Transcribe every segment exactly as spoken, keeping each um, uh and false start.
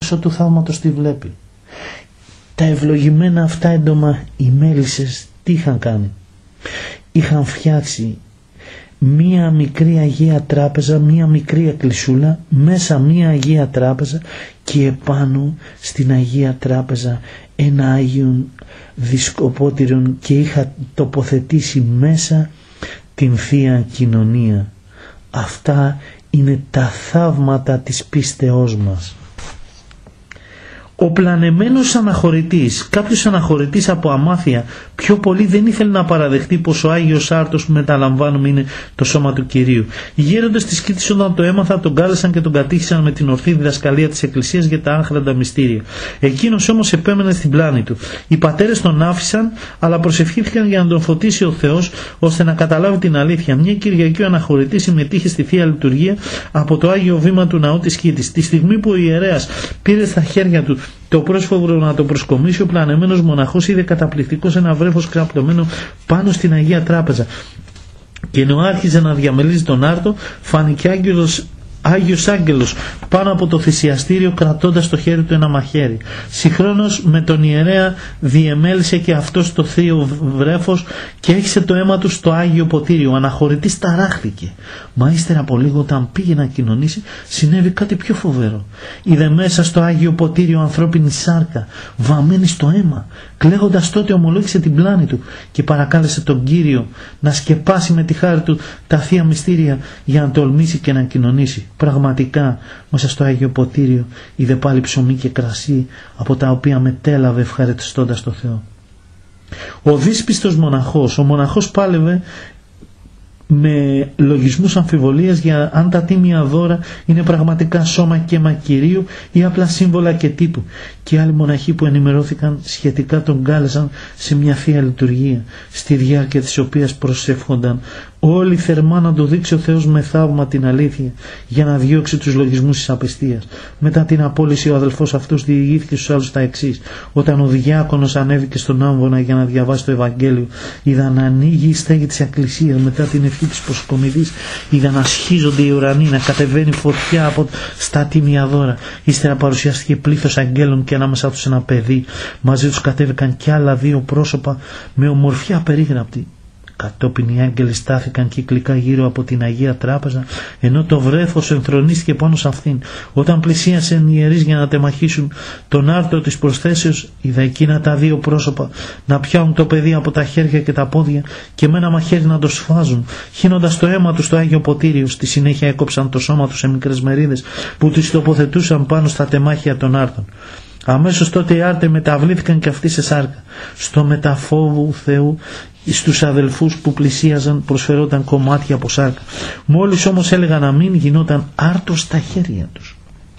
του θαύματος τη βλέπει. Τα ευλογημένα αυτά έντομα οι μέλισσες τι είχαν κάνει? Είχαν φτιάξει μία μικρή Αγία Τράπεζα, μία μικρή εκκλησούλα, μέσα μία Αγία Τράπεζα και επάνω στην Αγία Τράπεζα ένα Άγιον Δισκοπότηριον και είχα τοποθετήσει μέσα την Θεία Κοινωνία. Αυτά είναι τα θαύματα της πίστεώς μας. Ο πλανεμένος αναχωρητής, κάποιος αναχωρητής από αμάθεια, πιο πολύ δεν ήθελε να παραδεχτεί πως ο Άγιος Άρτος που μεταλαμβάνουμε είναι το σώμα του Κυρίου. Οι γέροντες της Κρήτης όταν το έμαθαν τον κάλεσαν και τον κατήχησαν με την ορθή διδασκαλία της Εκκλησίας για τα άγχραντα μυστήρια. Εκείνος όμως επέμενε στην πλάνη του. Οι πατέρες τον άφησαν, αλλά προσευχήθηκαν για να τον φωτίσει ο Θεός ώστε να καταλάβει την αλήθεια. Μια Κυριακή ο αναχωρητής συμμετείχε στη Θεία Λειτουργία από το Άγιο Βήμα του Ναού της Κρήτης. Τη στιγμή που ο ιερέας πήρε στα χέρια του το πρόσφογο να το προσκομίσει, ο πλανεμένος μοναχός είδε καταπληκτικός ένα βρέφος κραπτωμένο πάνω στην Αγία Τράπεζα. Και ενώ άρχιζε να διαμελίζει τον άρτο, φάνηκε άγγελος, Άγιος Άγγελος πάνω από το θυσιαστήριο κρατώντας στο χέρι του ένα μαχαίρι. Συγχρόνως με τον ιερέα διεμέλισε και αυτός το θείο βρέφος και έχισε το αίμα του στο Άγιο Ποτήριο. Ο αναχωρητής ταράχθηκε. Μα ύστερα από λίγο, όταν πήγε να κοινωνήσει, συνέβη κάτι πιο φοβερό. Είδε μέσα στο Άγιο Ποτήριο ανθρώπινη σάρκα βαμμένη στο αίμα. Κλαίγοντας τότε ομολόγησε την πλάνη του και παρακάλεσε τον Κύριο να σκεπάσει με τη χάρη του τα θεία μυστήρια για να τολμήσει και να κοινωνήσει. Πραγματικά μέσα στο Άγιο Ποτήριο είδε πάλι ψωμί και κρασί, από τα οποία μετέλαβε ευχαριστώντας το Θεό. Ο δύσπιστος μοναχός, ο μοναχός πάλευε με λογισμούς αμφιβολίας για αν τα τίμια δώρα είναι πραγματικά σώμα και αίμα Κυρίου ή απλά σύμβολα και τύπου. Και άλλοι μοναχοί που ενημερώθηκαν σχετικά τον κάλεσαν σε μια Θεία Λειτουργία, στη διάρκεια της οποίας προσεύχονταν όλοι θερμά να του δείξει ο Θεός με θαύμα την αλήθεια για να διώξει τους λογισμούς της απιστίας. Μετά την απόλυση ο αδελφός αυτός διηγήθηκε στους άλλους τα εξής: όταν ο διάκονος ανέβηκε στον άμβονα για να διαβάσει το Ευαγγέλιο, είδα να ανοίγει η στέγη της εκκλησίας. Μετά την ευχή της προσκομιδής είδα να σχίζονται οι ουρανοί, να κατεβαίνει φωτιά από στα τίμια δώρα. Ύστερα παρουσιάστηκε πλήθος αγγέλων και ανάμεσα τους ένα παιδί. Μαζί τους κατέβηκαν κι άλλα δύο πρόσωπα με ομορφιά περίγραπτη. Κατόπιν οι άγγελοι στάθηκαν κυκλικά γύρω από την Αγία Τράπεζα, ενώ το βρέφος ενθρονίστηκε πάνω σε αυτήν. Όταν πλησίασαν οι ιερείς για να τεμαχίσουν τον άρτο της προσθέσεως, είδα εκείνα τα δύο πρόσωπα να πιάνουν το παιδί από τα χέρια και τα πόδια και με ένα μαχαίρι να το σφάζουν, χύνοντας το αίμα του στο Άγιο Ποτήριο. Στη συνέχεια έκοψαν το σώμα του σε μικρές μερίδες που τις τοποθετούσαν πάνω στα τεμάχια των άρτων. Αμέσως τότε οι άρτες μεταβλήθηκαν και αυτοί σε σάρκα. Στο μεταφόβου Θεού στους αδελφούς που πλησίαζαν προσφερόταν κομμάτια από σάρκα. Μόλις όμως έλεγαν αμήν, γινόταν άρτος στα χέρια τους.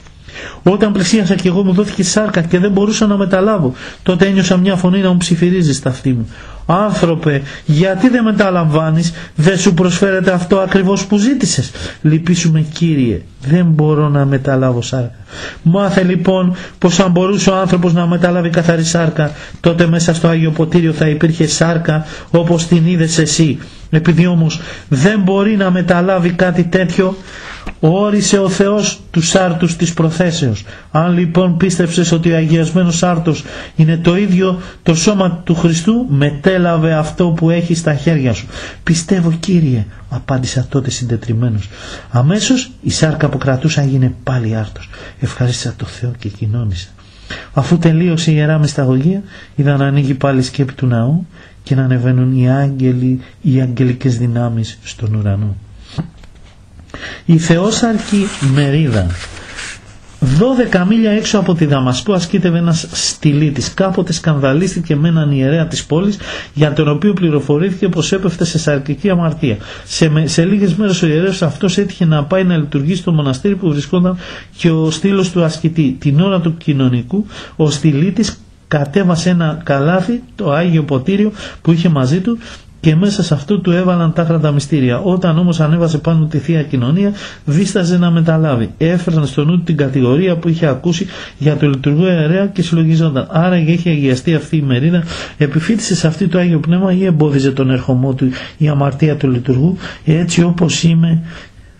Όταν πλησίασα και εγώ μου δόθηκε σάρκα και δεν μπορούσα να μεταλάβω. Τότε ένιωσα μια φωνή να μου ψιθυρίζει στα αυτή μου: άνθρωπε, γιατί δεν μεταλαμβάνεις? Δεν σου προσφέρεται αυτό ακριβώς που ζήτησες? Λυπήσου Κύριε, δεν μπορώ να μεταλάβω σάρκα. Μάθε λοιπόν πως αν μπορούσε ο άνθρωπος να μεταλάβει καθαρή σάρκα, τότε μέσα στο Άγιο Ποτήριο θα υπήρχε σάρκα όπως την είδες εσύ. Επειδή όμως δεν μπορεί να μεταλάβει κάτι τέτοιο, όρισε ο Θεός τους άρτους της προθέσεως. Αν λοιπόν πίστεψες ότι ο αγιασμένος άρτος είναι το ίδιο το σώμα του Χριστού, μετέλαβε αυτό που έχει στα χέρια σου. Πιστεύω Κύριε, απάντησα τότε συντετριμμένος. Αμέσως η σάρκα που κρατούσα έγινε πάλι άρτος. Ευχαρίστησα το Θεό και κοινώνησα. Αφού τελείωσε η Ιερά Μυσταγωγία, είδα να ανοίγει πάλι η σκέπη του ναού και να ανεβαίνουν οι άγγελοι, οι αγγελικές δυνάμεις στον ουρανό. Η θεόσαρκη μερίδα. Δώδεκα μίλια έξω από τη Δαμασκό ασκήτευε ένας στυλίτης. Κάποτε σκανδαλίστηκε με έναν ιερέα της πόλης, για τον οποίο πληροφορήθηκε πως έπεφτε σε σαρκική αμαρτία. Σε, σε λίγες μέρες ο ιερέας αυτός έτυχε να πάει να λειτουργήσει στο μοναστήρι που βρισκόταν και ο στήλος του ασκητή. Την ώρα του κοινωνικού ο στυλίτης κατέβασε ένα καλάθι, το Άγιο Ποτήριο που είχε μαζί του, και μέσα σε αυτό του έβαλαν τα άγραντα μυστήρια. Όταν όμως ανέβασε πάνω τη Θεία Κοινωνία, δίσταζε να μεταλάβει. Έφεραν στο νου την κατηγορία που είχε ακούσει για το λειτουργό ιερέα και συλλογιζόταν. Άρα είχε αγιαστεί αυτή η μερίδα, επιφύτησε σε αυτή το Άγιο Πνεύμα ή εμπόδιζε τον ερχομό του η αμαρτία του λειτουργού? Έτσι όπως είμαι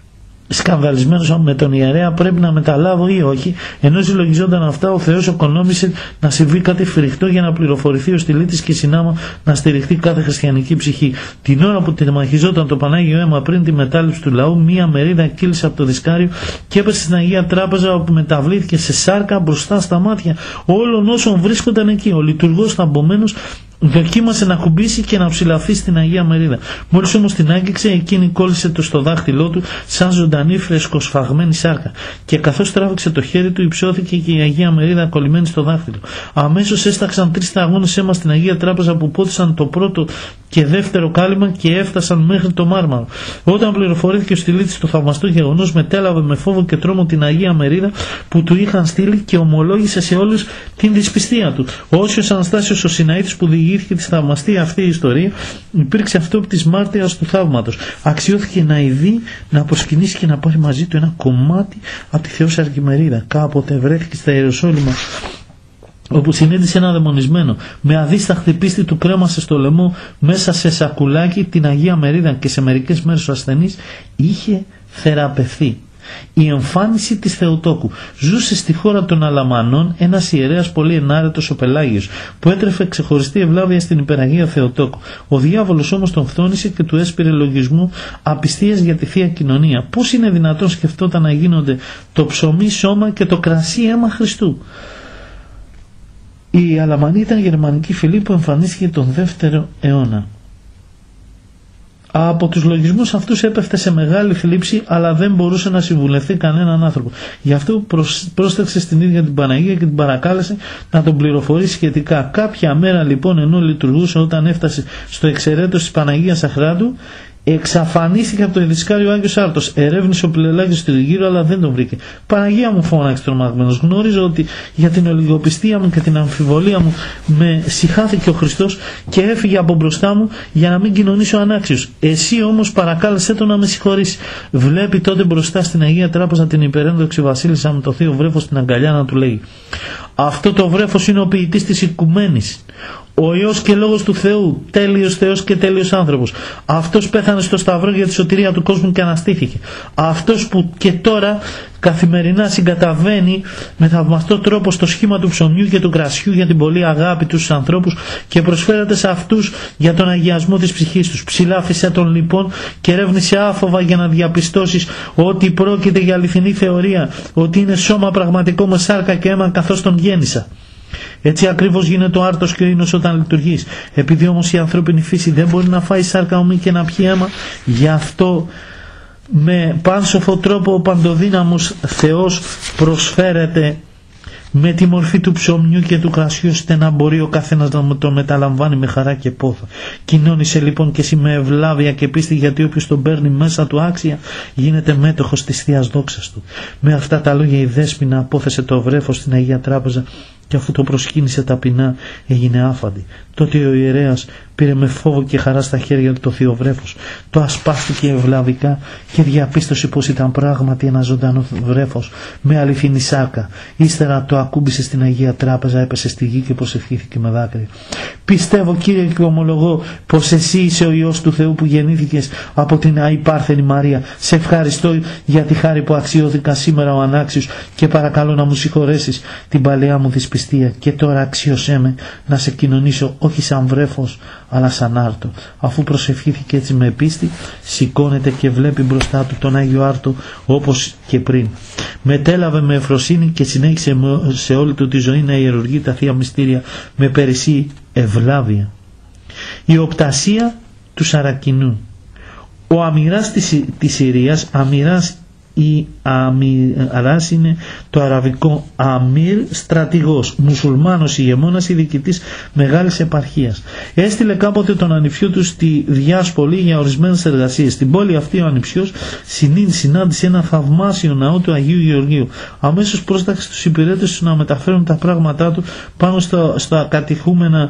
σκανδαλισμένος με τον ιερέα, πρέπει να μεταλάβω ή όχι, ενώ συλλογιζόταν αυτά ο Θεός οκονόμησε να συμβεί κάτι φρικτό για να πληροφορηθεί ο στυλίτης και συνάμα να στηριχθεί κάθε χριστιανική ψυχή. Την ώρα που τεμαχιζόταν το Πανάγιο Αίμα πριν τη μετάληψη του λαού, μία μερίδα κύλησε από το δισκάριο και έπεσε στην Αγία Τράπεζα, όπου μεταβλήθηκε σε σάρκα μπροστά στα μάτια όλων όσων βρίσκονταν εκεί. Ο λειτουργός θαμπομένος δοκίμασε να κουμπίσει και να ψηλαφεί στην Αγία Μερίδα. Μόλις όμως την άγγιξε, εκείνη κόλλησε το στο δάχτυλό του σαν ζωντανή φρεσκοσφαγμένη σάρκα, και καθώς τράβηξε το χέρι του, υψώθηκε και η Αγία Μερίδα κολλημένη στο δάχτυλο. Αμέσως έσταξαν τρεις σταγόνες αίμα στην Αγία Τράπεζα, που πότισαν το πρώτο και δεύτερο κάλυμα και έφτασαν μέχρι το Μάρμαρο. Όταν πληροφορήθηκε ο στυλίτης το θαυμαστό γεγονός, μετέλαβε με φόβο και τρόμο την Αγία Μερίδα που του είχαν στείλει και ομολόγησε σε όλους την δυσπιστία του. Ο Όσιος Αναστάσιος ο Συναήτης, που διηγήθηκε τη θαυμαστή αυτή η ιστορία, υπήρξε αυτόπτης μάρτυρας του θαύματος. Αξιώθηκε να ειδεί, να αποσκηνήσει και να πάρει μαζί του ένα κομμάτι από τη Θεόσα Αρκιμερίδα. Κάποτε βρέθηκε στα Ιεροσόλυμα, όπου συνέντησε ένα δαιμονισμένο. Με αδίσταχτη πίστη του κρέμασε στο λαιμό μέσα σε σακουλάκι την Αγία Μερίδα, και σε μερικές μέρες ο ασθενής είχε θεραπευθεί. Η εμφάνιση της Θεοτόκου. Ζούσε στη χώρα των Αλαμανών ένας ιερέας πολύ ενάρετος, ο Πελάγιος, που έτρεφε ξεχωριστή ευλάβεια στην υπεραγία Θεοτόκου. Ο διάβολος όμως τον φθόνησε και του έσπηρε λογισμού απιστίας για τη Θεία Κοινωνία. Πώς είναι δυνατόν, σκεφτόταν, να γίνονται το ψωμί σώμα και το κρασί αίμα Χριστού? Η Αλαμανή ήταν γερμανική φυλή που εμφανίστηκε τον δεύτερο αιώνα. Από τους λογισμούς αυτούς έπεφτε σε μεγάλη θλίψη, αλλά δεν μπορούσε να συμβουλευτεί κανέναν άνθρωπο. Γι' αυτό πρόσταξε στην ίδια την Παναγία και την παρακάλεσε να τον πληροφορήσει σχετικά. Κάποια μέρα λοιπόν, ενώ λειτουργούσε, όταν έφτασε στο εξαιρέτως της Παναγίας Αχράντου, εξαφανίστηκε από το ειδισκάριο Άγιος Άρτος. Ερεύνησε ο Πελάγιος τριγύρω, αλλά δεν τον βρήκε. Παναγία μου, φώναξε τρομαγμένος, γνώριζω ότι για την ολιγοπιστία μου και την αμφιβολία μου με συχάθηκε ο Χριστός και έφυγε από μπροστά μου για να μην κοινωνήσω ανάξιος. Εσύ όμως παρακάλεσέ τον να με συγχωρήσει. Βλέπει τότε μπροστά στην Αγία Τράπεζα την υπερένδοξη βασίλισσα με το θείο βρέφος στην αγκαλιά να του λέει: αυτό το βρέφος είναι ο ποιητής της οικουμένης, ο Υιός και Λόγος του Θεού, τέλειος Θεός και τέλειος άνθρωπος. Αυτός πέθανε στο Σταυρό για τη σωτηρία του κόσμου και αναστήθηκε. Αυτός που και τώρα καθημερινά συγκαταβαίνει με θαυμαστό τρόπο στο σχήμα του ψωμιού και του κρασιού για την πολύ αγάπη του στους ανθρώπους και προσφέρεται σε αυτούς για τον αγιασμό της ψυχής τους. Ψηλάφισε τον λοιπόν και ερεύνησε άφοβα για να διαπιστώσεις ότι πρόκειται για αληθινή θεωρία, ότι είναι σώμα πραγματικό με σάρκα και αίμα καθώς τον γέννησα. Έτσι ακριβώς γίνεται ο άρτος και ο ίνος όταν λειτουργείς. Επειδή όμως η ανθρώπινη φύση δεν μπορεί να φάει σάρκα ομή και να πιει αίμα, γι' αυτό με πάνσοφο τρόπο ο παντοδύναμος Θεός προσφέρεται με τη μορφή του ψωμιού και του κρασιού, ώστε να μπορεί ο καθένας να το μεταλαμβάνει με χαρά και πόθο. Κοινώνησε λοιπόν και εσύ με ευλάβεια και πίστη, γιατί όποιος τον παίρνει μέσα του άξια γίνεται μέτοχος της Θείας δόξας του. Με αυτά τα λόγια η Δέσποινα απόθεσε το βρέφος στην Αγία Τράπεζα, και αφού το προσκύνησε ταπεινά έγινε άφαντη. Τότε ο ιερέας πήρε με φόβο και χαρά στα χέρια του το θείο βρέφος, το ασπάστηκε ευλαβικά και διαπίστωσε πως ήταν πράγματι ένα ζωντανό βρέφος με αληθινή σάρκα. Ύστερα το ακούμπησε στην Αγία Τράπεζα, έπεσε στη γη και προσευχήθηκε με δάκρυα. Πιστεύω, Κύριε, και ομολογώ πως εσύ είσαι ο Υιός του Θεού που γεννήθηκες από την αϊπάρθενη Μαρία. Σε ευχαριστώ για τη χάρη που αξιώθηκα σήμερα ο ανάξιος και παρακαλώ να μου συγχωρέσεις την παλαιά μου δυσπιστία, και τώρα αξίωσέ με να σε κοινωνήσω όχι σαν βρέφος αλλά σαν άρτο. Αφού προσευχήθηκε έτσι με πίστη, σηκώνεται και βλέπει μπροστά του τον Άγιο Άρτο όπως και πριν. Μετέλαβε με ευφροσύνη και συνέχισε σε όλη του τη ζωή να ιερουργεί τα Θεία Μυστήρια με περισσή ευλάβεια. Η οπτασία του Σαρακινού. Ο αμυράς της, της Συρίας, αμυράς ή αμυράς είναι το αραβικό αμύρ, στρατηγός, μουσουλμάνος ηγεμόνας ή διοικητής μεγάλης επαρχίας. Έστειλε κάποτε τον ανιψιό του στη διάσπολη για ορισμένες εργασίες. Στην πόλη αυτή ο ανιψιός συνάντησε ένα θαυμάσιο ναό του Αγίου Γεωργίου. Αμέσως πρόσταξε τους υπηρέτες του να μεταφέρουν τα πράγματά του πάνω στα, στα κατηχούμενα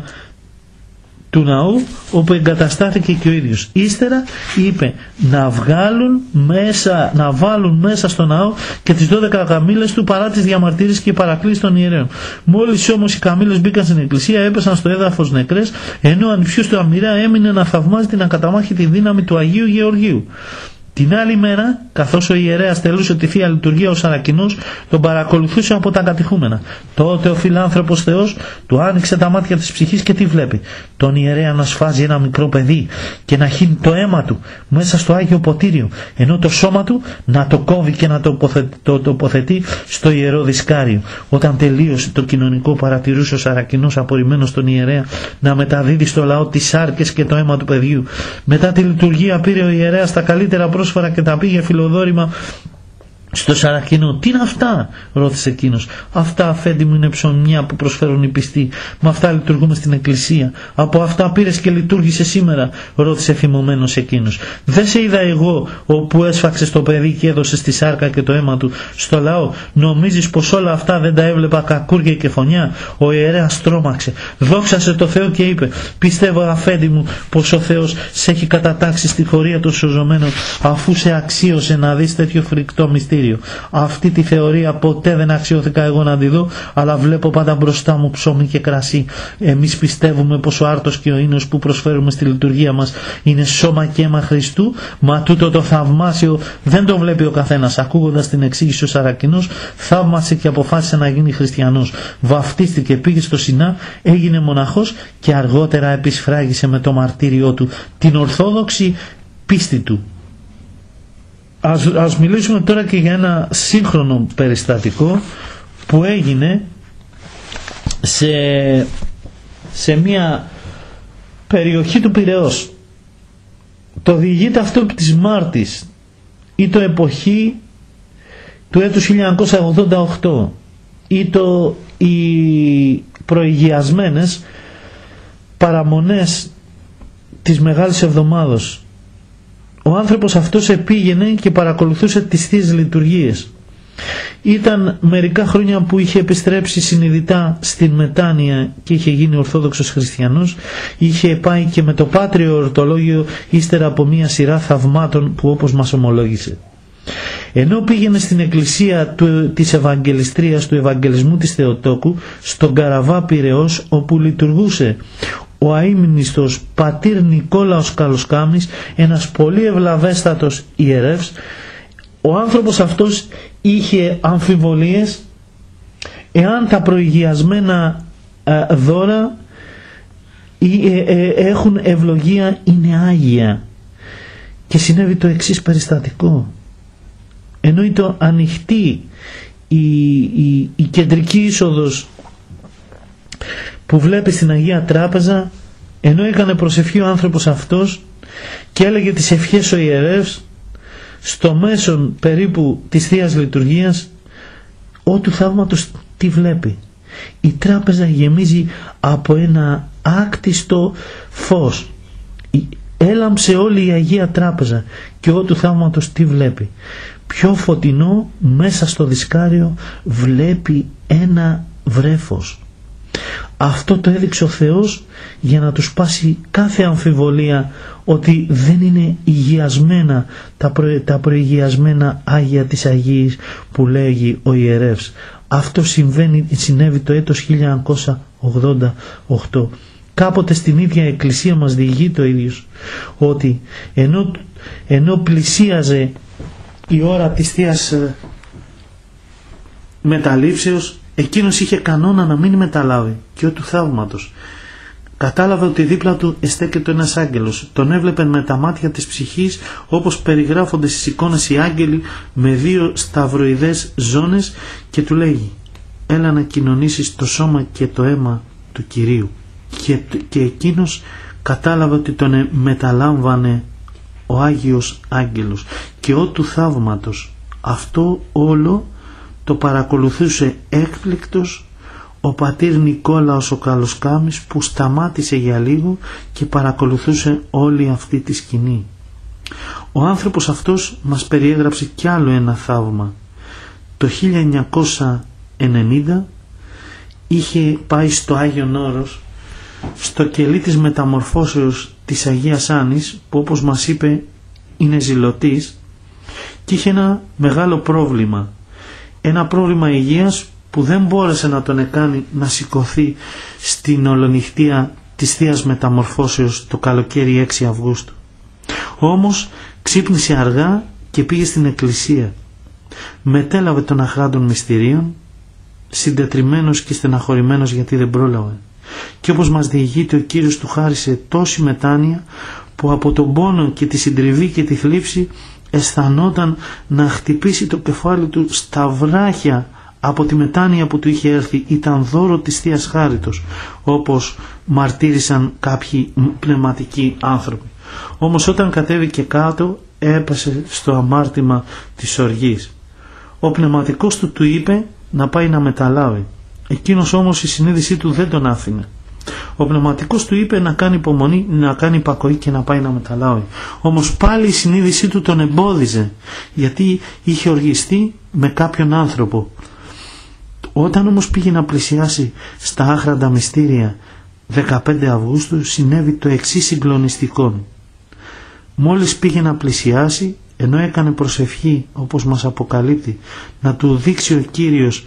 του ναού, όπου εγκαταστάθηκε και ο ίδιος. Ύστερα είπε να βγάλουν μέσα, να βάλουν μέσα στο ναό και τις δώδεκα καμήλες του παρά τις διαμαρτύρες και παρακλήσεις των ιερέων. Μόλις όμως οι καμήλες μπήκαν στην εκκλησία, έπεσαν στο έδαφος νεκρές, ενώ ο ανιψιός του αμυρά έμεινε να θαυμάζει την ακαταμάχητη δύναμη του Αγίου Γεωργίου. Την άλλη μέρα, καθώς ο ιερέας τελούσε τη Θεία Λειτουργία, ο Σαρακινός τον παρακολουθούσε από τα κατηχούμενα. Τότε ο φιλάνθρωπος Θεός του άνοιξε τα μάτια της ψυχής και τι βλέπει? Τον ιερέα να σφάζει ένα μικρό παιδί και να χύνει το αίμα του μέσα στο Άγιο Ποτήριο, ενώ το σώμα του να το κόβει και να το τοποθετεί στο Ιερό Δισκάριο. Όταν τελείωσε το κοινωνικό, παρατηρούσε ο Σαρακινός απορριμμένος τον ιερέα να μεταδίδει στο λαό τις σάρκες και το αίμα του παιδιού. Μετά τη λειτουργία πήρε ο ιερέας τα καλύτερα πρόσφορα και τα πήγε φιλοδόρημα στο Σαρακινό. Τι είναι αυτά? Ρώτησε εκείνος. Αυτά, αφέντη μου, είναι ψωμιά που προσφέρουν οι πιστοί. Με αυτά λειτουργούμε στην εκκλησία. Από αυτά πήρες και λειτουργήσε σήμερα? Ρώτησε θυμωμένος εκείνος. Δεν σε είδα εγώ όπου έσφαξες το παιδί και έδωσες τη σάρκα και το αίμα του στο λαό? Νομίζεις πως όλα αυτά δεν τα έβλεπα κακούργια και φωνιά? Ο ιερέας τρόμαξε, δόξασε το Θεό και είπε: πιστεύω, αφέντη μου, πως ο Θεός σε έχει κατατάξει στη χωρία των σωζωμένων, αφού σε αξίωσε να δεις τέτοιο φρικτό μυστήριο. Αυτή τη θεωρία ποτέ δεν αξιώθηκα εγώ να τη δω, αλλά βλέπω πάντα μπροστά μου ψωμί και κρασί. Εμείς πιστεύουμε πως ο άρτος και ο ίνος που προσφέρουμε στη λειτουργία μας είναι σώμα και αίμα Χριστού, μα τούτο το θαυμάσιο δεν το βλέπει ο καθένας. Ακούγοντας την εξήγηση, ο Σαρακινός θαύμασε και αποφάσισε να γίνει χριστιανός. Βαφτίστηκε, πήγε στο Σινά, έγινε μοναχός και αργότερα επισφράγισε με το μαρτύριό του την ορθόδοξη πίστη του. Ας, ας μιλήσουμε τώρα και για ένα σύγχρονο περιστατικό που έγινε σε, σε μια περιοχή του Πειραιώς. Το διηγείται αυτό της Μάρτης ή το εποχή του έτους χίλια εννιακόσια ογδόντα οκτώ ή το οι προηγιασμένες παραμονές της Μεγάλης Εβδομάδος. Ο άνθρωπος αυτός επήγαινε και παρακολουθούσε τις Θείες Λειτουργίες. Ήταν μερικά χρόνια που είχε επιστρέψει συνειδητά στην μετάνοια και είχε γίνει Ορθόδοξος Χριστιανός. Είχε πάει και με το Πάτριο Ορτολόγιο ύστερα από μια σειρά θαυμάτων που όπως μας ομολόγησε. Ενώ πήγαινε στην εκκλησία του, της Ευαγγελιστρίας του Ευαγγελισμού της Θεοτόκου στον Καραβά Πειραιώς, όπου λειτουργούσε ο αείμνηστος πατήρ Νικόλαος Καλοσκάμης, ένας πολύ ευλαβέστατος ιερεύς, ο άνθρωπος αυτός είχε αμφιβολίες εάν τα προηγιασμένα ε, δώρα ε, ε, έχουν ευλογία, είναι άγια. Και συνέβη το εξής περιστατικό. Ενώ ήταν ανοιχτή η, η, η κεντρική είσοδος που βλέπει στην Αγία Τράπεζα, ενώ έκανε προσευχή ο άνθρωπος αυτός και έλεγε τις ευχές ο ιερεύς, στο μέσον περίπου της Θείας Λειτουργίας, ό του θαύματος τι βλέπει? Η τράπεζα γεμίζει από ένα άκτιστο φως. Έλαμψε όλη η Αγία Τράπεζα και ό του θαύματος τι βλέπει? Πιο φωτεινό, μέσα στο δισκάριο βλέπει ένα βρέφος. Αυτό το έδειξε ο Θεός για να του σπάσει κάθε αμφιβολία ότι δεν είναι υγιασμένα τα, προ, τα προηγιασμένα Άγια της Αγίας που λέγει ο ιερεύς. Αυτό συμβαίνει, συνέβη το έτος χίλια εννιακόσια ογδόντα οκτώ. Κάποτε στην ίδια εκκλησία μας διηγεί το ίδιος, ότι ενώ, ενώ πλησίαζε η ώρα της Θείας Μεταλήψεως, εκείνος είχε κανόνα να μην μεταλάβει, και ο του θαύματος κατάλαβε ότι δίπλα του εστέκεται ένας άγγελος. Τον έβλεπε με τα μάτια της ψυχής, όπως περιγράφονται στις εικόνες οι άγγελοι με δύο σταυροειδές ζώνες, και του λέγει: έλα να κοινωνήσεις το σώμα και το αίμα του Κυρίου. Και, και εκείνος κατάλαβε ότι τον μεταλάμβανε ο Άγιος Άγγελος, και ο του θαύματος. Αυτό όλο το παρακολουθούσε έκπληκτος ο πατήρ Νικόλαος ο Καλοσκάμης, που σταμάτησε για λίγο και παρακολουθούσε όλη αυτή τη σκηνή. Ο άνθρωπος αυτός μας περιέγραψε κι άλλο ένα θαύμα. Το χίλια εννιακόσια ενενήντα είχε πάει στο Άγιον Όρος, στο κελί της μεταμορφώσεως της Αγίας Άννης, που όπως μας είπε είναι ζηλωτής, και είχε ένα μεγάλο πρόβλημα. Ένα πρόβλημα υγείας που δεν μπόρεσε να τον εκάνει να σηκωθεί στην ολονυχτία της Θείας Μεταμορφώσεως το καλοκαίρι έξι Αυγούστου. Όμως Ξύπνησε αργά και πήγε στην εκκλησία. Μετέλαβε των αχράντων μυστηρίων, συντετριμμένος και στεναχωρημένος γιατί δεν πρόλαβε. Και όπως μας διηγείται, ο Κύριος του χάρισε τόση μετάνοια που από τον πόνο και τη συντριβή και τη θλίψη αισθανόταν να χτυπήσει το κεφάλι του στα βράχια από τη μετάνοια που του είχε έρθει. Ήταν δώρο της Θείας Χάριτος, όπως μαρτύρησαν κάποιοι πνευματικοί άνθρωποι. Όμως όταν κατέβηκε κάτω έπεσε στο αμάρτημα της οργής. Ο πνευματικός του του είπε να πάει να μεταλάβει. Εκείνος όμως η συνείδησή του δεν τον άφηνε. Ο πνευματικός του είπε να κάνει υπομονή, να κάνει υπακοή και να πάει να μεταλάβει. Όμως πάλι η συνείδησή του τον εμπόδιζε, γιατί είχε οργιστεί με κάποιον άνθρωπο. Όταν όμως πήγε να πλησιάσει στα άχραντα μυστήρια δεκαπέντε Αυγούστου, συνέβη το εξής συγκλονιστικό. Μόλις πήγε να πλησιάσει, ενώ έκανε προσευχή, όπως μας αποκαλύπτει, να του δείξει ο Κύριος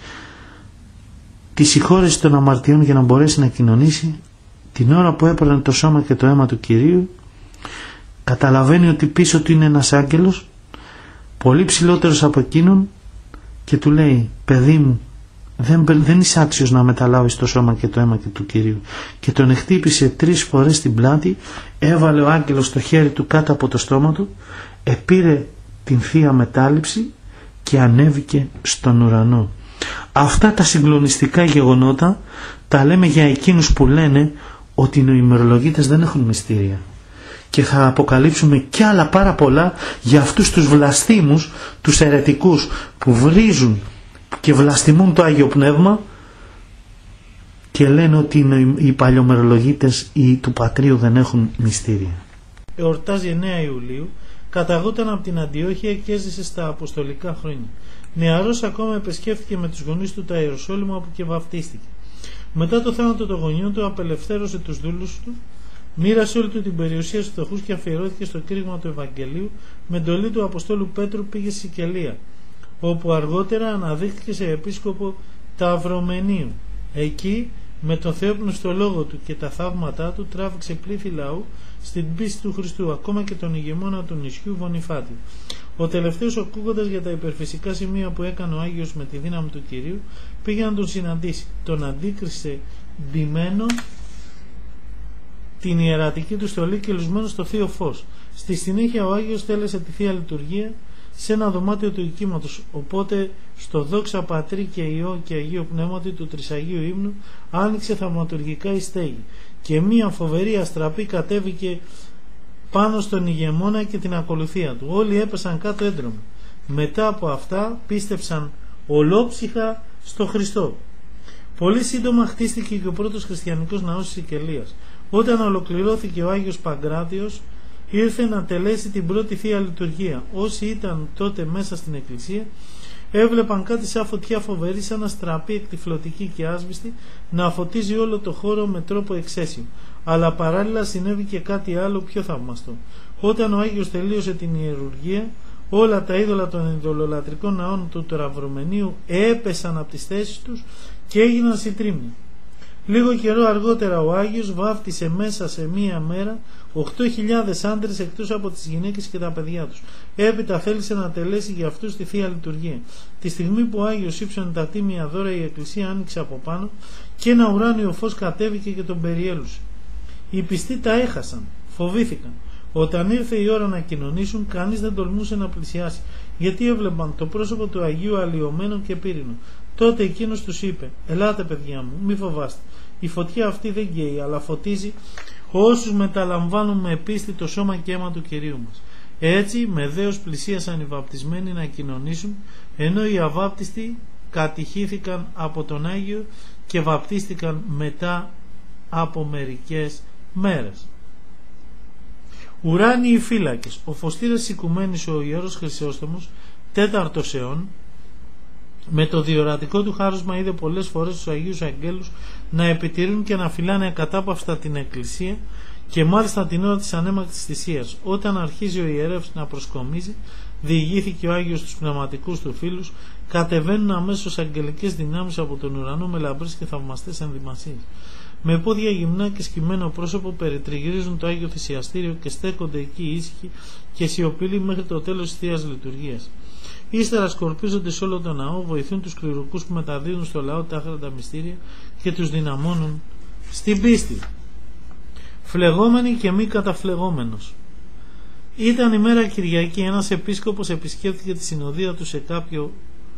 τη συγχώρεση των αμαρτιών για να μπορέσει να κοινωνήσει, την ώρα που έπαιρνε το σώμα και το αίμα του Κυρίου, καταλαβαίνει ότι πίσω του είναι ένας άγγελος πολύ ψηλότερος από εκείνον και του λέει: παιδί μου, δεν, δεν είσαι άξιος να μεταλάβεις το σώμα και το αίμα και του Κυρίου. Και τον χτύπησε τρεις φορές στην πλάτη, έβαλε ο άγγελος το χέρι του κάτω από το στόμα του, επήρε την Θεία Μετάληψη και ανέβηκε στον ουρανό. Αυτά τα συγκλονιστικά γεγονότα τα λέμε για εκείνους που λένε ότι οι νοημερολογίτες δεν έχουν μυστήρια. Και θα αποκαλύψουμε κι άλλα πάρα πολλά για αυτούς τους βλαστήμους, τους αιρετικούς που βρίζουν και βλαστημούν το Άγιο Πνεύμα και λένε ότι οι παλιομερολογίτες ή του Πατρίου δεν έχουν μυστήρια. Εορτάζει εννέα Ιουλίου, καταγόταν από την Αντιόχεια και έζησε στα Αποστολικά χρόνια. Νεαρός ακόμα επισκέφθηκε με τους γονείς του τα Ιεροσόλυμα, όπου και βαφτίστηκε. Μετά το θάνατο των γονιών του απελευθέρωσε τους δούλους του, μοίρασε όλη του την περιουσία στους φτωχούς και αφιερώθηκε στο κήρυγμα του Ευαγγελίου. Με εντολή του Αποστόλου Πέτρου πήγε στη Σικελία, όπου αργότερα αναδείχθηκε σε επίσκοπο Ταυρομενίου. Εκεί, με τον θεόπνευστο λόγο του και τα θαύματά του, τράβηξε πλήθη λαού στην πίστη του Χριστού, ακόμα και τον ηγεμόνα του νησιού Βονιφάτιου. Ο τελευταίος, ακούγοντας για τα υπερφυσικά σημεία που έκανε ο Άγιος με τη δύναμη του Κυρίου, πήγε να τον συναντήσει. Τον αντίκρισε ντυμένο την ιερατική του στολή και λουσμένο στο θείο φως. Στη συνέχεια ο Άγιος τέλεσε τη Θεία Λειτουργία σε ένα δωμάτιο του οικήματος, οπότε στο δόξα Πατρί και Υιό και Αγίου Πνεύματι του Τρισαγίου Ύμνου άνοιξε θαυματουργικά η στέγη και μία φοβερή αστραπή κατέβηκε πάνω στον ηγεμόνα και την ακολουθία του. Όλοι έπεσαν κάτω έντρομα. Μετά από αυτά πίστεψαν ολόψυχα στο Χριστό. Πολύ σύντομα χτίστηκε και ο πρώτος χριστιανικός ναός της Σικελίας. Όταν ολοκληρώθηκε ο Άγιος Παγκράτιος, ήρθε να τελέσει την πρώτη Θεία Λειτουργία. Όσοι ήταν τότε μέσα στην εκκλησία έβλεπαν κάτι σαν φωτιά φοβερή, σαν αστραπή εκτυφλωτική και άσβηστη, να φωτίζει όλο το χώρο με τρόπο εξαίσιο. Αλλά παράλληλα συνέβη και κάτι άλλο πιο θαυμαστό. Όταν ο Άγιος τελείωσε την ιερουργία, όλα τα είδωλα των ειδωλολατρικών ναών του Ταυρομενίου έπεσαν από τις θέσεις τους και έγιναν συντρίμμια. Λίγο καιρό αργότερα ο Άγιος βάφτισε μέσα σε μία μέρα οκτώ χιλιάδες άντρες εκτός από τις γυναίκες και τα παιδιά τους. Έπειτα θέλησε να τελέσει για αυτούς τη Θεία Λειτουργία. Τη στιγμή που ο Άγιος ύψωνε τα τίμια δώρα, η εκκλησία άνοιξε από πάνω και ένα ουράνιο φως κατέβηκε και τον περιέλουσε. Οι πιστοί τα έχασαν, φοβήθηκαν. Όταν ήρθε η ώρα να κοινωνήσουν, κανείς δεν τολμούσε να πλησιάσει, γιατί έβλεπαν το πρόσωπο του Αγίου αλλοιωμένο και πύρινο. Τότε εκείνος τους είπε: «Ελάτε, παιδιά μου, μη φοβάστε. Η φωτιά αυτή δεν καίει, αλλά φωτίζει όσους μεταλαμβάνουν με πίστη το σώμα και αίμα του Κυρίου μας». Έτσι με δέος πλησίασαν οι βαπτισμένοι να κοινωνήσουν, ενώ οι αβάπτιστοι κατηχήθηκαν από τον Άγιο και βαπτίστηκαν μετά από μερικές μέρες. Ουράνιοι φύλακες. Ο Φωστήρας Οικουμένης, ο Ιερός Χρυσόστομος, τέταρτος αιών, με το διορατικό του χάρισμα είδε πολλές φορές τους Αγίους Αγγέλους να επιτηρούν και να φυλάνε ακατάπαυστα την Εκκλησία, και μάλιστα την ώρα της ανέμακτης θυσίας. Όταν αρχίζει ο ιερεύς να προσκομίζει, διηγήθηκε ο Άγιος τους πνευματικούς του φίλους, κατεβαίνουν αμέσως αγγελικές δυνάμεις από τον ουρανό με λαμπρές και θαυμαστές ενδυμασίες. Με πόδια γυμνά και σκυμμένο πρόσωπο περιτριγυρίζουν το Άγιο Θυσιαστήριο και στέκονται εκεί ήσυχοι και σιωπηλοί μέχρι το τέλος της Θείας Λειτουργίας. Ύστερα σκορπίζονται σε όλο τον ναό, βοηθούν τους κληρικούς που μεταδίδουν στο λαό τα άχρηστα μυστήρια και τους δυναμώνουν στην πίστη. Φλεγόμενοι και μη καταφλεγόμενος. Ήταν η μέρα Κυριακή, ένας επίσκοπος επισκέφθηκε τη συνοδεία του σε κάποιο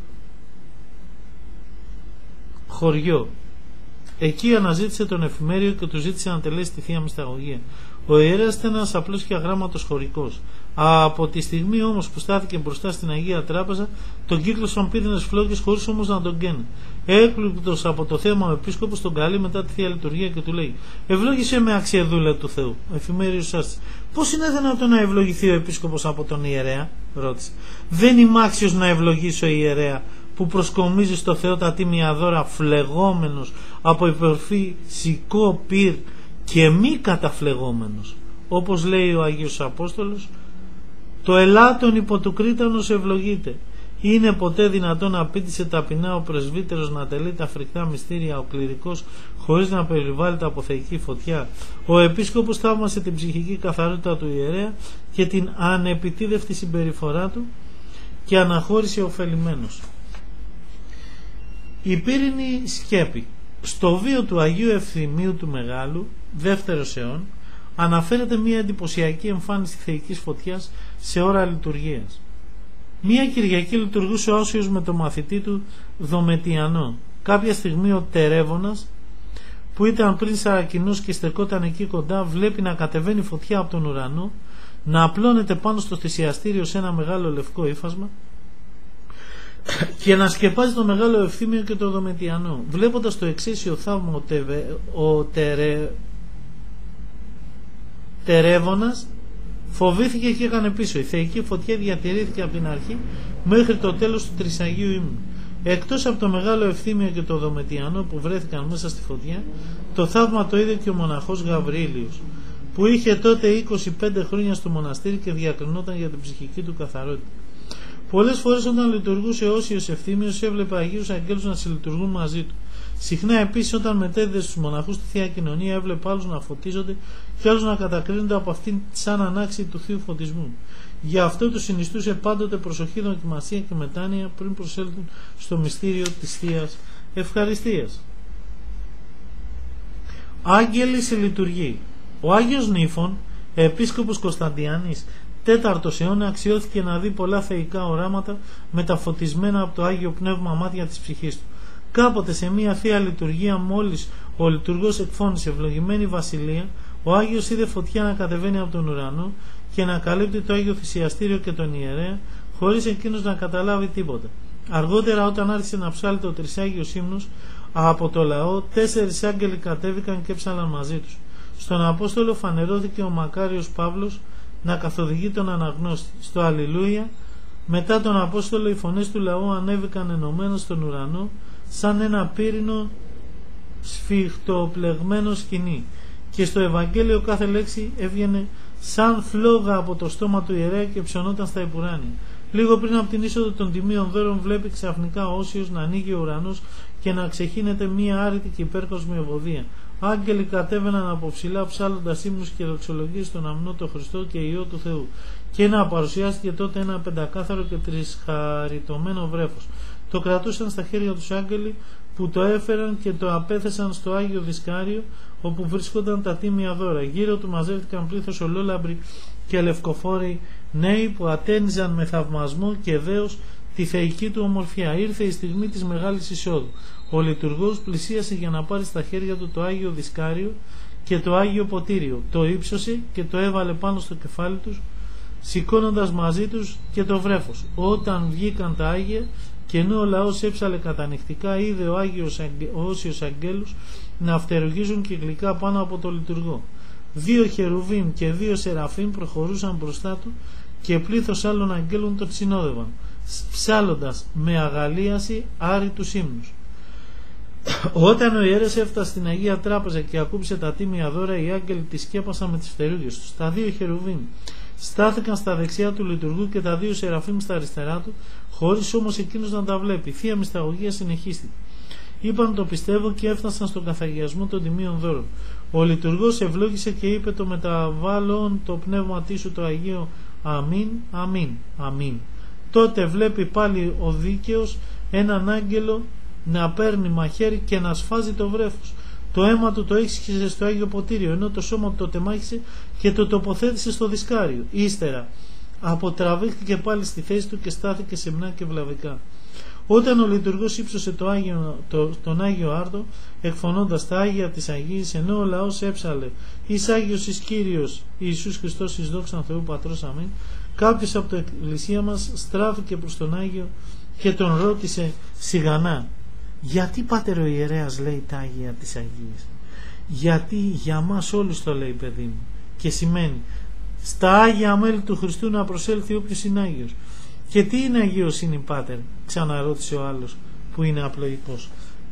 χωριό. Εκεί αναζήτησε τον εφημέριο και του ζήτησε να τελέσει τη Θεία Μυσταγωγία. Ο ιερέας ήταν ένας απλός και αγράμματος χωρικός. Από τη στιγμή όμως που στάθηκε μπροστά στην Αγία Τράπεζα, τον κύκλωσαν πύρινες φλόγες χωρίς όμως να τον καίνε. Έκπληκτος από το θέμα, ο επίσκοπος τον καλεί μετά τη Θεία Λειτουργία και του λέει: «Ευλόγησέ με, αξιεδούλε του Θεού». Ο εφημέριος σας: «Πώς είναι δυνατόν να ευλογηθεί ο επίσκοπος από τον ιερέα?» ρώτησε. «Δεν είμαι άξιος να ευλογήσω ιερέα που προσκομίζει στο Θεό τα τίμια δώρα, φλεγόμενος από υπερφυσικό πυρ και μη καταφλεγόμενος». Όπως λέει ο Άγιος Απόστολος: «Το ελάττον υπό του κρίτανος ευλογείται». Είναι ποτέ δυνατόν να πείτησε ταπεινά ο πρεσβύτερος να τελεί τα φρικτά μυστήρια ο κληρικός χωρίς να περιβάλλεται από θεϊκή φωτιά? Ο επίσκοπος θαύμασε την ψυχική καθαρότητα του ιερέα και την ανεπιτίδευτη συμπεριφορά του και αναχώρησε ωφελημένος. Η πύρινη σκέπη. Στο βίο του Αγίου Ευθυμίου του Μεγάλου, δεύτερος αιών, αναφέρεται μια εντυπωσιακή εμφάνιση θεϊκής φωτιάς σε ώρα λειτουργίας. Μια Κυριακή λειτουργούσε ο Όσιος με τον μαθητή του Δομετιανό. Κάποια στιγμή ο Τερεύωνας, που ήταν πριν Σαρακινός και στεκόταν εκεί κοντά, βλέπει να κατεβαίνει φωτιά από τον ουρανό, να απλώνεται πάνω στο θυσιαστήριο σε ένα μεγάλο λευκό ύφασμα και να σκεπάζει το μεγάλο Ευθύμιο και το Δομετιανό. Βλέποντας το εξαίσιο θαύμα, ο, τεβε, ο τερε, Τερεύωνας φοβήθηκε και έκανε πίσω. Η θεϊκή φωτιά διατηρήθηκε από την αρχή μέχρι το τέλος του Τρισαγίου Ύμνου. Εκτός από το μεγάλο Ευθύμιο και το Δομετιανό που βρέθηκαν μέσα στη φωτιά, το θαύμα το είδε και ο μοναχός Γαβρίλιος, που είχε τότε είκοσι πέντε χρόνια στο μοναστήρι και διακρινόταν για την ψυχική του καθαρότητα. Πολλές φορές όταν λειτουργούσε ο Όσιος Ευθύμιος, έβλεπε Αγίους Αγγέλους να συλλειτουργούν μαζί του. Συχνά επίσης όταν μετέδιδε στους μοναχούς τη Θεία Κοινωνία, έβλεπε άλλους να φωτίζονται και άλλους να κατακρίνονται από αυτήν σαν ανάξη του Θείου Φωτισμού. Γι' αυτό του συνιστούσε πάντοτε προσοχή, δοκιμασία και μετάνοια πριν προσέλθουν στο μυστήριο της Θείας Ευχαριστίας. Άγγελοι σε λειτουργή. Ο Άγιος Νύφων, επίσκοπος Κωνσταντιάνης, τέταρτος αιώνα, αξιώθηκε να δει πολλά θεϊκά οράματα μεταφωτισμένα από το Άγιο Πνεύμα μάτια της ψυχής του. Κάποτε σε μια Θεία Λειτουργία, μόλις ο λειτουργός εκφώνησε ευλογημένη βασιλεία, ο Άγιος είδε φωτιά να κατεβαίνει από τον ουρανό και να καλύπτει το Άγιο Θυσιαστήριο και τον ιερέα, χωρίς εκείνος να καταλάβει τίποτα. Αργότερα, όταν άρχισε να ψάλει το Τρισάγιος Ύμνος από το λαό, τέσσερις άγγελοι κατέβηκαν και έψαλαν μαζί τους. Στον Απόστολο φανερώθηκε ο μακάριος Παύλος να καθοδηγεί τον αναγνώστη. Στο Αλληλούια, μετά τον Απόστολο, οι φωνές του λαού ανέβηκαν ενωμένες στον ουρανό σαν ένα πύρινο σφιχτοπλεγμένο σκηνή, και στο Ευαγγέλιο κάθε λέξη έβγαινε σαν φλόγα από το στόμα του ιερέα και ψωνόταν στα υπουράνια. Λίγο πριν από την είσοδο των τιμίων δώρων, βλέπει ξαφνικά ο Όσιος να ανοίγει ο ουρανός και να ξεχύνεται μία άρρητη και υπέρκοσμη ευωδία. Άγγελοι κατέβαιναν από ψηλά ψάλλοντας ύμνους και δοξολογίες στον αμνό το Χριστό και Υιό του Θεού, και να παρουσιάστηκε τότε ένα πεντακάθαρο και τρισχαριτωμένο βρέφος. Το κρατούσαν στα χέρια τους άγγελοι, που το έφεραν και το απέθεσαν στο Άγιο Δισκάριο, όπου βρίσκονταν τα τίμια δώρα. Γύρω του μαζεύτηκαν πλήθος ολόλαμπροι και λευκοφόροι νέοι που ατένιζαν με θαυμασμό και δέος τη θεϊκή του ομορφιά. Ήρθε η στιγμή της μεγάλης εισόδου. Ο λειτουργός πλησίασε για να πάρει στα χέρια του το Άγιο Δισκάριο και το Άγιο Ποτήριο. Το ύψωσε και το έβαλε πάνω στο κεφάλι τους, σηκώνοντας μαζί τους και το βρέφος. Όταν βγήκαν τα Άγια, και ενώ ο λαός έψαλε κατανυχτικά, είδε ο Άγιος ο Όσιος Αγγέλους να φτερουγίζουν κυκλικά πάνω από το λειτουργό. Δύο χερουβίμ και δύο σεραφίμ προχωρούσαν μπροστά του και πλήθος άλλων αγγέλων τον συνόδευαν, ψάλλοντας με αγαλίαση άρρητους ύμνους. Όταν ο ιερέας έφτασε στην Αγία Τράπεζα και ακούμπησε τα τίμια δώρα, οι άγγελοι τη σκέπασαν με τις φτερούγες τους. Τα δύο χερουβίμ στάθηκαν στα δεξιά του λειτουργού και τα δύο σεραφείμ στα αριστερά του, χωρίς όμως εκείνος να τα βλέπει. Η Θεία Μυσταγωγία συνεχίστηκε. Είπαν το πιστεύω και έφτασαν στον καθαγιασμό των τιμίων δώρων. Ο λειτουργός ευλόγησε και είπε το μεταβάλλον το πνεύμα σου το Αγίο αμήν, αμήν, αμήν. Τότε βλέπει πάλι ο δίκαιος έναν άγγελο να παίρνει μαχαίρι και να σφάζει το βρέφος. Το αίμα του το έξιξε στο Άγιο Ποτήριο, ενώ το σώμα του το τεμάχισε και το τοποθέτησε στο δισκάριο. Ύστερα αποτραβήχθηκε πάλι στη θέση του και στάθηκε σεμνά και βλαβικά. Όταν ο λειτουργός ύψωσε το Άγιο, το, τον Άγιο Άρτο, εκφωνώντας τα Άγια της Αγίας, ενώ ο λαός έψαλε «Εις Άγιος εις Κύριος Ιησούς Χριστός εις δόξαν Θεού Πατρός αμήν», κάποιος από την εκκλησία μας στράφηκε προς τον Άγιο και τον ρώτησε σιγανά «Γιατί Πάτερ ο ιερέας λέει τα Άγια της Αγίας?» «Γιατί για μας όλους το λέει, παιδί μου, και σημαίνει στα Άγια μέλη του Χριστού να προσέλθει όποιος είναι Άγιος». «Και τι είναι αγιοσύνη, Πάτερ?» ξαναρώτησε ο άλλος που είναι απλοϊκός.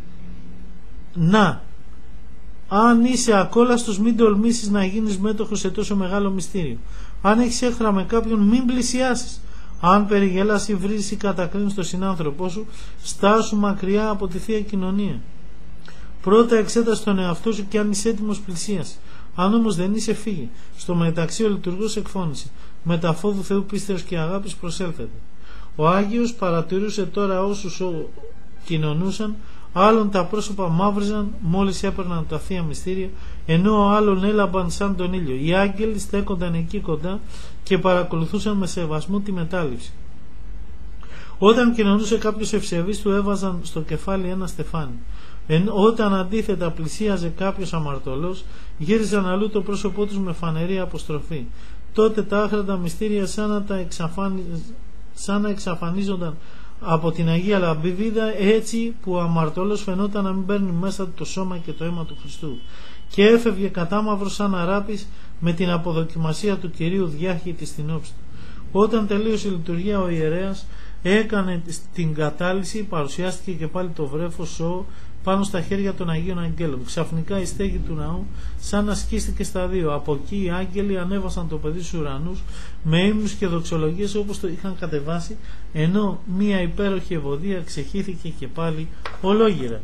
«Να, αν είσαι ακόλαστος, μην τολμήσεις να γίνεις μέτοχος σε τόσο μεγάλο μυστήριο. Αν έχεις έχθρα με κάποιον, μην πλησιάσεις. Αν περιγελάς ή βρίζεις ή κατακρίνεις τον συνάνθρωπό σου, στάσου μακριά από τη Θεία Κοινωνία. Πρώτα εξέτασε τον εαυτό σου και αν είσαι έτοιμος πλησίαση. Αν όμως δεν είσαι, φύγε. Στο μεταξύ ο λειτουργός εκφώνησε. Με τα φόβου Θεού πίστεως και αγάπης προσέλθετε». Ο Άγιος παρατηρούσε τώρα όσους κοινωνούσαν, άλλον τα πρόσωπα μαύριζαν μόλις έπαιρναν τα Θεία Μυστήρια, ενώ άλλον έλαμπαν σαν τον ήλιο. Οι άγγελοι στέκονταν εκεί κοντά και παρακολουθούσαν με σεβασμό τη μετάληψη. Όταν κοινωνούσε κάποιος ευσεβής, του έβαζαν στο κεφάλι ένα στεφάνι. Εν, όταν αντίθετα πλησίαζε κάποιος αμαρτωλός, γύριζαν αλλού το πρόσωπό τους με φανερή αποστροφή. Τότε τα άχραντα μυστήρια σαν να, τα εξαφάνι... σαν να εξαφανίζονταν από την Αγία Λαμπιβίδα, έτσι που ο αμαρτωλός φαινόταν να μην παίρνει μέσα του το σώμα και το αίμα του Χριστού, και έφευγε κατάμαυρο σαν αράπης με την αποδοκιμασία του Κυρίου διάχυτη στην όψη του. Όταν τελείωσε η λειτουργία, ο ιερέας έκανε την κατάλυση, παρουσιάστηκε και πάλι το βρέφος σώο πάνω στα χέρια των Αγίων Αγγέλων. Ξαφνικά η στέγη του ναού σαν να σκίστηκε στα δύο. Από εκεί οι άγγελοι ανέβασαν το παιδί στους ουρανούς με ύμνους και δοξολογίες όπως το είχαν κατεβάσει, ενώ μία υπέροχη ευωδία ξεχύθηκε και πάλι ολόγυρα.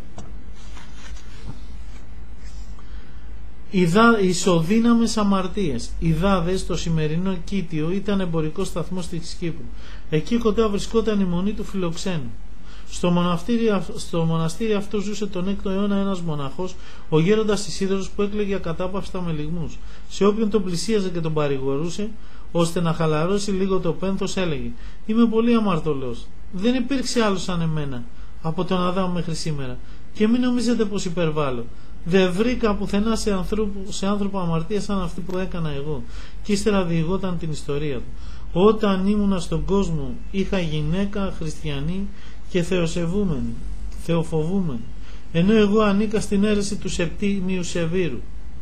Ισοδύναμες αμαρτίες. Οι Δάδες, στο σημερινό Κίτιο, ήταν εμπορικός σταθμός της Κύπρου. Εκεί κοντά βρισκόταν η μονή του Φιλοξένου. Στο μοναστήρι, στο μοναστήρι αυτό ζούσε τον έκτο αιώνα ένας μοναχός, ο γέροντας Ισίδωρος, που έκλαιγε ακατάπαυστα με λυγμούς. Σε όποιον τον πλησίαζε και τον παρηγορούσε, ώστε να χαλαρώσει λίγο το πένθος, έλεγε «Είμαι πολύ αμαρτωλός. Δεν υπήρξε άλλος σαν εμένα από τον Αδάμ μέχρι σήμερα. Και μην νομίζετε πως υπερβάλλω. Δεν βρήκα πουθενά σε άνθρωπο, σε άνθρωπο αμαρτία σαν αυτή που έκανα εγώ». Και ύστερα διηγόταν την ιστορία του. «Όταν ήμουνα στον κόσμο, είχα γυναίκα χριστιανή και θεοσεβούμενη, θεοφοβούμενη, ενώ εγώ ανήκα στην αίρεση του Σεπτήμιου Σεβίρου.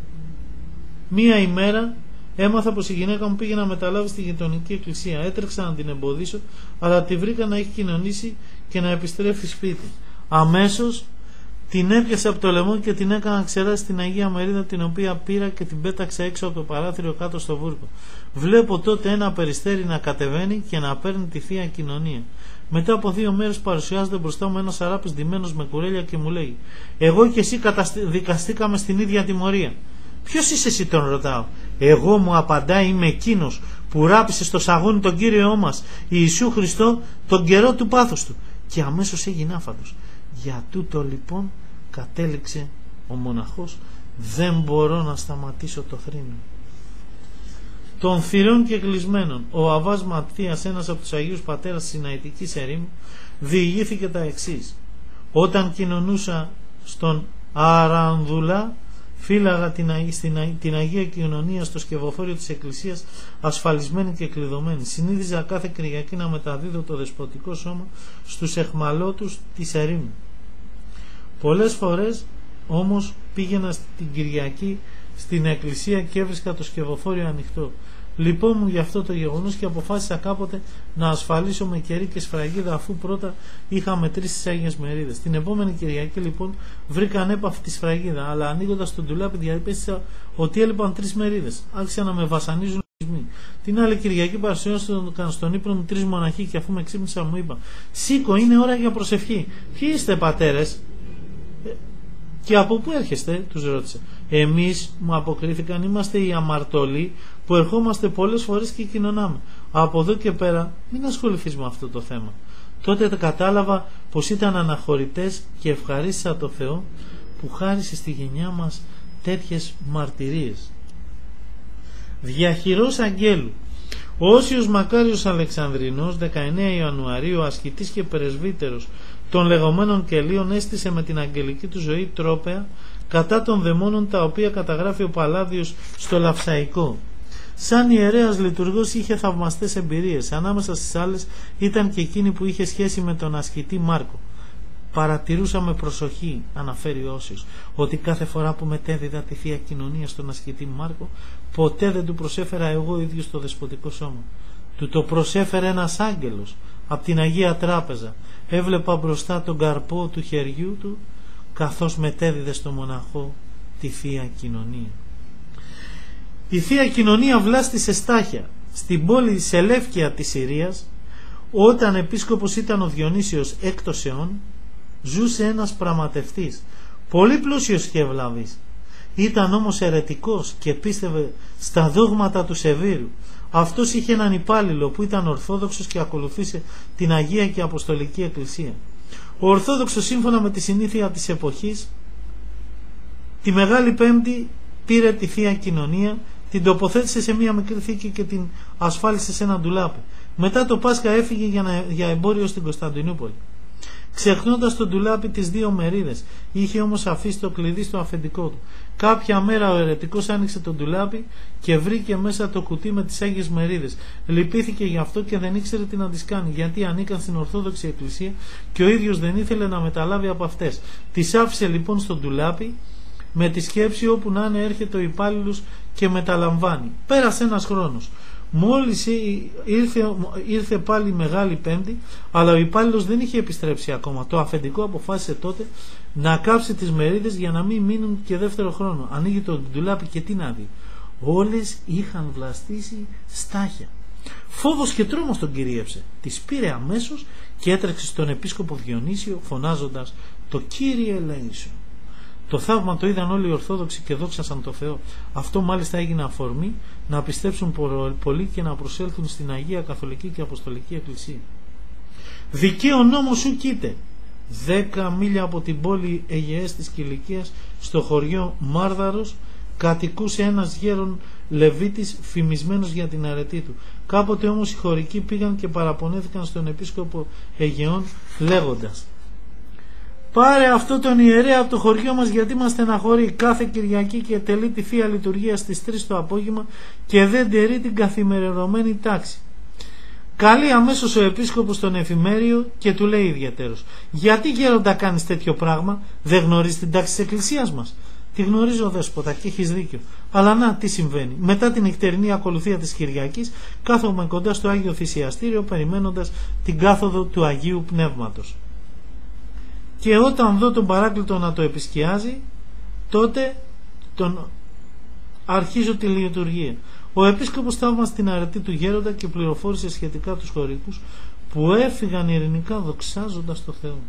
Μία ημέρα έμαθα πως η γυναίκα μου πήγε να μεταλάβει στη γειτονική εκκλησία. Έτρεξα να την εμποδίσω, αλλά τη βρήκα να έχει κοινωνήσει και να επιστρέφει σπίτι. Αμέσως την έπιασα από το λαιμό και την έκανα να ξεράσει την Αγία Μερίδα, την οποία πήρα και την πέταξα έξω από το παράθυρο κάτω στο βούρκο. Βλέπω τότε ένα περιστέρι να κατεβαίνει και να παίρνει τη Θεία Κοινωνία. Μετά από δύο μέρες παρουσιάζεται μπροστά μου ένας αράπης ντυμένος με κουρέλια και μου λέει «Εγώ και εσύ δικαστήκαμε στην ίδια τιμωρία». «Ποιος είσαι εσύ?» τον ρωτάω. «Εγώ», μου απαντάει, «είμαι εκείνος που ράπησε στο σαγόνι τον Κύριό μας Ιησού Χριστό τον καιρό του πάθους του». Και αμέσως έγινε άφαντος. Για τούτο λοιπόν, κατέληξε ο μοναχός, δεν μπορώ να σταματήσω το θρήνο. Των θυρών και κλεισμένων, ο Αββάς Ματθίας, ένας από τους Αγίους Πατέρας της Συναϊτικής Ερήμου, διηγήθηκε τα εξής. «Όταν κοινωνούσα στον Αρανδουλά, φύλαγα την, στην, την Αγία Κοινωνία στο σκευοφόριο της Εκκλησίας, ασφαλισμένη και κλειδωμένη. Συνήθιζα κάθε Κυριακή να μεταδίδω το δεσποτικό σώμα στους εχμαλώτους της ερήμου. Πολλές φορές όμως πήγαινα την Κυριακή στην εκκλησία και έβρισκα το σκευοφόριο ανοιχτό. Λυπόμουν γι' αυτό το γεγονός και αποφάσισα κάποτε να ασφαλίσω με κερί και σφραγίδα, αφού πρώτα είχα μετρήσει τις Άγιες Μερίδες. Την επόμενη Κυριακή λοιπόν βρήκα ανέπαυτη τη σφραγίδα, αλλά ανοίγοντας τον ντουλάπι διαπίστωσα ότι έλειπαν τρεις μερίδες. Άρχισαν να με βασανίζουν λογισμοί. Την άλλη Κυριακή παρουσιάστηκαν στον ύπνο μου τρεις μοναχοί και αφού με ξύπνησα μου είπα: σήκω, είναι ώρα για προσευχή. Ποιοι είστε, πατέρες? Και από πού έρχεστε? Τους ρώτησα. Εμείς, μου αποκρίθηκαν, είμαστε οι αμαρτωλοί που ερχόμαστε πολλές φορές και κοινωνάμε. Από εδώ και πέρα μην ασχοληθείς με αυτό το θέμα. Τότε κατάλαβα πως ήταν αναχωρητές και ευχαρίστησα το Θεό που χάρισε στη γενιά μας τέτοιες μαρτυρίες. Διαχειρός αγγέλου. Ο Όσιος Μακάριος Αλεξανδρινός, δεκαεννέα Ιανουαρίου, ασκητής και πρεσβύτερος των λεγόμενων κελίων, έστησε με την αγγελική του ζωή τρόπαια κατά των δαιμόνων, τα οποία καταγράφει ο Παλάδιος στο Λαυσαϊκό. Σαν ιερέας λειτουργός είχε θαυμαστές εμπειρίες. Ανάμεσα στις άλλες ήταν και εκείνη που είχε σχέση με τον ασκητή Μάρκο. Παρατηρούσα με προσοχή, αναφέρει ο Όσιος, ότι κάθε φορά που μετέδιδα τη Θεία Κοινωνία στον ασκητή Μάρκο, ποτέ δεν του προσέφερα εγώ ίδιος το δεσποτικό σώμα. Του το προσέφερε ένας άγγελος από την Αγία Τράπεζα. Έβλεπα μπροστά τον καρπό του χεριού του, καθώς μετέδιδε στο μοναχό τη Θεία Κοινωνία. Η Θεία Κοινωνία βλάστησε στάχια στην πόλη Σελεύκια της Συρίας. Όταν επίσκοπος ήταν ο Διονύσιος έκτος αιών, ζούσε ένας πραγματευτής, πολύ πλούσιος και ευλαβής. Ήταν όμως αιρετικός και πίστευε στα δόγματα του Σεβίρου. Αυτός είχε έναν υπάλληλο που ήταν ορθόδοξος και ακολουθήσε την Αγία και Αποστολική Εκκλησία. Ο Ορθόδοξος, σύμφωνα με τη συνήθεια της εποχής, τη Μεγάλη Πέμπτη πήρε τη Θεία Κοινωνία, την τοποθέτησε σε μία μικρή θήκη και την ασφάλισε σε ένα ντουλάπι. Μετά το Πάσχα έφυγε για, να, για εμπόριο στην Κωνσταντινούπολη, ξεχνώντας το ντουλάπι τις δύο μερίδες. Είχε όμως αφήσει το κλειδί στο αφεντικό του. Κάποια μέρα ο αιρετικός άνοιξε το ντουλάπι και βρήκε μέσα το κουτί με τις Άγιες Μερίδες. Λυπήθηκε γι' αυτό και δεν ήξερε τι να τις κάνει, γιατί ανήκαν στην Ορθόδοξη Εκκλησία και ο ίδιος δεν ήθελε να μεταλάβει από αυτές. Τις άφησε λοιπόν στο ντουλάπι με τη σκέψη όπου να είναι έρχεται ο υπάλληλος και μεταλαμβάνει. Πέρασε ένας χρόνος. Μόλις ήρθε, ήρθε πάλι η Μεγάλη Πέμπτη, αλλά ο υπάλληλος δεν είχε επιστρέψει ακόμα. Το αφεντικό αποφάσισε τότε να κάψει τις μερίδες για να μην μείνουν και δεύτερο χρόνο. Ανοίγει το ντουλάπι και τι να δει? Όλες είχαν βλαστήσει στάχια. Φόβος και τρόμος τον κυρίεψε. Τις πήρε αμέσως και έτρεξε στον επίσκοπο Διονύσιο φωνάζοντας: το Κύριε ελέησον. Το θαύμα το είδαν όλοι οι Ορθόδοξοι και δόξασαν το Θεό. Αυτό μάλιστα έγινε αφορμή να πιστέψουν πολλοί και να προσέλθουν στην Αγία Καθολική και Αποστολική Εκκλησία. Δικαίο νόμο σου κοίται. Δέκα μίλια από την πόλη Αιγαίας της Κιλικίας, στο χωριό Μάρδαρος, κατοικούσε ένας γέρον Λεβίτης, φημισμένος για την αρετή του. Κάποτε όμως οι χωρικοί πήγαν και παραπονέθηκαν στον επίσκοπο Αιγαιών λέγοντας: πάρε αυτό τον ιερέα από το χωριό μας, γιατί μας στεναχωρεί. Κάθε Κυριακή και τελεί τη Θεία Λειτουργία στις τρεις το απόγευμα και δεν τηρεί την καθημερινωμένη τάξη. Καλεί αμέσως ο επίσκοπος τον εφημέριο και του λέει ιδιαίτερος: γιατί γέροντα κάνεις τέτοιο πράγμα? Δεν γνωρίζεις την τάξη της Εκκλησίας μας? Τη γνωρίζω, δέσποτα, και έχεις δίκιο. Αλλά να, τι συμβαίνει. Μετά την νυχτερινή ακολουθία της Κυριακής, κάθομαι κοντά στο Άγιο Θυσιαστήριο, περιμένοντας την κάθοδο του Αγίου Πνεύματος. Και όταν δω τον παράκλητο να το επισκιάζει, τότε τον αρχίζω τη λειτουργία. Ο επίσκοπος θαύμασε την αρετή του γέροντα και πληροφόρησε σχετικά τους χωρικούς, που έφυγαν ειρηνικά δοξάζοντας το Θεό.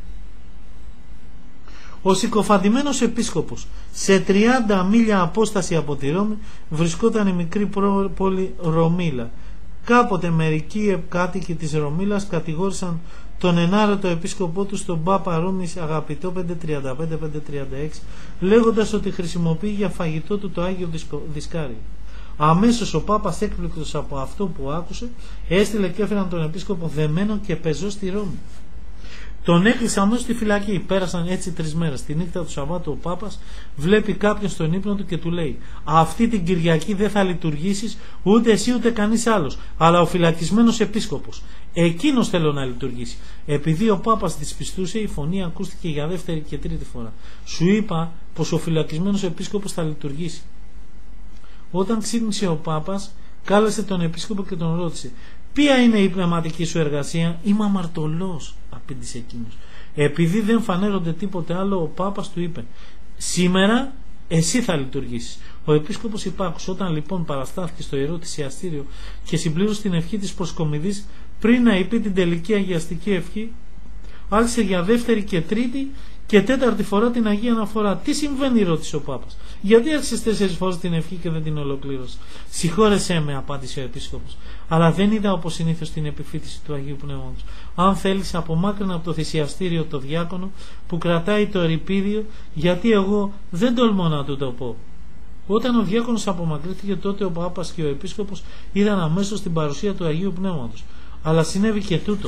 Ο συκοφαντημένος επίσκοπος, σε τριάντα μίλια απόσταση από τη Ρώμη, βρισκόταν η μικρή πόλη Ρωμίλα. Κάποτε μερικοί κάτοικοι της Ρωμίλας κατηγόρησαν τον ενάρετο επίσκοπό του, στον Πάπα Ρώμης Αγαπητό πεντακόσια τριάντα πέντε με πεντακόσια τριάντα έξι, λέγοντας ότι χρησιμοποιεί για φαγητό του το Άγιο Δισκάριο. Αμέσως ο Πάπας, έκπληκτος από αυτό που άκουσε, έστειλε και έφεραν τον επίσκοπο δεμένο και πεζό στη Ρώμη. Τον έκλεισαν αμέσως στη φυλακή. Πέρασαν έτσι τρεις μέρες. Τη νύχτα του Σαββάτου ο Πάπας βλέπει κάποιον στον ύπνο του και του λέει: αυτή την Κυριακή δεν θα λειτουργήσεις ούτε εσύ ούτε κανείς άλλος, αλλά ο φυλακισμένος επίσκοπος. Εκείνος θέλω να λειτουργήσει. Επειδή ο Πάπας δυσπιστούσε, η φωνή ακούστηκε για δεύτερη και τρίτη φορά: σου είπα πως ο φυλακισμένος επίσκοπος θα λειτουργήσει. Όταν ξύπνησε ο Πάπας, κάλεσε τον επίσκοπο και τον ρώτησε: ποια είναι η πνευματική σου εργασία? Είμαι αμαρτωλός, απήντησε εκείνος. Επειδή δεν φανέρονται τίποτε άλλο, ο Πάπας του είπε: σήμερα εσύ θα λειτουργήσεις. Ο επίσκοπος Ιππάκους, όταν λοιπόν παραστάθηκε στο Ιερό Θυσιαστήριο και συμπλήρωσε την ευχή της προσκομιδής, πριν να είπε την τελική αγιαστική ευχή, άρχισε για δεύτερη και τρίτη και τέταρτη φορά την Αγία Αναφορά. Τι συμβαίνει, ρώτησε ο Πάπας. Γιατί άρχισες τέσσερις φορές την ευχή και δεν την ολοκλήρωσες? Συγχώρεσέ με, απάντησε ο επίσκοπος. Αλλά δεν είδα όπως συνήθως την επιφύτηση του Αγίου Πνεύματος. Αν θέλεις, απομάκρυνα από το θυσιαστήριο το διάκονο που κρατάει το ερειπίδιο, γιατί εγώ δεν τολμώ να του το πω. Όταν ο διάκονος απομακρύθηκε, τότε ο Πάπας και ο επίσκοπος είδαν αμέσως την παρουσία του Αγίου Πνεύματος. Αλλά συνέβη και τούτο.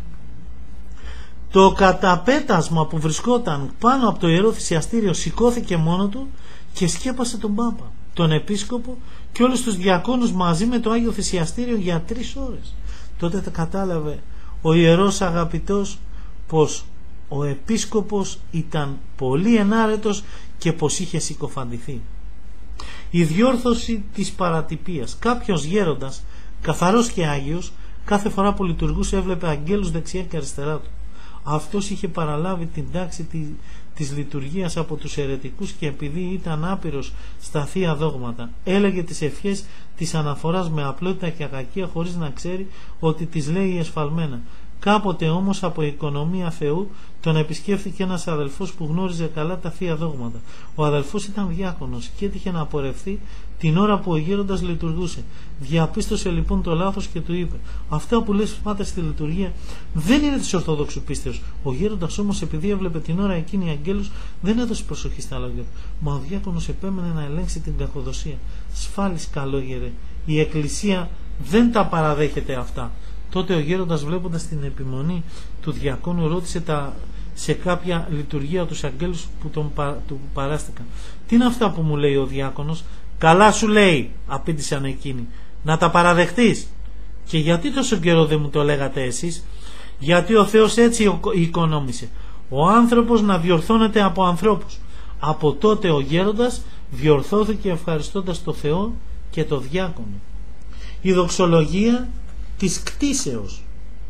Το καταπέτασμα που βρισκόταν πάνω από το Ιερό Θυσιαστήριο σηκώθηκε μόνο του και σκέπασε τον Πάπα, τον επίσκοπο και όλους τους διακόνους μαζί με το Άγιο Θυσιαστήριο για τρεις ώρες. Τότε τα κατάλαβε ο ιερός αγαπητός πως ο επίσκοπος ήταν πολύ ενάρετος και πως είχε συκοφαντηθεί. Η διόρθωση της παρατυπίας. Κάποιος γέροντας, καθαρός και άγιος, κάθε φορά που λειτουργούσε έβλεπε αγγέλους δεξιά και αριστερά του. Αυτός είχε παραλάβει την τάξη της λειτουργίας από τους αιρετικούς και επειδή ήταν άπειρος στα θεία δόγματα, έλεγε τις ευχές της αναφοράς με απλότητα και ακακία χωρίς να ξέρει ότι τις λέει εσφαλμένα. Κάποτε όμως από οικονομία Θεού τον επισκέφθηκε ένας αδελφός που γνώριζε καλά τα θεία δόγματα. Ο αδελφός ήταν διάκονος και έτυχε να πορευθεί την ώρα που ο γέροντας λειτουργούσε. Διαπίστωσε λοιπόν το λάθος και του είπε: αυτά που λες πάτε στη λειτουργία δεν είναι της Ορθοδόξου πίστεως. Ο γέροντας όμως, επειδή έβλεπε την ώρα εκείνη αγγέλους, δεν έδωσε προσοχή στα λόγια του. Μα ο διάκονος επέμενε να ελέγξει την κακοδοσία. Σφάλεις, καλόγερε, η Εκκλησία δεν τα παραδέχεται αυτά. Τότε ο γέροντας, βλέποντας την επιμονή του διακόνου, ρώτησε τα, σε κάποια λειτουργία τους αγγέλους που τον πα, του παράστηκαν: τι είναι αυτά που μου λέει ο διάκονος? Καλά σου λέει, απήντησαν εκείνοι, να τα παραδεχτείς. Και γιατί τόσο καιρό δεν μου το λέγατε εσείς? Γιατί ο Θεός έτσι οικονόμησε, ο άνθρωπος να διορθώνεται από ανθρώπους. Από τότε ο γέροντας διορθώθηκε ευχαριστώντας το Θεό και το διάκονο. Η δοξολογία της κτήσεως.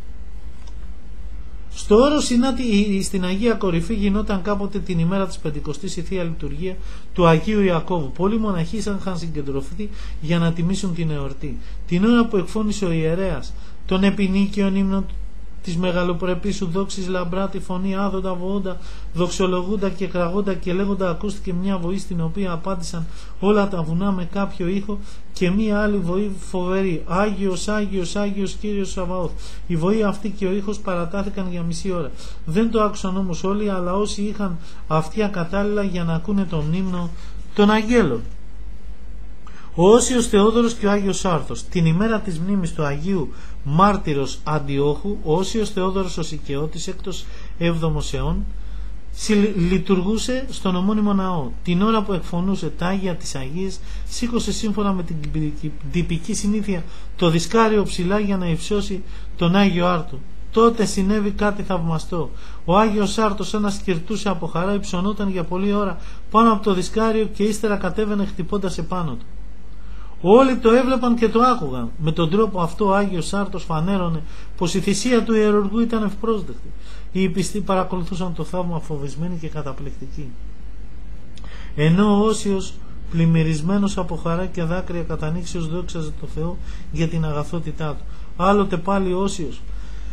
Στο όρος Συνάτη στην Αγία Κορυφή γινόταν κάποτε την ημέρα της Πεντηκοστής η Θεία Λειτουργία του Αγίου Ιακώβου. Πολλοί μοναχοί είχαν συγκεντρωθεί για να τιμήσουν την εορτή. Την ώρα που εκφώνησε ο ιερέας τον επινίκιον ύμνο της μεγαλοπρεπής σου δόξης λαμπρά τη φωνή άδοντα βοόντα, δοξολογούντα και κραγόντα και λέγοντα, ακούστηκε μια βοή στην οποία απάντησαν όλα τα βουνά με κάποιο ήχο και μια άλλη βοή φοβερή: Άγιος, Άγιος, Άγιος Κύριος Σαβαώθ. Η βοή αυτή και ο ήχος παρατάθηκαν για μισή ώρα. Δεν το άκουσαν όμως όλοι, αλλά όσοι είχαν αυτιά κατάλληλα για να ακούνε τον ύμνο των αγγέλων. Ο Όσιος Θεόδωρος και ο Άγιος Άρθος. Την ημέρα της μνήμης του Αγίου Μάρτυρος Αντιόχου, ο Όσιος Θεόδωρος ο Σικαιώτης, έκτος έβδομος αιών, λειτουργούσε στον ομώνυμο ναό. Την ώρα που εκφωνούσε τα Άγια της Αγίας, σήκωσε σύμφωνα με την τυπική συνήθεια το δισκάριο ψηλά για να υψώσει τον Άγιο Άρτο. Τότε συνέβη κάτι θαυμαστό. Ο Άγιος Άρτος, ένας κυρτούσε από χαρά, υψωνόταν για πολλή ώρα πάνω από το δισκάριο και ύστερα κατέβαινε χτυπώντας επάνω του. Όλοι το έβλεπαν και το άκουγαν. Με τον τρόπο αυτό ο Άγιος Άρτος φανέρωνε πως η θυσία του ιερουργού ήταν ευπρόσδεκτη. Οι πιστοί παρακολουθούσαν το θαύμα φοβισμένοι και καταπληκτικοί. Ενώ ο Όσιος, πλημμυρισμένος από χαρά και δάκρυα κατανήξεως, δόξαζε το Θεό για την αγαθότητά του. Άλλοτε πάλι ο Όσιος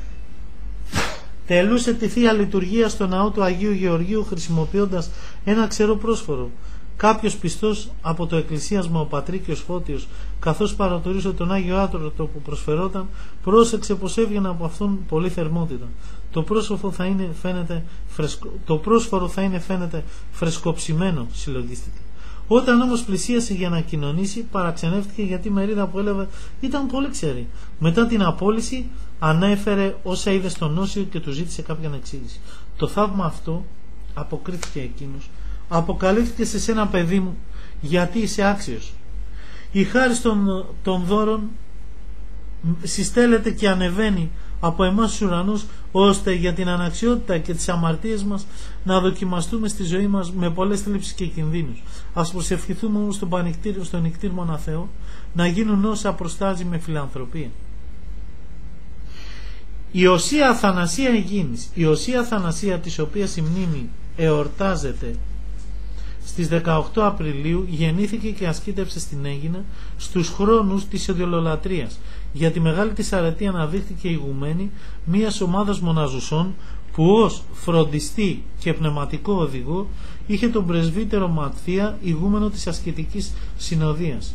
τελούσε τη Θεία Λειτουργία στο ναό του Αγίου Γεωργίου χρησιμοποιώντας ένα ξερό πρόσφορο. Κάποιος πιστός από το εκκλησίασμα, ο Πατρίκιος Φώτιος, καθώς παρατηρούσε τον Άγιο Άτρωτο που προσφερόταν, πρόσεξε πως έβγαινε από αυτόν πολύ θερμότητα. Το πρόσωπο θα είναι, φαίνεται, φρεσκο... το πρόσφορο θα είναι φαίνεται φρεσκοψημένο, συλλογίστηκε. Όταν όμως πλησίασε για να κοινωνήσει, παραξενεύτηκε γιατί η μερίδα που έλαβε ήταν πολύ ξερή. Μετά την απόλυση ανέφερε όσα είδε στον Όσιο και του ζήτησε κάποια εξήγηση. Το θαύμα αυτό, αποκρίθηκε εκείνος, αποκαλύφθηκε σε σένα, παιδί μου, γιατί είσαι άξιος. Η χάρη των, των δώρων συστέλλεται και ανεβαίνει από εμάς τους ουρανούς, ώστε για την αναξιότητα και τις αμαρτίες μας να δοκιμαστούμε στη ζωή μας με πολλές θλίψεις και κινδύνους. Ας προσευχηθούμε όμως στον πανικτήριο, στον νικτήρμονα Θεό, να γίνουν όσα προστάζει με φιλανθρωπία. Η Οσία Αθανασία Αιγίνης, η Οσία Αθανασία, της οποίας η μνήμη εορτάζεται Στις δεκαοκτώ Απριλίου γεννήθηκε και ασκήτευσε στην Αίγινα στους χρόνους της ειδωλολατρίας. Για τη μεγάλη της αρετή αναδείχθηκε ηγουμένη μιας ομάδας μοναζουσών που ως φροντιστή και πνευματικό οδηγό είχε τον πρεσβύτερο Ματθία, ηγούμενο της ασκητικής συνοδείας.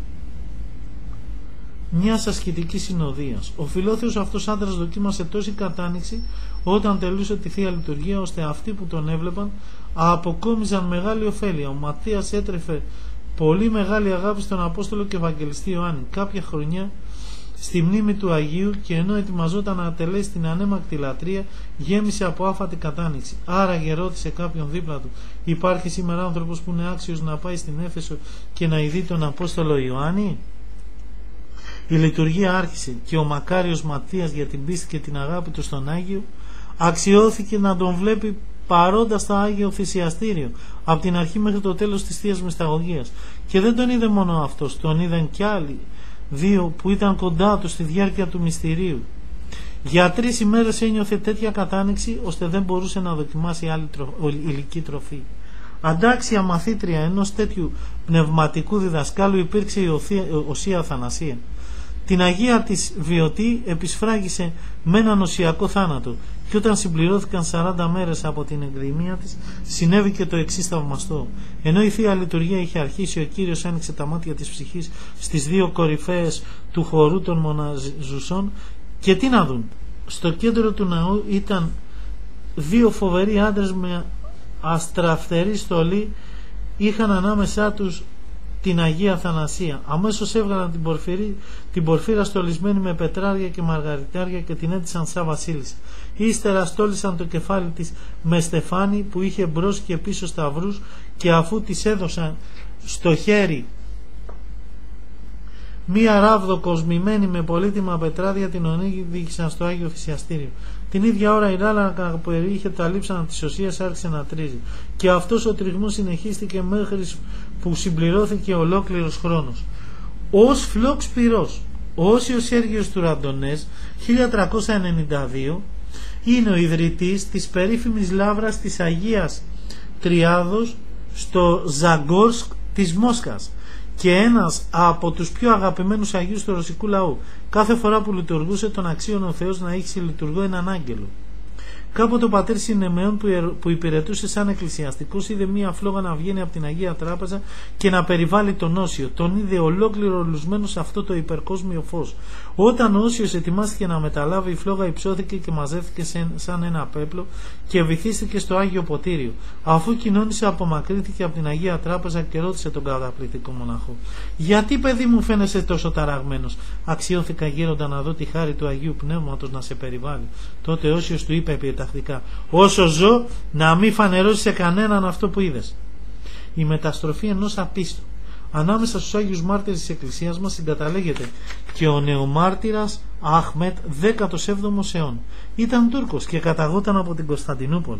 Μιας ασκητικής συνοδείας. Ο φιλόθεος αυτός άντρας δοκίμασε τόση κατάνοιξη όταν τελούσε τη Θεία Λειτουργία, ώστε αυτοί που τον έβλεπαν αποκόμιζαν μεγάλη ωφέλεια. Ο Ματθίας έτρεφε πολύ μεγάλη αγάπη στον Απόστολο και Ευαγγελιστή Ιωάννη. Κάποια χρονιά στη μνήμη του Αγίου, και ενώ ετοιμαζόταν να ατελέσει την ανέμακτη λατρεία, γέμισε από άφατη κατάνοιξη. Άραγε, ρώτησε κάποιον δίπλα του, υπάρχει σήμερα άνθρωπος που είναι άξιος να πάει στην Έφεσο και να ειδεί τον Απόστολο Ιωάννη? Η λειτουργία άρχισε και ο μακάριος Ματθίας, για την πίστη και την αγάπη του στον Άγιο, αξιώθηκε να τον βλέπει παρόντα στο Άγιο Θυσιαστήριο από την αρχή μέχρι το τέλος της Θείας Μυσταγωγίας. Και δεν τον είδε μόνο αυτός, τον είδαν κι άλλοι δύο που ήταν κοντά του στη διάρκεια του μυστηρίου. Για τρεις ημέρες ένιωθε τέτοια κατάνοιξη ώστε δεν μπορούσε να δοκιμάσει άλλη τρο... υλική τροφή. Αντάξια μαθήτρια ενός τέτοιου πνευματικού διδασκάλου υπήρξε η Οσία Αθανασία. Την Αγία της Βιωτή επισφράγισε με έναν οσιακό θάνατο, και όταν συμπληρώθηκαν σαράντα μέρες από την εκδημία της, συνέβη και το εξής θαυμαστό. Ενώ η Θεία Λειτουργία είχε αρχίσει, ο Κύριος άνοιξε τα μάτια της ψυχής στις δύο κορυφαίες του χορού των μοναζουσών, και τι να δουν, στο κέντρο του ναού ήταν δύο φοβεροί άντρες με αστραφτερή στολή, είχαν ανάμεσά τους την Αγία Αθανασία. Αμέσως έβγαλαν την, πορφυρή, την πορφύρα στολισμένη με πετράρια και μαργαριτάρια και την έντυσαν σαν βασίλισσα. Ύστερα στόλισαν το κεφάλι της με στεφάνι που είχε μπρος και πίσω σταυρούς, και αφού της έδωσαν στο χέρι μία ράβδο κοσμημένη με πολύτιμα πετράδια, την οδήγησαν στο Άγιο Θυσιαστήριο. Την ίδια ώρα η ράλανα που είχε τα λείψανα της Οσίας άρχισε να τρίζει, και αυτός ο τριγμός συνεχίστηκε μέχρι που συμπληρώθηκε ολόκληρος χρόνος. Ως Φλόξ Πυρός, ο Όσιος Σέργιος του Ραντονές, χίλια τριακόσια ενενήντα δύο, είναι ο ιδρυτής της περίφημης λάβρας της Αγίας Τριάδος στο Ζαγκόρσκ της Μόσχας και ένας από τους πιο αγαπημένους Αγίους του ρωσικού λαού. Κάθε φορά που λειτουργούσε τον αξίωνε ο Θεός να έχει συλλειτουργό έναν άγγελο. Κάποτε ο πατέρ Συνεμέων που υπηρετούσε σαν εκκλησιαστικός είδε μία φλόγα να βγαίνει από την Αγία Τράπεζα και να περιβάλλει τον Όσιο. Τον είδε ολόκληρο λουσμένο σε αυτό το υπερκόσμιο φως. Όταν ο Όσιος ετοιμάστηκε να μεταλάβει, η φλόγα υψώθηκε και μαζεύτηκε σαν ένα πέπλο και βυθίστηκε στο Άγιο Ποτήριο. Αφού κοινώνησε, απομακρύνθηκε από την Αγία Τράπεζα και ρώτησε τον καταπληκτικό μοναχό: «Γιατί, παιδί μου, φαίνεσαι τόσο ταραγμένος?» «Αξιώθηκα, γέροντα, να δω τη χάρη του Αγίου Πνεύματος να σε περιβάλλει». Τότε ο Όσιος του είπε επιτακτικά: «Όσο ζω, να μην φανερώσει σε κανέναν αυτό που είδες». Η μεταστροφή ενός απίστου. Ανάμεσα στους Άγιους Μάρτυρες της Εκκλησίας μας συγκαταλέγεται και ο νεομάρτυρας Αχμέτ, δέκατος έβδομος αιών. Ήταν Τούρκος και καταγόταν από την Κωνσταντινούπολη.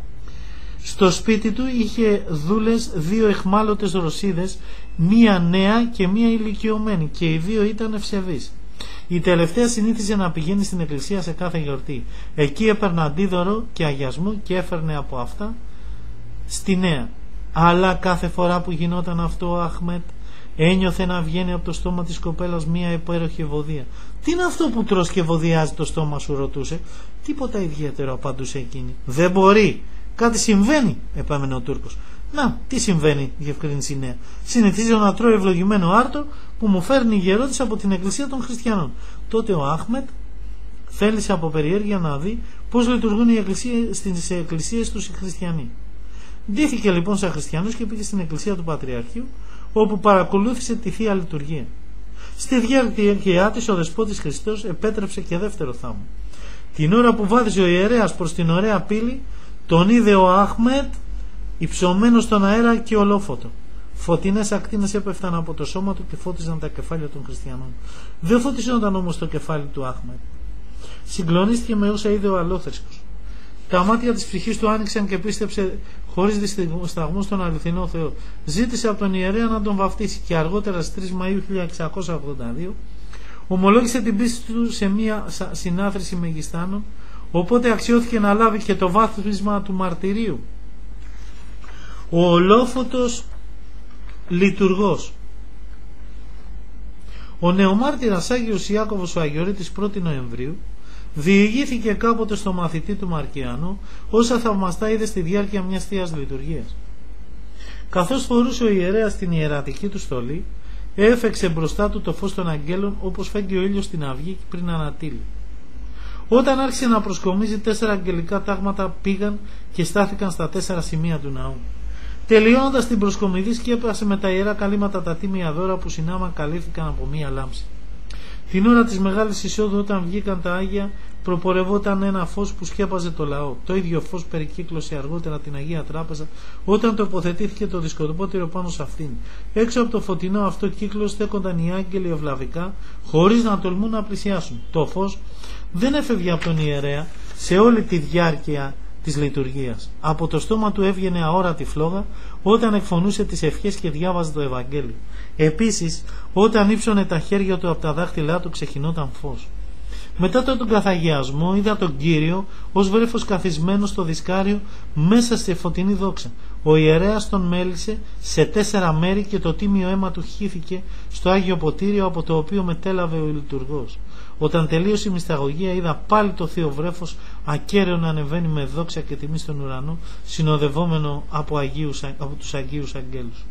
Στο σπίτι του είχε δούλες δύο εχμάλωτες Ρωσίδες, μία νέα και μία ηλικιωμένη, και οι δύο ήταν ευσεβείς. Η τελευταία συνήθιζε να πηγαίνει στην εκκλησία σε κάθε γιορτή. Εκεί έπαιρνε αντίδωρο και αγιασμό και έφερνε από αυτά στη νέα. Αλλά κάθε φορά που γινόταν αυτό, ο Αχμέτ ένιωθε να βγαίνει από το στόμα της κοπέλας μία υπέροχη ευωδία. «Τι είναι αυτό που τρως και ευωδιάζει το στόμα σου?» ρωτούσε. «Τίποτα ιδιαίτερο», απαντούσε εκείνη. «Δεν μπορεί. Κάτι συμβαίνει», επέμενε ο Τούρκος. «Να, τι συμβαίνει?» διευκρίνησε η νέα. «Συνηθίζω να τρώω ευλογημένο άρτο που μου φέρνει η γερότης από την εκκλησία των χριστιανών». Τότε ο Αχμέτ θέλησε από περιέργεια να δει πώς λειτουργούν οι εκκλησίες, στις εκκλησίες τους οι χριστιανοί. Ντύθηκε λοιπόν σαν χριστιανός και πήγε στην εκκλησία του Πατριαρχείου, όπου παρακολούθησε τη Θεία Λειτουργία. Στη διάρκεια της ο Δεσπότης Χριστός επέτρεψε και δεύτερο θαύμα. Την ώρα που βάδιζε ο ιερέας προς την ωραία πύλη, τον είδε ο Αχμέτ υψωμένος στον αέρα και ολόφωτο. Φωτεινές ακτίνες έπεφταν από το σώμα του και φώτιζαν τα κεφάλια των χριστιανών. Δεν φωτιζόταν όμως το κεφάλι του Αχμέτ. Συγκλονίστηκε με όσα είδε ο αλόθρησκος. Τα μάτια της ψυχής του άνοιξαν και πίστεψε χωρίς δισταγμό στον αληθινό Θεό. Ζήτησε από τον ιερέα να τον βαφτίσει και αργότερα στις τρεις Μαΐου χίλια εξακόσια ογδόντα δύο ομολόγησε την πίστη του σε μια συνάθρηση μεγιστάνων, οπότε αξιώθηκε να λάβει και το βάθμισμα του μαρτυρίου. Ο ολόφωτος λειτουργός. Ο νεομάρτυρας Άγιος Ιάκωβος ο Αγιορείτης πρώτη Νοεμβρίου διηγήθηκε κάποτε στο μαθητή του Μαρκιανό όσα θαυμαστά είδε στη διάρκεια μιας θείας λειτουργίας. Καθώς φορούσε ο ιερέας την ιερατική του στολή, έφεξε μπροστά του το φως των αγγέλων όπως φέγγει ο ήλιος στην αυγή πριν ανατείλει. Όταν άρχισε να προσκομίζει, τέσσερα αγγελικά τάγματα πήγαν και στάθηκαν στα τέσσερα σημεία του ναού. Τελειώνοντας την προσκομιδή, σκέπασε με τα ιερά καλήματα τα τίμια δώρα που συνάμα καλύφθηκαν από μία λάμψη. Την ώρα της Μεγάλης Εισόδου, όταν βγήκαν τα Άγια, προπορευόταν ένα φως που σκέπαζε το λαό. Το ίδιο φως περικύκλωσε αργότερα την Αγία Τράπεζα όταν τοποθετήθηκε το δισκοτοπότηρο πάνω σε αυτήν. Έξω από το φωτεινό αυτό κύκλο στέκονταν οι άγγελοι ευλαβικά, χωρίς να τολμούν να πλησιάσουν. Το φως δεν έφευγε από τον ιερέα σε όλη τη διάρκεια της λειτουργίας. Από το στόμα του έβγαινε αόρατη φλόγα όταν εκφωνούσε τις ευχές και διάβαζε το Ευαγγέλιο. Επίσης, όταν ύψωνε τα χέρια του από τα δάχτυλά του, ξεχυνόταν φως. Μετά τον καθαγιασμό είδα τον Κύριο ως βρέφος καθισμένο στο δισκάριο μέσα στη φωτεινή δόξα. Ο ιερέας τον μέλησε σε τέσσερα μέρη και το τίμιο αίμα του χύθηκε στο Άγιο Ποτήριο από το οποίο μετέλαβε ο λειτουργός. Όταν τελείωσε η μυσταγωγία, είδα πάλι το θείο βρέφος ακέραιο να ανεβαίνει με δόξα και τιμή στον ουρανό, συνοδευόμενο από, Αγίους, από τους Αγίους Αγγέλους.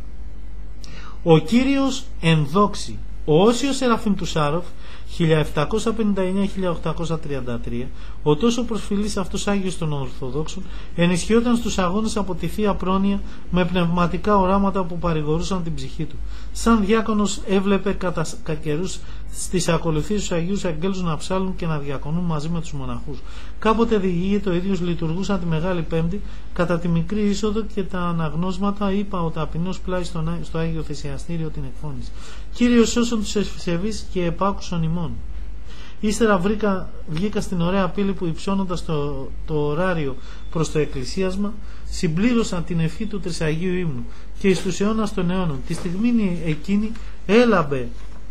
Ο Κύριος εν δόξη. Ο Όσιος Σεραφείμ του Σάροφ χίλια επτακόσια πενήντα εννέα με χίλια οκτακόσια τριάντα τρία, ο τόσο προσφυλής αυτός Άγιος των Ορθοδόξων, ενισχυόταν στους αγώνες από τη Θεία Πρόνοια με πνευματικά οράματα που παρηγορούσαν την ψυχή του. Σαν διάκονος έβλεπε κατά καιρούς στις ακολουθίες τους Αγίους Αγγέλους να ψάλουν και να διακονούν μαζί με τους μοναχούς. Κάποτε διηγείται ο ίδιος λειτουργούσαν τη Μεγάλη Πέμπτη κατά τη μικρή είσοδο και τα αναγνώσματα είπα ο ταπεινός πλάι στο Άγιο Θυσιαστήριο την εκφώνηση. Κύριος σώσον τους ευσεβείς και επάκουσον ημών. Ύστερα βρήκα, βγήκα στην ωραία πύλη που υψώνοντας το, το ωράριο προς το εκκλησίασμα συμπλήρωσα την ευχή του Τρισαγίου Ύμνου και εις τους αιώνας των αιώνων. Τη στιγμή εκείνη έλαμπε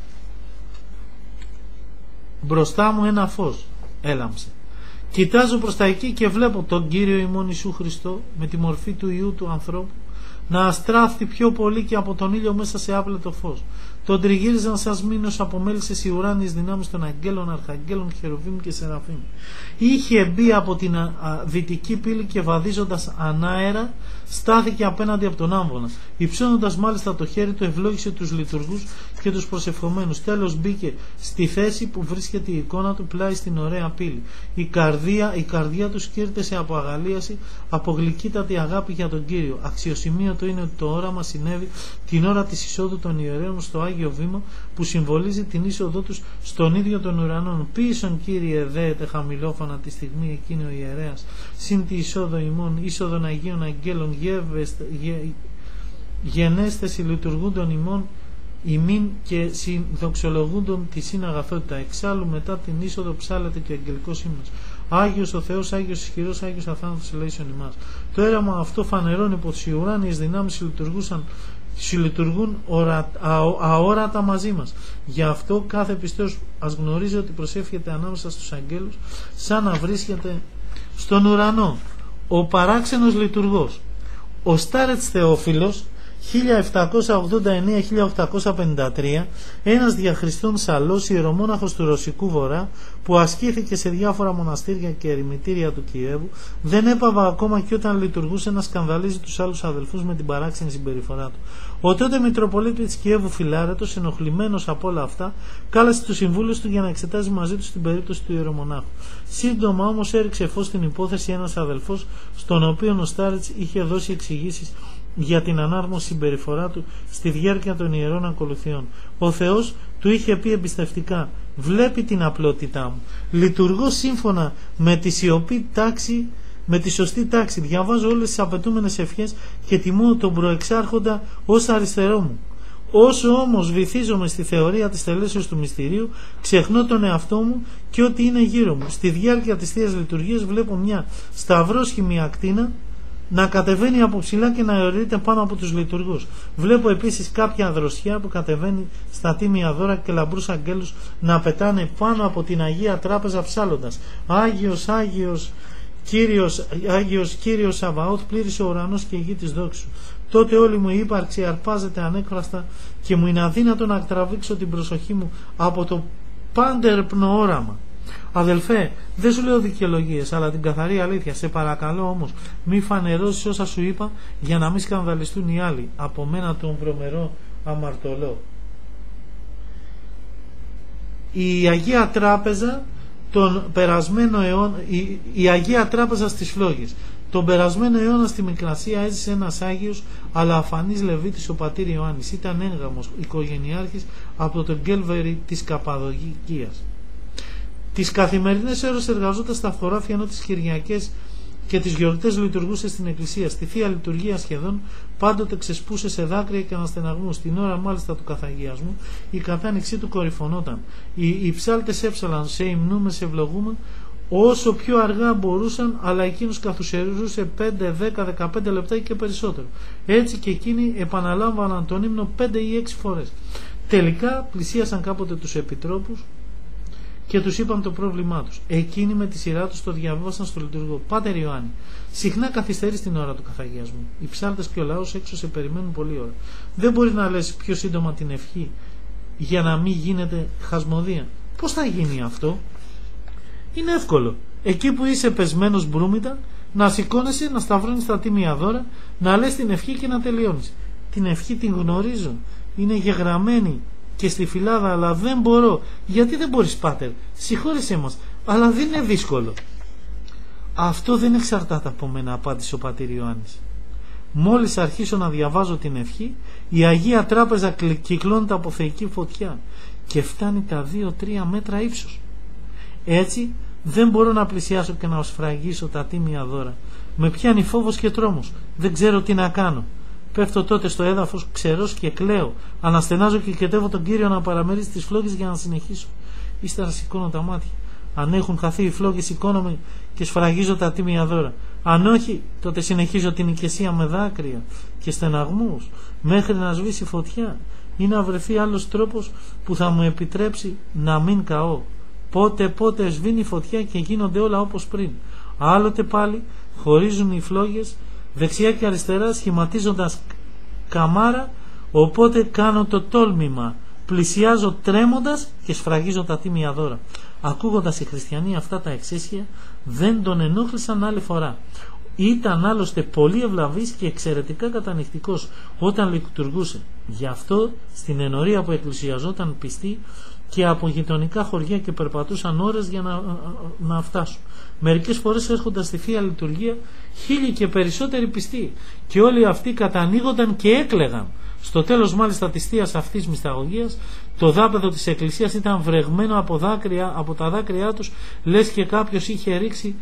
μπροστά μου ένα φως, έλαμψε. Κοιτάζω προς τα εκεί και βλέπω τον Κύριο ημών Ιησού Χριστό με τη μορφή του Υιού του ανθρώπου να αστράφθει πιο πολύ και από τον ήλιο μέσα σε άπλετο φως. Τον τριγύριζαν σαν σμήνος από μέλισσες οι ουράνιες δυνάμεις των αγγέλων, αρχαγγέλων, χερουβίμ και σεραφίμ. Είχε μπει από την α, α, δυτική πύλη και βαδίζοντας ανάερα στάθηκε απέναντι από τον άμβονα. Υψώνοντας μάλιστα το χέρι του ευλόγησε τους λειτουργούς και τους προσευχομένους. Τέλος μπήκε στη θέση που βρίσκεται η εικόνα του πλάι στην ωραία πύλη. Η καρδία, η καρδιά του σκύρτεσε από αγαλίαση, από γλυκύτατη αγάπη για τον Κύριο. Αξιοσημείωτο είναι ότι το όραμα συνέβη την ώρα της εισόδου των ιερέων στο Άγιο Βήμα που συμβολίζει την είσοδό τους στον ίδιο των ουρανών. Πίσον Κύριε δέεται χαμηλόφωνα τη στιγμή εκείνη ο ιερέας, συν τη εισόδο ημών, είσοδον Αγίων Αγγέλων, γε, γενέστες λειτουργούντων ημών, ημίν και συνδοξολογούντων τη συναγαθότητα. Εξάλλου μετά την είσοδο ψάλεται και ο αγγελικός ύμνος. Άγιος ο Θεός, Άγιος ισχυρός, Άγιος αθάνατος ελέησον ημάς. Το έραμα αυτό φανερώνει πως οι ουράνιες δυνάμεις λειτουργούσαν συλλειτουργούν ορα, α, αόρατα μαζί μας. Γι' αυτό κάθε πιστός ας γνωρίζει ότι προσεύχεται ανάμεσα στους αγγέλους σαν να βρίσκεται στον ουρανό. Ο παράξενος λειτουργός. Ο Στάρετς Θεόφιλος χίλια επτακόσια ογδόντα εννέα με χίλια οκτακόσια πενήντα τρία, ένας διαχριστών σαλός ιερομόναχος του Ρωσικού Βορρά που ασκήθηκε σε διάφορα μοναστήρια και ερημητήρια του Κιέβου, δεν έπαβα ακόμα και όταν λειτουργούσε να σκανδαλίζει τους άλλους αδελφούς με την παράξενη συμπεριφορά του. Ο τότε Μητροπολίτης της Κιέβου Φιλάρετος, ενοχλημένος από όλα αυτά, κάλεσε τους συμβούλους του για να εξετάζει μαζί τους την περίπτωση του ιερομονάχου. Σύντομα όμως έριξε φως στην υπόθεση ένας αδελφός, στον οποίο ο Στάρετς είχε δώσει εξηγήσεις για την ανάρμοστη συμπεριφορά του στη διάρκεια των ιερών ακολουθιών. Ο Θεός του είχε πει εμπιστευτικά: «Βλέπει την απλότητά μου. Λειτουργώ σύμφωνα με τη σιωπή τάξη, με τη σωστή τάξη. Διαβάζω όλες τις απαιτούμενες ευχές και τιμώ τον προεξάρχοντα ως αριστερό μου. Όσο όμως βυθίζομαι στη θεωρία της τελέσεως του μυστηρίου, ξεχνώ τον εαυτό μου και ό,τι είναι γύρω μου. Στη διάρκεια της Θείας Λειτουργίας βλέπω μια σταυρόσχημη ακτίνα να κατεβαίνει από ψηλά και να αιωρείται πάνω από τους λειτουργούς. Βλέπω επίσης κάποια αδροσιά που κατεβαίνει στα τίμια δώρα και λαμπρούς αγγέλους να πετάνε πάνω από την Αγία Τράπεζα ψάλλοντας: Άγιος, Άγιος, Κύριος, Άγιος, Κύριος Σαβαώθ, πλήρης ο ουρανός και η γη της δόξης σου. τότε όλη μου η ύπαρξη αρπάζεται ανέκφραστα και μου είναι αδύνατο να τραβήξω την προσοχή μου από το πάντερπνο όραμα. Αδελφέ, δεν σου λέω δικαιολογίες, αλλά την καθαρή αλήθεια. Σε παρακαλώ όμως, μη φανερώσεις όσα σου είπα για να μην σκανδαλιστούν οι άλλοι. Από μένα τον βρωμερό αμαρτωλό. Η Αγία Τράπεζα τον περασμένο αιώνα, η, η Αγία Τράπεζα στις Φλόγες. Τον περασμένο αιώνα στη Μικρασία έζησε ένας Άγιος αλλά αφανής Λεβίτης, ο πατήρ Ιωάννης. Ήταν έγγαμος οικογενειάρχης από τον Γκέλβερη της Καπαδοκίας. Τις καθημερινές ώρες εργαζόταν στα χωράφια, ενώ τις Κυριακές και τις γιορτές λειτουργούσε στην εκκλησία. Στη Θεία Λειτουργία σχεδόν πάντοτε ξεσπούσε σε δάκρυα και αναστεναγμούς. Την ώρα μάλιστα του καθαγιασμού η κατάνοιξή του κορυφωνόταν. Οι, οι ψάλτες έψαλαν σε υμνούμε, σε ευλογούμε όσο πιο αργά μπορούσαν, αλλά εκείνος καθουσιαζούσε πέντε, δέκα, δεκαπέντε λεπτά και περισσότερο. Έτσι και εκείνοι επαναλάμβαναν τον ύμνο πέντε ή έξι φορές. Τελικά πλησίασαν κάποτε τους επιτρόπους και τους είπαν το πρόβλημά τους. Εκείνοι με τη σειρά τους το διαβίβασαν στο λειτουργό. Πάτερ Ιωάννη, συχνά καθυστερείς την ώρα του καθαγιασμού. Οι ψάλτες και ο λαός έξω σε περιμένουν πολλή ώρα. Δεν μπορεί να λες πιο σύντομα την ευχή για να μην γίνεται χασμοδία. Πώς θα γίνει αυτό? Είναι εύκολο. Εκεί που είσαι πεσμένος μπρούμητα, να σηκώνεσαι, να σταυρώνεις τα τίμια δώρα, να λες την ευχή και να τελειώνεις. Την ευχή την γνωρίζω. Είναι γεγραμμένη και στη φυλάδα, αλλά δεν μπορώ. Γιατί δεν μπορείς, πάτερ? Συγχώρεσέ μας, αλλά δεν είναι δύσκολο. Αυτό δεν εξαρτάται από μένα, απάντησε ο πατήρ Ιωάννης. Μόλις αρχίσω να διαβάζω την ευχή, η Αγία Τράπεζα κυκλώνεται από θεϊκή φωτιά και φτάνει τα δύο τρία μέτρα ύψος. Έτσι δεν μπορώ να πλησιάσω και να σφραγίσω τα τίμια δώρα. Με πιάνει φόβος και τρόμος. Δεν ξέρω τι να κάνω. Πέφτω τότε στο έδαφος ξερός και κλαίω. Αναστενάζω και κετεύω τον Κύριο να παραμερίσει τις φλόγες για να συνεχίσω. Ύστερα σηκώνω τα μάτια. Αν έχουν χαθεί οι φλόγες, σηκώνομαι και σφραγίζω τα τίμια δώρα. Αν όχι, τότε συνεχίζω την οικεσία με δάκρυα και στεναγμούς μέχρι να σβήσει φωτιά ή να βρεθεί άλλος τρόπος που θα μου επιτρέψει να μην καώ. Πότε πότε σβήνει η φωτιά και γίνονται όλα όπως πριν. Άλλοτε πάλι χωρίζουν οι φλόγες δεξιά και αριστερά σχηματίζοντας καμάρα, οπότε κάνω το τόλμημα. Πλησιάζω τρέμοντας και σφραγίζω τα τίμια δώρα. Ακούγοντας οι χριστιανοί αυτά τα εξαίσια, δεν τον ενόχλησαν άλλη φορά. Ήταν άλλωστε πολύ ευλαβής και εξαιρετικά κατανοητικός όταν λειτουργούσε. Γι' αυτό στην ενορία που εκκλησιαζόταν πιστοί και από γειτονικά χωριά και περπατούσαν ώρες για να, να φτάσουν. Μερικές φορές έρχονταν στη Θεία Λειτουργία χίλιοι και περισσότεροι πιστοί και όλοι αυτοί κατανοίγονταν και έκλαιγαν. Στο τέλος μάλιστα της θείας αυτής μυσταγωγίας, το δάπεδο της εκκλησίας ήταν βρεγμένο από, δάκρυα, από τα δάκρυά τους, λες και κάποιος είχε ρίξει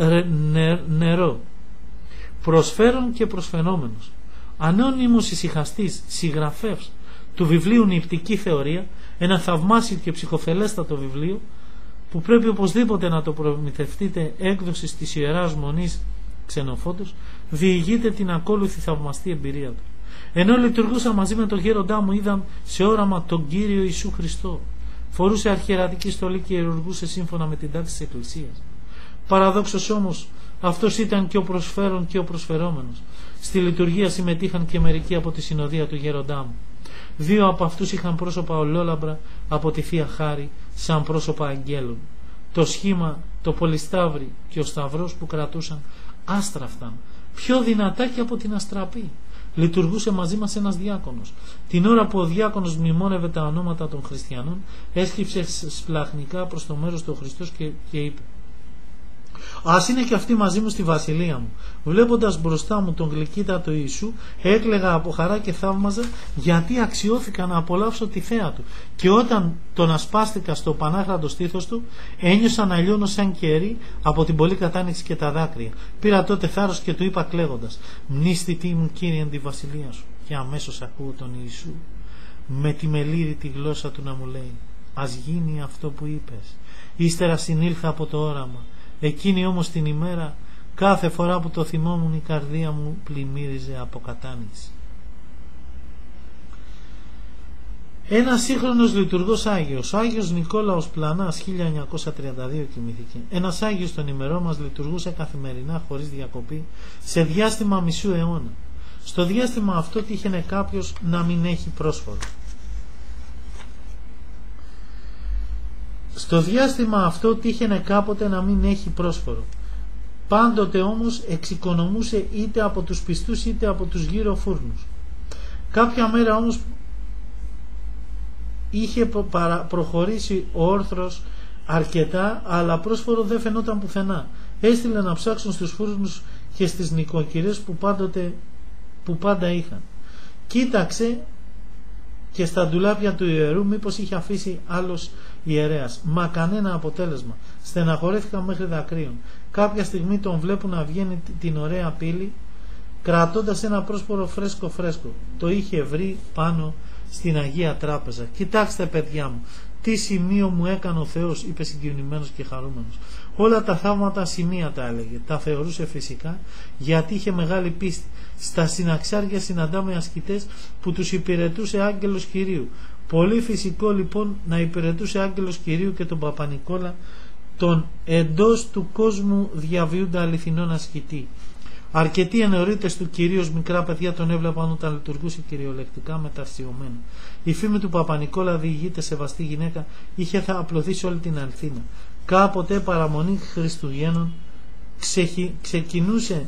νερό. Προσφέρον και προσφαινόμενος. Ανώνυμος ησυχαστής συγγραφεύς του βιβλίου Νηπτική Θεωρία, ένα θαυμάσιο και ψυχοφελέστατο βιβλίο που πρέπει οπωσδήποτε να το προμηθευτείτε, έκδοση της Ιεράς Μονής Ξενοφόντος, διηγείται την ακόλουθη θαυμαστή εμπειρία του. Ενώ λειτουργούσα μαζί με τον γέροντά μου, είδα σε όραμα τον Κύριο Ιησού Χριστό. Φορούσε αρχιερατική στολή και ιερουργούσε σύμφωνα με την τάξη της Εκκλησίας. Παραδόξως όμως, αυτός ήταν και ο προσφέρον και ο προσφερόμενος. Στη λειτουργία συμμετείχαν και μερικοί από τη συνοδεία του γέροντά μου. Δύο από αυτούς είχαν πρόσωπα ολόλαμπρα από τη Θεία Χάρη, σαν πρόσωπα αγγέλων. Το σχήμα, το πολυσταύρι και ο σταυρός που κρατούσαν άστραφταν, πιο δυνατά και από την αστραπή. Λειτουργούσε μαζί μας ένας διάκονος. Την ώρα που ο διάκονος μνημόνευε τα ονόματα των χριστιανών, έσκυψε σπλαχνικά προς το μέρος του Χριστός και, και είπε: «Ας είναι και αυτοί μαζί μου στη βασιλεία μου». Βλέποντας μπροστά μου τον γλυκύτατο Ιησού, έκλαιγα από χαρά και θαύμαζα, γιατί αξιώθηκα να απολαύσω τη θέα του. Και όταν τον ασπάστηκα στο πανάχραντο στήθος του, ένιωσα να λιώνω σαν κερί από την πολλή κατάνοιξη και τα δάκρυα. Πήρα τότε θάρρος και του είπα κλαίγοντας: «Μνήστητή μου, Κύριε, εν τη βασιλεία σου». Και αμέσως ακούω τον Ιησού με τη μελήρητη γλώσσα του να μου λέει: «Ας γίνει αυτό που είπες». Ύστερα συνήλθα από το όραμα. Εκείνη όμως την ημέρα, κάθε φορά που το θυμόμουν, η καρδία μου πλημμύριζε από κατάνοιξη. Ένας σύγχρονος λειτουργός Άγιος, ο Άγιος Νικόλαος Πλανάς, χίλια εννιακόσια τριάντα δύο κοιμήθηκε. Ένας Άγιος των ημερών μας λειτουργούσε καθημερινά χωρίς διακοπή σε διάστημα μισού αιώνα. Στο διάστημα αυτό τύχαινε κάποιος να μην έχει πρόσφορο. Στο διάστημα αυτό τύχαινε κάποτε να μην έχει πρόσφορο. Πάντοτε όμως εξοικονομούσε είτε από τους πιστούς είτε από τους γύρω φούρνους. Κάποια μέρα όμως είχε προχωρήσει ο όρθρος αρκετά, αλλά πρόσφορο δεν φαινόταν πουθενά. Έστειλε να ψάξουν στους φούρνους και στις νοικοκυρές που, πάντοτε, που πάντα είχαν. Κοίταξε και στα ντουλάπια του ιερού μήπως είχε αφήσει άλλος ιερέας. Μα κανένα αποτέλεσμα. Στεναχωρέθηκα μέχρι δακρύων. Κάποια στιγμή τον βλέπουν να βγαίνει την ωραία πύλη κρατώντας ένα πρόσπορο φρέσκο φρέσκο. Το είχε βρει πάνω στην Αγία Τράπεζα. Κοιτάξτε παιδιά μου, τι σημείο μου έκανε ο Θεός, είπε συγκινημένος και χαρούμενος. Όλα τα θαύματα σημεία τα έλεγε. Τα θεωρούσε φυσικά γιατί είχε μεγάλη πίστη. Στα συναξάρια συναντάμε ασκητές που τους υπηρετούσε άγγελος Κυρίου. Πολύ φυσικό λοιπόν να υπηρετούσε άγγελος Κυρίου και τον Παπα-Νικόλα, τον εντός του κόσμου διαβιούντα αληθινόν ασκητή. Αρκετοί ενορίτες του κυρίως μικρά παιδιά τον έβλεπαν όταν λειτουργούσε κυριολεκτικά μεταρσιωμένο. Η φήμη του Παπα-Νικόλα διηγείται σεβαστή γυναίκα είχε θα απλωθεί σε όλη την Αλθίνα. Κάποτε παραμονή Χριστουγέννων ξεχι... ξεκινούσε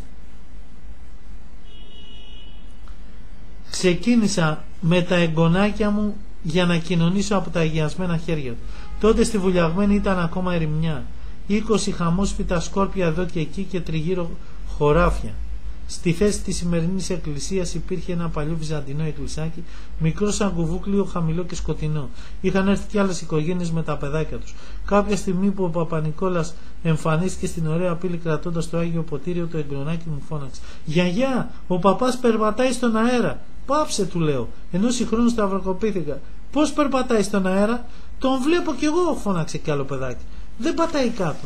ξεκίνησα με τα εγγονάκια μου για να κοινωνήσω από τα αγιασμένα χέρια του. Τότε στη Βουλιαγμένη ήταν ακόμα ερημιά. Είκοσι χαμόσπιτα σκόρπια εδώ και εκεί και τριγύρω χωράφια. Στη θέση της σημερινής εκκλησίας υπήρχε ένα παλιό βυζαντινό εκκλησάκι, μικρό σαν κουβούκλιο, χαμηλό και σκοτεινό. Είχαν έρθει κι άλλες οικογένειες με τα παιδάκια τους. Κάποια στιγμή που ο Παπα-Νικόλας εμφανίστηκε στην ωραία πύλη κρατώντας το Άγιο Ποτήριο, το εγγονάκι μου φώναξε: «Γιαγιά, ο παπάς περπατάει στον αέρα!» «Πάψε», του λέω, ενώ συγχρόνως σταυροκοπήθηκα. «Πώς περπατάει στον αέρα?» «Τον βλέπω κι εγώ», φώναξε κι άλλο παιδάκι. «Δεν πατάει κάτω».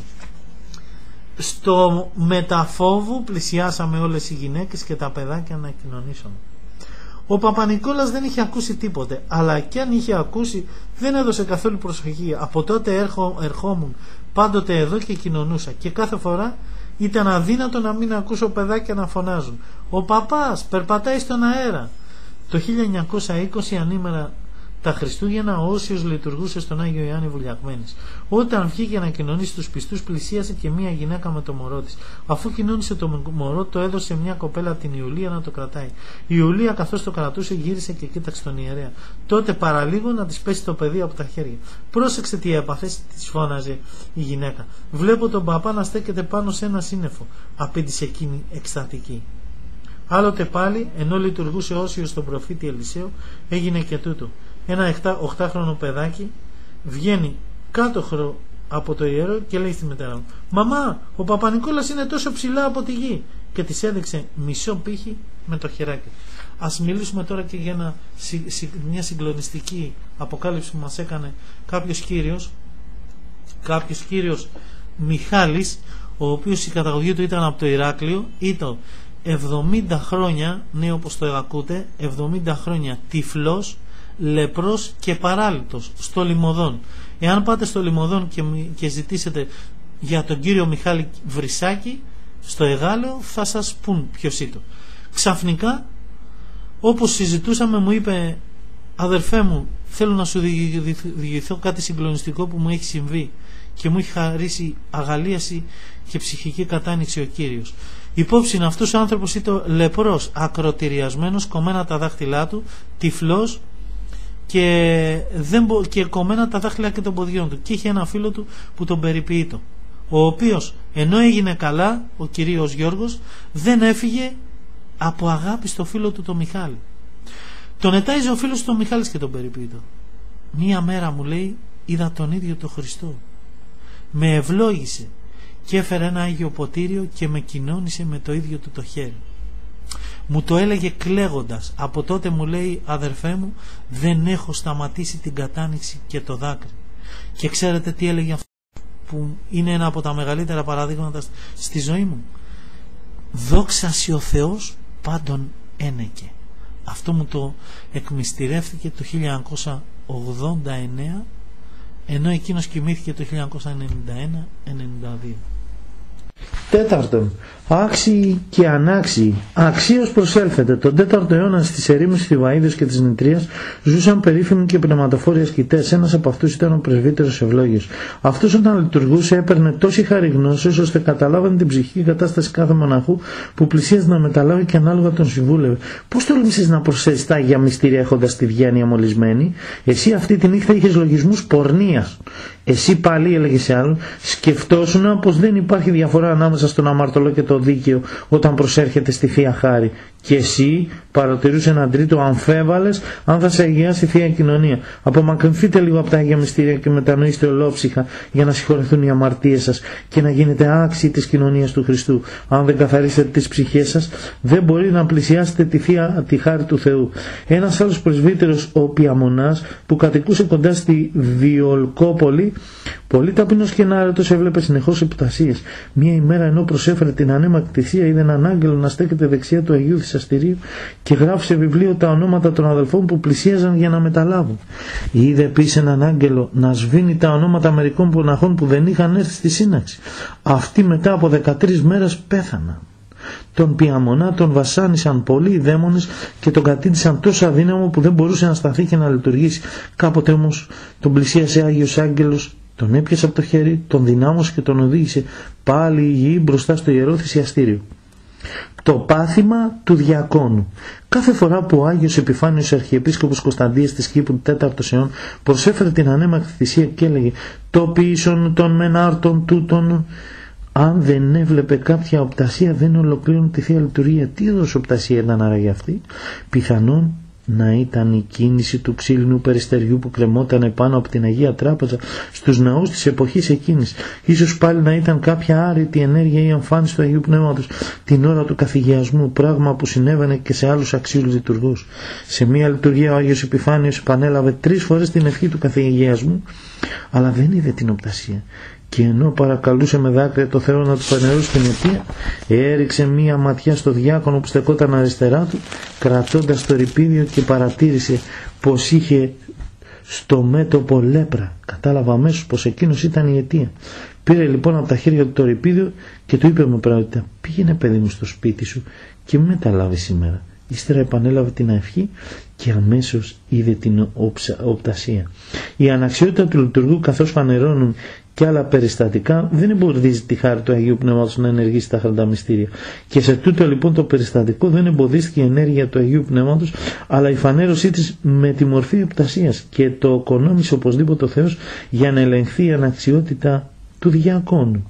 Στο μεταφόβου πλησιάσαμε όλες οι γυναίκες και τα παιδάκια να κοινωνήσαμε. Ο Παπα-Νικόλας δεν είχε ακούσει τίποτε, αλλά κι αν είχε ακούσει δεν έδωσε καθόλου προσοχή. Από τότε έρχο, ερχόμουν πάντοτε εδώ και κοινωνούσα και κάθε φορά ήταν αδύνατο να μην ακούσω παιδάκια να φωνάζουν: «Ο παπάς περπατάει στον αέρα». Το χίλια εννιακόσια είκοσι, ανήμερα τα Χριστούγεννα, ο Όσιος λειτουργούσε στον Άγιο Ιωάννη Βουλιαγμένης. Όταν βγήκε να κοινωνήσει τους πιστούς, πλησίασε και μία γυναίκα με το μωρό της. Αφού κοινώνησε το μωρό, το έδωσε μια κοπέλα, την Ιουλία, να το κρατάει. Η Ιουλία, καθώς το κρατούσε, γύρισε και κοίταξε τον ιερέα. Τότε παραλίγο να της πέσει το παιδί από τα χέρια. «Πρόσεξε τι έπαθες», της φώναζε η γυναίκα. «Βλέπω τον παπά να στέκεται πάνω σε ένα σύννεφο», απήντησε εκείνη εκστατική. Άλλοτε πάλι, ενώ λειτουργούσε Όσιος στον προφήτη Ελισαίο, έγινε και τούτο. Ένα οχτάχρονο παιδάκι βγαίνει κάτω από το ιερό και λέει στη μητέρα μου: «Μαμά, ο Παπα-Νικόλας είναι τόσο ψηλά από τη γη», και της έδειξε μισό πύχη με το χεράκι. Ας μιλήσουμε τώρα και για ένα, μια συγκλονιστική αποκάλυψη που μας έκανε κάποιος κύριος, κάποιος κύριος Μιχάλης, ο οποίος η καταγωγή του ήταν από το Ηράκλειο. Ήταν εβδομήντα χρόνια, ναι, όπως το ακούτε, εβδομήντα χρόνια τυφλός, λεπρός και παράλυτος στο Λιμωδόν. Εάν πάτε στο Λιμωδόν και, και ζητήσετε για τον κύριο Μιχάλη Βρυσάκη στο Εγάλεο, θα σας πούν ποιος ήταν. Ξαφνικά, όπως συζητούσαμε, μου είπε: «Αδερφέ μου, θέλω να σου διηγηθώ κάτι συγκλονιστικό που μου έχει συμβεί και μου έχει χαρίσει αγαλίαση και ψυχική κατάνοιξη ο Κύριος». Υπόψη αυτός ο άνθρωπος ήταν λεπρός, ακροτηριασμένος, κομμένα τα δάχτυλά του, τυφλός και, δεν, και κομμένα τα δάχτυλα και των ποδιών του, και είχε ένα φίλο του που τον περιποιείτο, ο οποίος ενώ έγινε καλά, ο κυρίος Γιώργος, δεν έφυγε από αγάπη στο φίλο του τον Μιχάλη. Τον ετάιζε ο φίλος του τον Μιχάλης και τον περιποιείτο. Μία μέρα, μου λέει, είδα τον ίδιο τον Χριστό, με ευλόγησε και έφερε ένα Άγιο Ποτήριο και με κοινώνησε με το ίδιο του το χέρι. Μου το έλεγε κλαίγοντας. Από τότε, μου λέει, αδερφέ μου, δεν έχω σταματήσει την κατάνοιξη και το δάκρυ. Και ξέρετε τι έλεγε αυτό, που είναι ένα από τα μεγαλύτερα παραδείγματα στη ζωή μου? «Δόξασι ο Θεός πάντων ένεκε». Αυτό μου το εκμυστηρεύτηκε το χίλια εννιακόσια ογδόντα εννέα, ενώ εκείνος κοιμήθηκε το χίλια εννιακόσια ενενήντα ένα ενενήντα δύο. Τέταρτον, άξιοι και ανάξιοι. Αξίως προσέλθετε. Τον τέταρτο αιώνα στις ερήμους Θηβαΐδος και της Νητρίας ζούσαν περίφημοι και πνευματοφόροι ασκητές. Ένας από αυτούς ήταν ο πρεσβύτερος Ευλόγιος. Αυτός όταν λειτουργούσε έπαιρνε τόση χάρη γνώσεως ώστε καταλάβανε την ψυχική κατάσταση κάθε μοναχού που πλησίαζε να μεταλάβει και ανάλογα τον συμβούλευε. Πώς τόλμησες να προσθέσεις τα Άγια Μυστήρια έχοντας τη διάνοια μολυσμένη? Εσύ αυτή τη νύχτα είχες λογισμούς πορνείας. Εσύ πάλι, έλεγε σε άλλον, σκεφτόσουνα πως δεν υπάρχει διαφορά ανάμεσα στον αμαρτωλό και το δίκαιο όταν προσέρχεται στη Θεία Χάρη. Και εσύ, παρατηρούσε έναν τρίτο, αμφέβαλες αν θα σε αγιάσει η Θεία Κοινωνία. Απομακρυνθείτε λίγο από τα Άγια Μυστήρια και μετανοήστε ολόψυχα για να συγχωρεθούν οι αμαρτίες σας και να γίνετε άξιοι της κοινωνίας του Χριστού. Αν δεν καθαρίσετε τις ψυχές σας, δεν μπορεί να πλησιάσετε τη Θεία τη χάρη του Θεού. Ένας άλλος πρεσβύτερος, ο Πιαμονάς, που κατοικούσε κοντά στη Διολκόπολη, πολύ ταπεινός και ενάρετος, έβλεπε συνεχώς υποτασίες. Μία ημέρα, ενώ προσέφερε την ανέμακτη θυσία, είδε έναν άγγελο να στέκεται δεξιά του Αγίου Θυσαστηρίου και γράφει σε βιβλίο τα ονόματα των αδελφών που πλησίαζαν για να μεταλάβουν. Είδε επίσης έναν άγγελο να σβήνει τα ονόματα μερικών μοναχών που δεν είχαν έρθει στη σύναξη. Αυτοί μετά από δεκατρείς μέρες πέθαναν. Τον Πιαμονά τον βασάνισαν πολλοί οι δαίμονες και τον κατήντησαν τόσο αδύναμο που δεν μπορούσε να σταθεί και να λειτουργήσει. Κάποτε όμως τον πλησίασε Άγιος Άγγελος, τον έπιασε από το χέρι, τον δυνάμωσε και τον οδήγησε πάλι υγιή μπροστά στο Ιερό Θυσιαστήριο. Το πάθημα του διακόνου. Κάθε φορά που ο Άγιος Επιφάνιος Αρχιεπίσκοπος Κωνσταντίας της Κύπρου τέταρτος αιών προσέφερε την ανέμακτη θυσία και έλεγε «Το πίσον των μενάρτων τούτων», αν δεν έβλεπε κάποια οπτασία δεν ολοκλήρωνε τη Θεία Λειτουργία. Τι είδος οπτασία ήταν άραγε αυτή? Πιθανόν να ήταν η κίνηση του ξύλινου περιστεριού που κρεμόταν επάνω από την Αγία Τράπεζα στους ναούς της εποχής εκείνης. Ίσως πάλι να ήταν κάποια άρρητη ενέργεια ή εμφάνιση του Αγίου Πνεύματος την ώρα του καθηγιασμού, πράγμα που συνέβαινε και σε άλλους αξίους λειτουργούς. Σε μία λειτουργία ο Άγιος Επιφάνιος επανέλαβε τρεις φορές την ευχή του καθηγιασμού, αλλά δεν είδε την οπτασία. Και ενώ παρακαλούσε με δάκρυα το Θεό να του φανερώσει την αιτία, έριξε μία ματιά στο διάκονο που στεκόταν αριστερά του, κρατώντας το ρηπίδιο, και παρατήρησε πως είχε στο μέτωπο λέπρα. Κατάλαβα αμέσως πως εκείνος ήταν η αιτία. Πήρε λοιπόν από τα χέρια του το ρηπίδιο και του είπε με πραγματικά «Πήγαινε παιδί μου στο σπίτι σου και μην μεταλάβει σήμερα». Ύστερα επανέλαβε την ευχή και αμέσως είδε την οψα, οπτασία. Η αναξιότητα του λειτουργού, καθώς φανερώνουν και άλλα περιστατικά, δεν εμποδίζει τη χάρη του Αγίου Πνεύματος να ενεργήσει τα χραντά μυστήρια. Και σε τούτο λοιπόν το περιστατικό δεν εμποδίστηκε η ενέργεια του Αγίου Πνεύματος, αλλά η φανέρωσή της με τη μορφή οπτασίας, και το οικονόμησε οπωσδήποτε ο Θεός για να ελεγχθεί η αναξιότητα του διακόνου.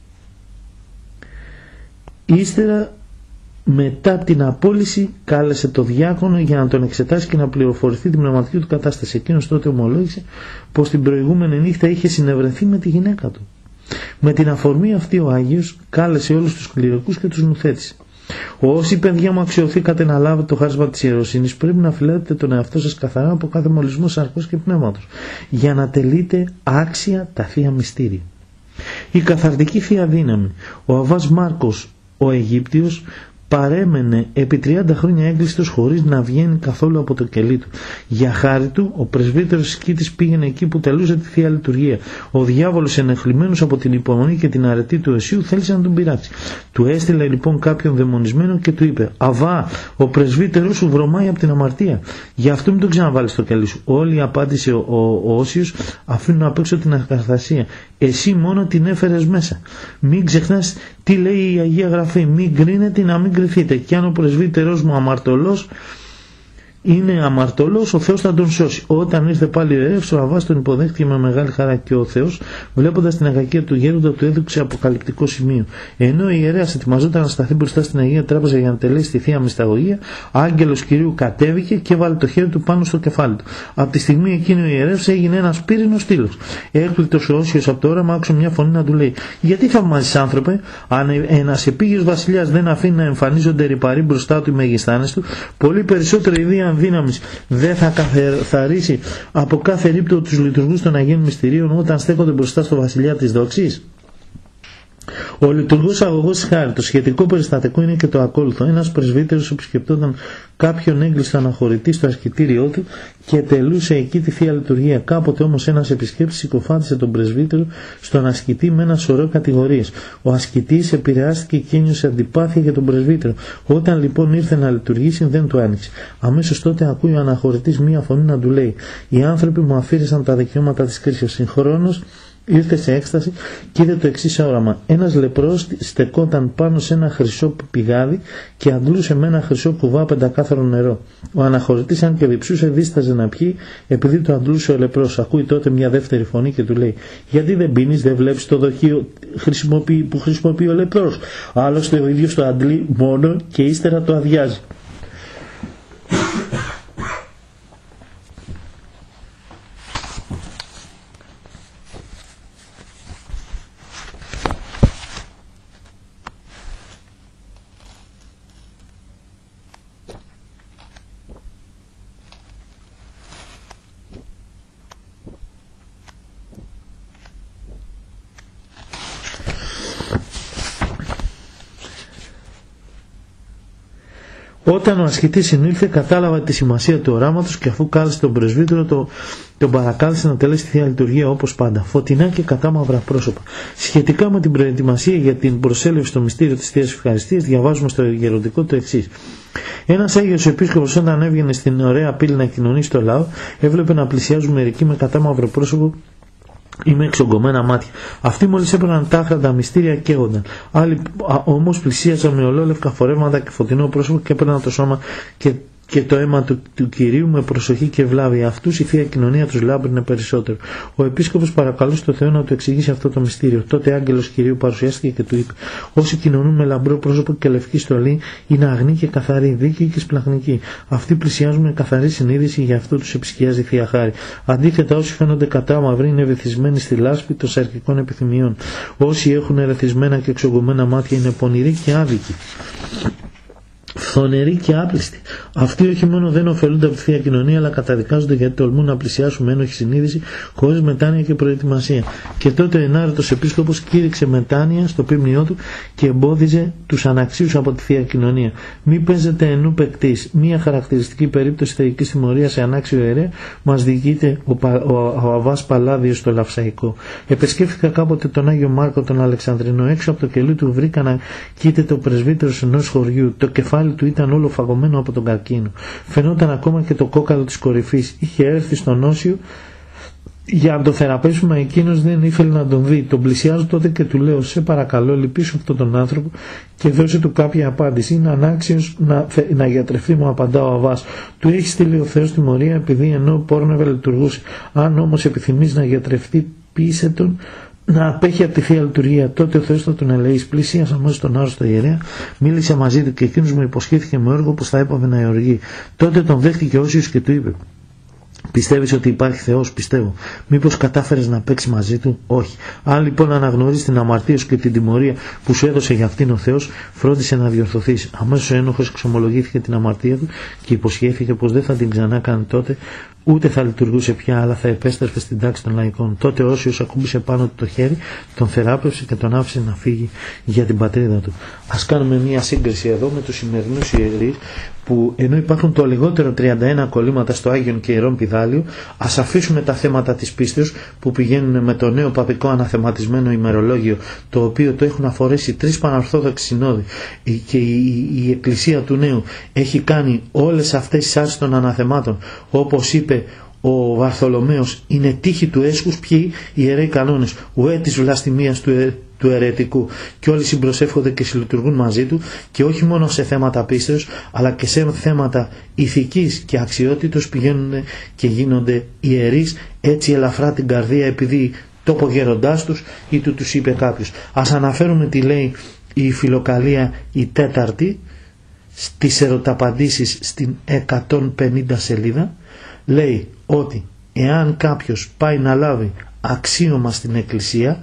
Ύστερα, μετά την απόλυση, κάλεσε το διάκονο για να τον εξετάσει και να πληροφορηθεί την πνευματική του κατάσταση. Εκείνος τότε ομολόγησε πως την προηγούμενη νύχτα είχε συνευρεθεί με τη γυναίκα του. Με την αφορμή αυτή ο Άγιος κάλεσε όλους τους κληρικούς και τους νουθέτησε. Όσοι παιδιά μου αξιωθήκατε να λάβετε το χάρισμα της ιεροσύνης, πρέπει να φυλάτε τον εαυτό σας καθαρά από κάθε μολυσμό σαρκός και πνεύματος, για να τελείτε άξια τα Θεία Μυστήρια. Η καθαρτική Θεία Δύναμη. Ο Αββάς Μάρκος ο Αιγύπτιος παρέμενε επί τριάντα χρόνια έγκλειστος χωρίς να βγαίνει καθόλου από το κελί του. Για χάρη του, ο πρεσβύτερος σκήτης πήγαινε εκεί που τελούσε τη Θεία Λειτουργία. Ο διάβολος, ενεχλημένος από την υπομονή και την αρετή του Εσίου, θέλησε να τον πειράξει. Του έστειλε λοιπόν κάποιον δαιμονισμένο και του είπε: «Αβά, ο πρεσβύτερος σου βρωμάει από την αμαρτία. Γι' αυτό μην τον ξαναβάλεις στο κελί σου». Όλοι, απάντησε ο, ο, ο Όσιος, αφήνουν απ' έξω την ακαθαρσία. Εσύ μόνο την έφερες μέσα. Μην ξεχνάς τι λέει η Αγία Γραφή. Μην κρίνετε να μην κρυθείτε. Και αν ο πρεσβύτερος μου αμαρτωλός είναι αμαρτωλός, ο Θεός θα τον σώσει. Όταν ήρθε πάλι ο ιερεύς, ο Αββάς τον υποδέχτηκε με μεγάλη χαρά, και ο Θεός, βλέποντας την αγακία του γέροντα, του έδειξε αποκαλυπτικό σημείο. Ενώ ο ιερέας ετοιμαζόταν να σταθεί μπροστά στην Αγία Τράπεζα για να τελέσει τη Θεία Μυσταγωγία, άγγελος Κυρίου κατέβηκε και βάλε το χέρι του πάνω στο κεφάλι του. Από τη στιγμή εκείνη ο ιερεύς έγινε ένας πύρινος στήλος. Έκπληκτος ο Όσιος από το όραμα, άκουσε μια φωνή να του λέει: «Γιατί θαυμάζεις, άνθρωπε? Αν ένας επίγειος βασιλιάς δεν αφήνει να εμφανίζονται ρυπαροί μπροστά του οι μεγιστάνες του, πολύ περισσότερο η δύναμης δεν θα καθαρίσει από κάθε ρήπτο τους λειτουργούς των Αγίων Μυστηρίων όταν στέκονται μπροστά στο βασιλιά της δόξης?» Ο λειτουργός αγωγός χάρη. Το σχετικό περιστατικό είναι και το ακόλουθο. Ένας πρεσβύτερος επισκεπτόταν κάποιον έγκλειστο αναχωρητή στο ασκητήριό του και τελούσε εκεί τη Θεία Λειτουργία. Κάποτε όμως ένας επισκέπτης συκοφάντησε τον πρεσβύτερο στον ασκητή με ένα σωρό κατηγορίες. Ο ασκητής επηρεάστηκε και ένιωσε αντιπάθεια για τον πρεσβύτερο. Όταν λοιπόν ήρθε να λειτουργήσει, δεν του άνοιξε. Αμέσως τότε ακούει ο αναχωρητής μία φωνή να του λέει: «Οι άνθρωποι μου αφήρεσαν τα δικαιώματα της κρίσεως». Συγχρόνως ήρθε σε έκσταση και είδε το εξής όραμα. Ένας λεπρός στεκόταν πάνω σε ένα χρυσό πηγάδι και αντλούσε με ένα χρυσό κουβά πεντακάθαρο νερό. Ο αναχωρητής, αν και διψούσε, δίσταζε να πιει επειδή το αντλούσε ο λεπρός. Ακούει τότε μια δεύτερη φωνή και του λέει: «Γιατί δεν πίνεις, δεν βλέπεις το δοχείο που χρησιμοποιεί ο λεπρός? Άλλωστε ο ίδιος το αντλεί μόνο και ύστερα το αδειάζει». Όταν ο ασκητής συνήλθε, κατάλαβε τη σημασία του οράματος και αφού κάλεσε τον πρεσβύτερο, το, τον παρακάλεσε να τελέσει τη Θεία Λειτουργία όπως πάντα. Φωτεινά και κατάμαυρα πρόσωπα. Σχετικά με την προετοιμασία για την προσέλευση στο μυστήριο της Θείας Ευχαριστίας, διαβάζουμε στο γεροντικό το εξής. Ένας Άγιος Επίσκοπος, όταν έβγαινε στην ωραία πύλη να κοινωνήσει το λαό, έβλεπε να πλησιάζουν μερικοί με κατάμαυρο πρόσωπο ή με εξογκωμένα μάτια. Αυτοί μόλις έπαιρναν τάχρα τα μυστήρια καίγονταν. Άλλοι όμως πλησίαζαν με ολόλευκα φορεύματα και φωτεινό πρόσωπο και έπαιρναν το σώμα και, και το αίμα του, του Κυρίου με προσοχή και βλάβη. Αυτούς η Θεία Κοινωνία τους λάμπρινε περισσότερο. Ο Επίσκοπος παρακαλούσε το Θεό να του εξηγήσει αυτό το μυστήριο. Τότε άγγελος Κυρίου παρουσιάστηκε και του είπε: «Όσοι κοινωνούν με λαμπρό πρόσωπο και λευκή στολή είναι αγνοί και καθαροί, δίκαιοι και σπλαχνικοί. Αυτοί πλησιάζουν με καθαρή συνείδηση, γι' αυτό τους επισκιάζει η Θεία Χάρη. Αντίθετα, όσοι φαίνονται κατάμαυροι είναι βυθισμένοι στη λάσπη των σαρκικών επιθυμιών. Όσοι έχουν ερεθισμένα και εξογκωμένα μάτια είναι πονηροί και άδικοι, φθονεροί και άπλιστοι. Αυτοί όχι μόνο δεν ωφελούνται από τη Θεία Κοινωνία, αλλά καταδικάζονται γιατί τολμούν να πλησιάσουν με ένοχη συνείδηση, χωρίς μετάνοια και προετοιμασία». Και τότε ο ενάρετος Επίσκοπος κήρυξε μετάνοια στο πίμνιό του και εμπόδιζε τους αναξίους από τη Θεία Κοινωνία. «Μη παίζετε ενού παικτής». Μία χαρακτηριστική περίπτωση θεϊκής τιμωρίας σε ανάξιο ιερέα μας διηγείται ο, ο, ο Αββάς Παλάδιος στο Λαυσαϊκό. «Επισκέφθηκα κάποτε τον Άγιο Μάρκο τον Αλεξανδρινό. Έξω από το κελί του βρήκα να κοίταται ο πρεσβύτερος ενός χωριού. Το κεφάλι του ήταν όλο φαγωμένο από τον καρκίνο. Φαινόταν ακόμα και το κόκαλο της κορυφής. Είχε έρθει στον Όσιο για να το θεραπεύσουμε, εκείνος δεν ήθελε να τον δει. Τον πλησιάζω τότε και του λέω: «Σε παρακαλώ, λυπήσου αυτόν τον άνθρωπο και δώσε του κάποια απάντηση. Είναι ανάξιος να, να γιατρευτεί», μου απαντά ο Αββάς. «Του έχει στείλει ο Θεός τιμωρία επειδή ενώ πόρνευε λειτουργούσε. Αν όμως επιθυμείς να γιατρευτεί, πείσε τον να απέχει από τη Θεία Λειτουργία. Τότε ο Θεός θα τον ελεήσει». Πλησίασα αμέσως τον άρρωστο ιερέα, μίλησε μαζί του και εκείνος μου υποσχέθηκε με όργο πως θα έπαβε να εωργεί. Τότε τον δέχτηκε ο Όσιος και του είπε: «Πιστεύεις ότι υπάρχει Θεός?» «Πιστεύω». «Μήπως κατάφερες να παίξεις μαζί του?» «Όχι». «Αν λοιπόν αναγνωρίσεις την αμαρτία σου και την τιμωρία που σου έδωσε για αυτήν ο Θεός, φρόντισε να διορθωθείς». Αμέσως ο ένοχος εξομολογήθηκε την αμαρτία του και υποσχέθηκε πως δεν θα την ξανά κάνει τότε, ούτε θα λειτουργούσε πια, αλλά θα επέστρεφε στην τάξη των λαϊκών. Τότε ο Όσιος ακούμπησε πάνω του το χέρι, τον θεράπευσε και τον άφησε να φύγει για την πατρίδα του. Ας κάνουμε μια σύγκριση εδώ με τους σημερινούς ιερείς, που ενώ υπάρχουν το λιγότερο τριάντα ένα κολλήματα στο Άγιον και Ιερόν Πιδάλιο, ας αφήσουμε τα θέματα της πίστεως που πηγαίνουν με το νέο παπικό αναθεματισμένο ημερολόγιο, το οποίο το έχουν αφορέσει τρεις πανορθόδοξοι συνόδοι, και η, η, η Εκκλησία του Νέου έχει κάνει όλες αυτές τις άρσεις των αναθεμάτων, όπως είπε ο Βαρθολομαίος: «Είναι τύχη του έσχους ποιοι οι ιερέοι κανόνες, ουέ της βλαστημίας του, ε, του αιρετικού». Και όλοι συμπροσεύχονται και συλλειτουργούν μαζί του, και όχι μόνο σε θέματα πίστεως, αλλά και σε θέματα ηθικής και αξιότητος πηγαίνουν και γίνονται ιερείς έτσι ελαφρά την καρδία, επειδή το είπε ο γέροντάς τους ή του τους είπε κάποιος. Ας αναφέρουμε τι λέει η Φιλοκαλία η τέταρτη στις ερωταπαντήσεις στην εκατόν πενήντα σελίδα. Λέει ότι εάν κάποιος πάει να λάβει αξίωμα στην Εκκλησία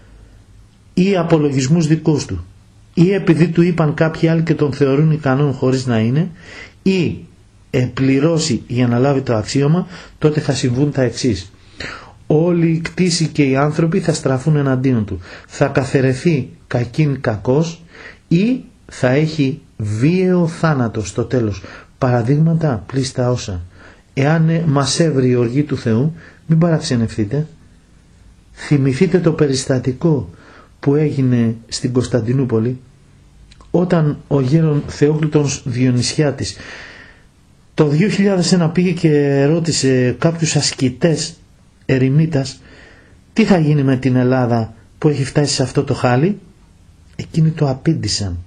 ή απολογισμούς δικούς του, ή επειδή του είπαν κάποιοι άλλοι και τον θεωρούν ικανόν χωρίς να είναι, ή πληρώσει για να λάβει το αξίωμα, τότε θα συμβούν τα εξής. όλη η κτήση και οι άνθρωποι θα στραφούν εναντίον του. Θα καθαιρεθεί κακήν κακός ή θα έχει βίαιο θάνατο στο τέλος. Παραδείγματα πλήστα όσα. Εάν ε, μας έβρει η οργή του Θεού, μην παραξενευτείτε. Θυμηθείτε το περιστατικό που έγινε στην Κωνσταντινούπολη όταν ο γέρον Θεόκλητος Διονυσιάτης το δύο χιλιάδες ένα πήγε και ρώτησε κάποιους ασκητές ερημίτας τι θα γίνει με την Ελλάδα που έχει φτάσει σε αυτό το χάλι. Εκείνοι το απήντησαν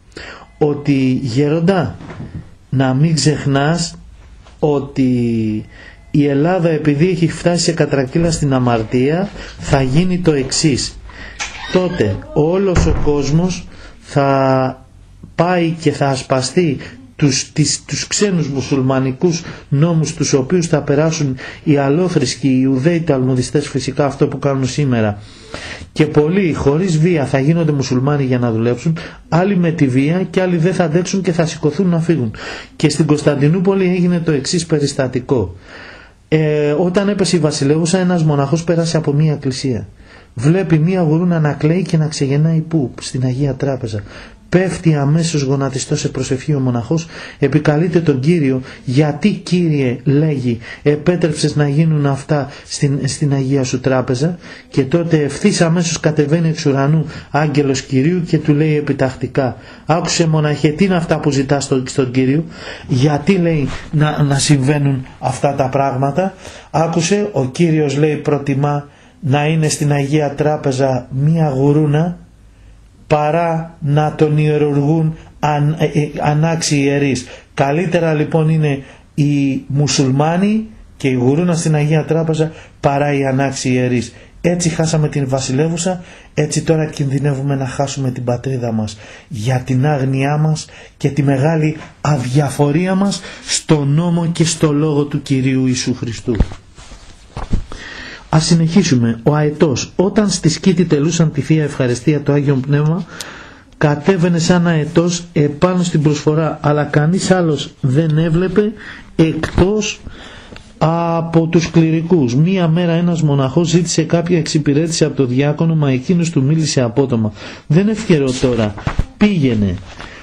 ότι γέροντα, να μην ξεχνάς ότι η Ελλάδα επειδή έχει φτάσει σε κατρακύλα στην αμαρτία θα γίνει το εξής. Τότε όλος ο κόσμος θα πάει και θα ασπαστεί τους, τις, τους ξένους μουσουλμανικούς νόμους τους οποίους θα περάσουν οι αλλόθρησκοι, οι Ιουδαίοι ταλμουδιστές, φυσικά αυτό που κάνουν σήμερα, και πολλοί χωρίς βία θα γίνονται μουσουλμάνοι για να δουλέψουν, άλλοι με τη βία και άλλοι δεν θα αντέξουν και θα σηκωθούν να φύγουν. Και στην Κωνσταντινούπολη έγινε το εξής περιστατικό. Ε, όταν έπεσε η βασιλεύουσα, ένας μοναχός πέρασε από μια εκκλησία. Βλέπει μια γουρούνα να κλαίει και να ξεγεννάει πού? Στην Αγία Τράπεζα. Πέφτει αμέσως γονατιστός σε προσευχή ο μοναχός, επικαλείται τον Κύριο. Γιατί, Κύριε, λέγει, επέτρεψες να γίνουν αυτά στην, στην Αγία σου Τράπεζα? Και τότε ευθύς αμέσως κατεβαίνει εξ ουρανού άγγελος Κυρίου και του λέει επιτακτικά, άκουσε μοναχέ, τι είναι αυτά που ζητάς στον, στον Κύριο? Γιατί, λέει, να, να συμβαίνουν αυτά τα πράγματα? Άκουσε, ο Κύριος, λέει, προτιμά να είναι στην Αγία Τράπεζα μία γουρούνα παρά να τον ιερουργούν αν, ε, ε, ανάξιοι ιερείς. Καλύτερα λοιπόν είναι οι μουσουλμάνοι και η γουρούνα στην Αγία Τράπεζα παρά οι ανάξιοι ιερείς. Έτσι χάσαμε την βασιλεύουσα, έτσι τώρα κινδυνεύουμε να χάσουμε την πατρίδα μας για την άγνοιά μας και τη μεγάλη αδιαφορία μας στο νόμο και στο λόγο του Κυρίου Ιησού Χριστού. Ας συνεχίσουμε. Ο αετός, όταν στη σκήτη τελούσαν τη Θεία Ευχαριστία το Άγιον Πνεύμα, κατέβαινε σαν αετός επάνω στην προσφορά, αλλά κανείς άλλος δεν έβλεπε εκτός από τους κληρικούς. Μία μέρα ένας μοναχός ζήτησε κάποια εξυπηρέτηση από το διάκονο, μα εκείνος του μίλησε απότομα. Δεν ευκαιρώ τώρα, πήγαινε.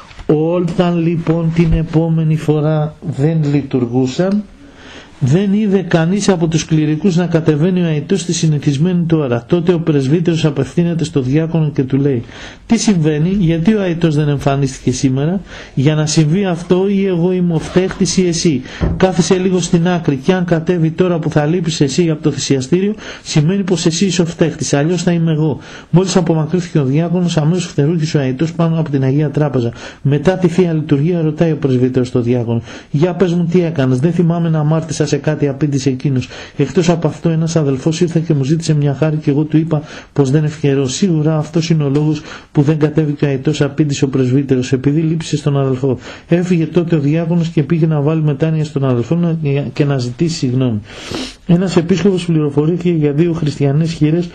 Όταν λοιπόν την επόμενη φορά δεν λειτουργούσαν, δεν είδε κανείς από τους κληρικούς να κατεβαίνει ο αητός στη συνηθισμένη του ώρα. Τότε ο πρεσβύτερος απευθύνεται στο διάκονο και του λέει, τι συμβαίνει, γιατί ο αητός δεν εμφανίστηκε σήμερα? Για να συμβεί αυτό ή εγώ είμαι ο φταίχτης ή εσύ. Κάθισε λίγο στην άκρη και αν κατέβει τώρα που θα λείπεις εσύ από το θυσιαστήριο, σημαίνει πως εσύ είσαι ο φταίχτης, αλλιώς θα είμαι εγώ. Μόλις απομακρύθηκε ο διάκονος, αμέσως φτερούχησε ο αητός πάνω από την Αγία Τράπεζα. Μετά τη Θεία Λειτουργία ρωτάει ο πρεσβύτερος στο διάκονο, για πες μου τι έκανες, δεν θυμάμαι να αμάρτησα σε κάτι, απήντησε εκείνος. Εκτός από αυτό, ένας αδελφός ήρθε και μου ζήτησε μια χάρη και εγώ του είπα πως δεν ευχαιρώ. Σίγουρα αυτός είναι ο λόγος που δεν κατέβηκε ο αητός, απήντησε ο πρεσβύτερος, επειδή λείψε στον αδελφό. Έφυγε τότε ο διάκονος και πήγε να βάλει μετάνοια στον αδελφό και να ζητήσει συγγνώμη. Ένας επίσκοπος πληροφορήθηκε για δύο χριστιανές χείρες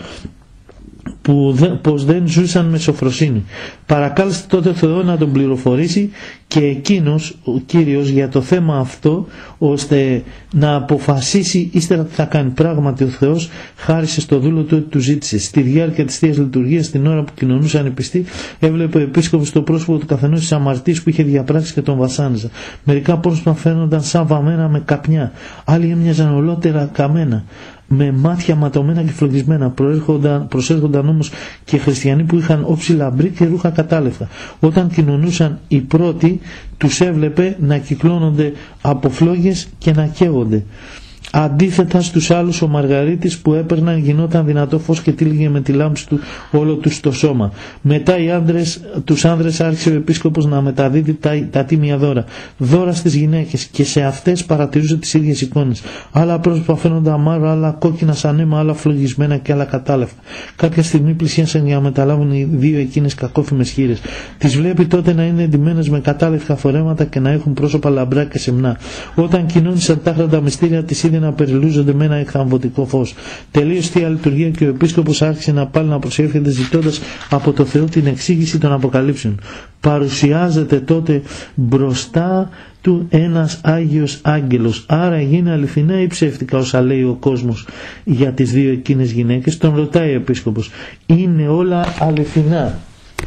που δε, πως δεν ζούσαν με σοφροσύνη. Παρακάλεσε τότε ο Θεό να τον πληροφορήσει και εκείνος, ο Κύριος, για το θέμα αυτό, ώστε να αποφασίσει ύστερα τι θα κάνει. Πράγματι ο Θεός χάρισε στο δούλο του ότι του ζήτησε. Στη διάρκεια της Θείας Λειτουργίας, την ώρα που κοινωνούσαν οι πιστοί, έβλεπε ο επίσκοπος το πρόσωπο του καθενός της αμαρτίας που είχε διαπράξει και τον βασάνιζα. Μερικά πρόσωπα φαίνονταν σαν βαμμένα με καπνιά, άλλοι έμοιαζαν ολότερα καμένα, με μάτια ματωμένα και φλογισμένα. Προσέρχονταν όμως και χριστιανοί που είχαν όψη λαμπρή και ρούχα κατάλευκα. Όταν κοινωνούσαν οι πρώτοι, τους έβλεπε να κυκλώνονται από φλόγες και να καίγονται. Αντίθετα στους άλλους, ο Μαργαρίτης που έπαιρναν γινόταν δυνατό φως και τύλιγε με τη λάμψη του όλο του στο σώμα. Μετά οι άντρες, τους άνδρες άρχισε ο επίσκοπος να μεταδίδει τα, τα τίμια δώρα. Δώρα στις γυναίκες και σε αυτές παρατηρούσε τις ίδιες εικόνες. Άλλα πρόσωπα φαίνονταν αμάρα, άλλα κόκκινα σαν αίμα, άλλα φλογισμένα και άλλα κατάλευκα. Κάποια στιγμή πλησίασαν για να μεταλάβουν οι δύο εκείνες κακόφημες χείρες. Τις βλέπει τότε να είναι εντυμένες με κατάλευκα φορέματα και να έχουν πρόσωπα λαμπρά και σεμνά. Όταν κοινώνησαν τα άχραντα μυστήρια, τις είδε να περιλούζονται με ένα εκθαμβωτικό φως. Τελείωσε η Θεία Λειτουργία και ο επίσκοπος άρχισε να πάλι να προσεύχεται ζητώντας από το Θεό την εξήγηση των Αποκαλύψεων. Παρουσιάζεται τότε μπροστά του ένας Άγιος Άγγελος. Άρα γίνει αληθινά ή ψεύτικα όσα λέει ο κόσμος για τις δύο εκείνες γυναίκες? Τον ρωτάει ο επίσκοπος. Είναι όλα αληθινά.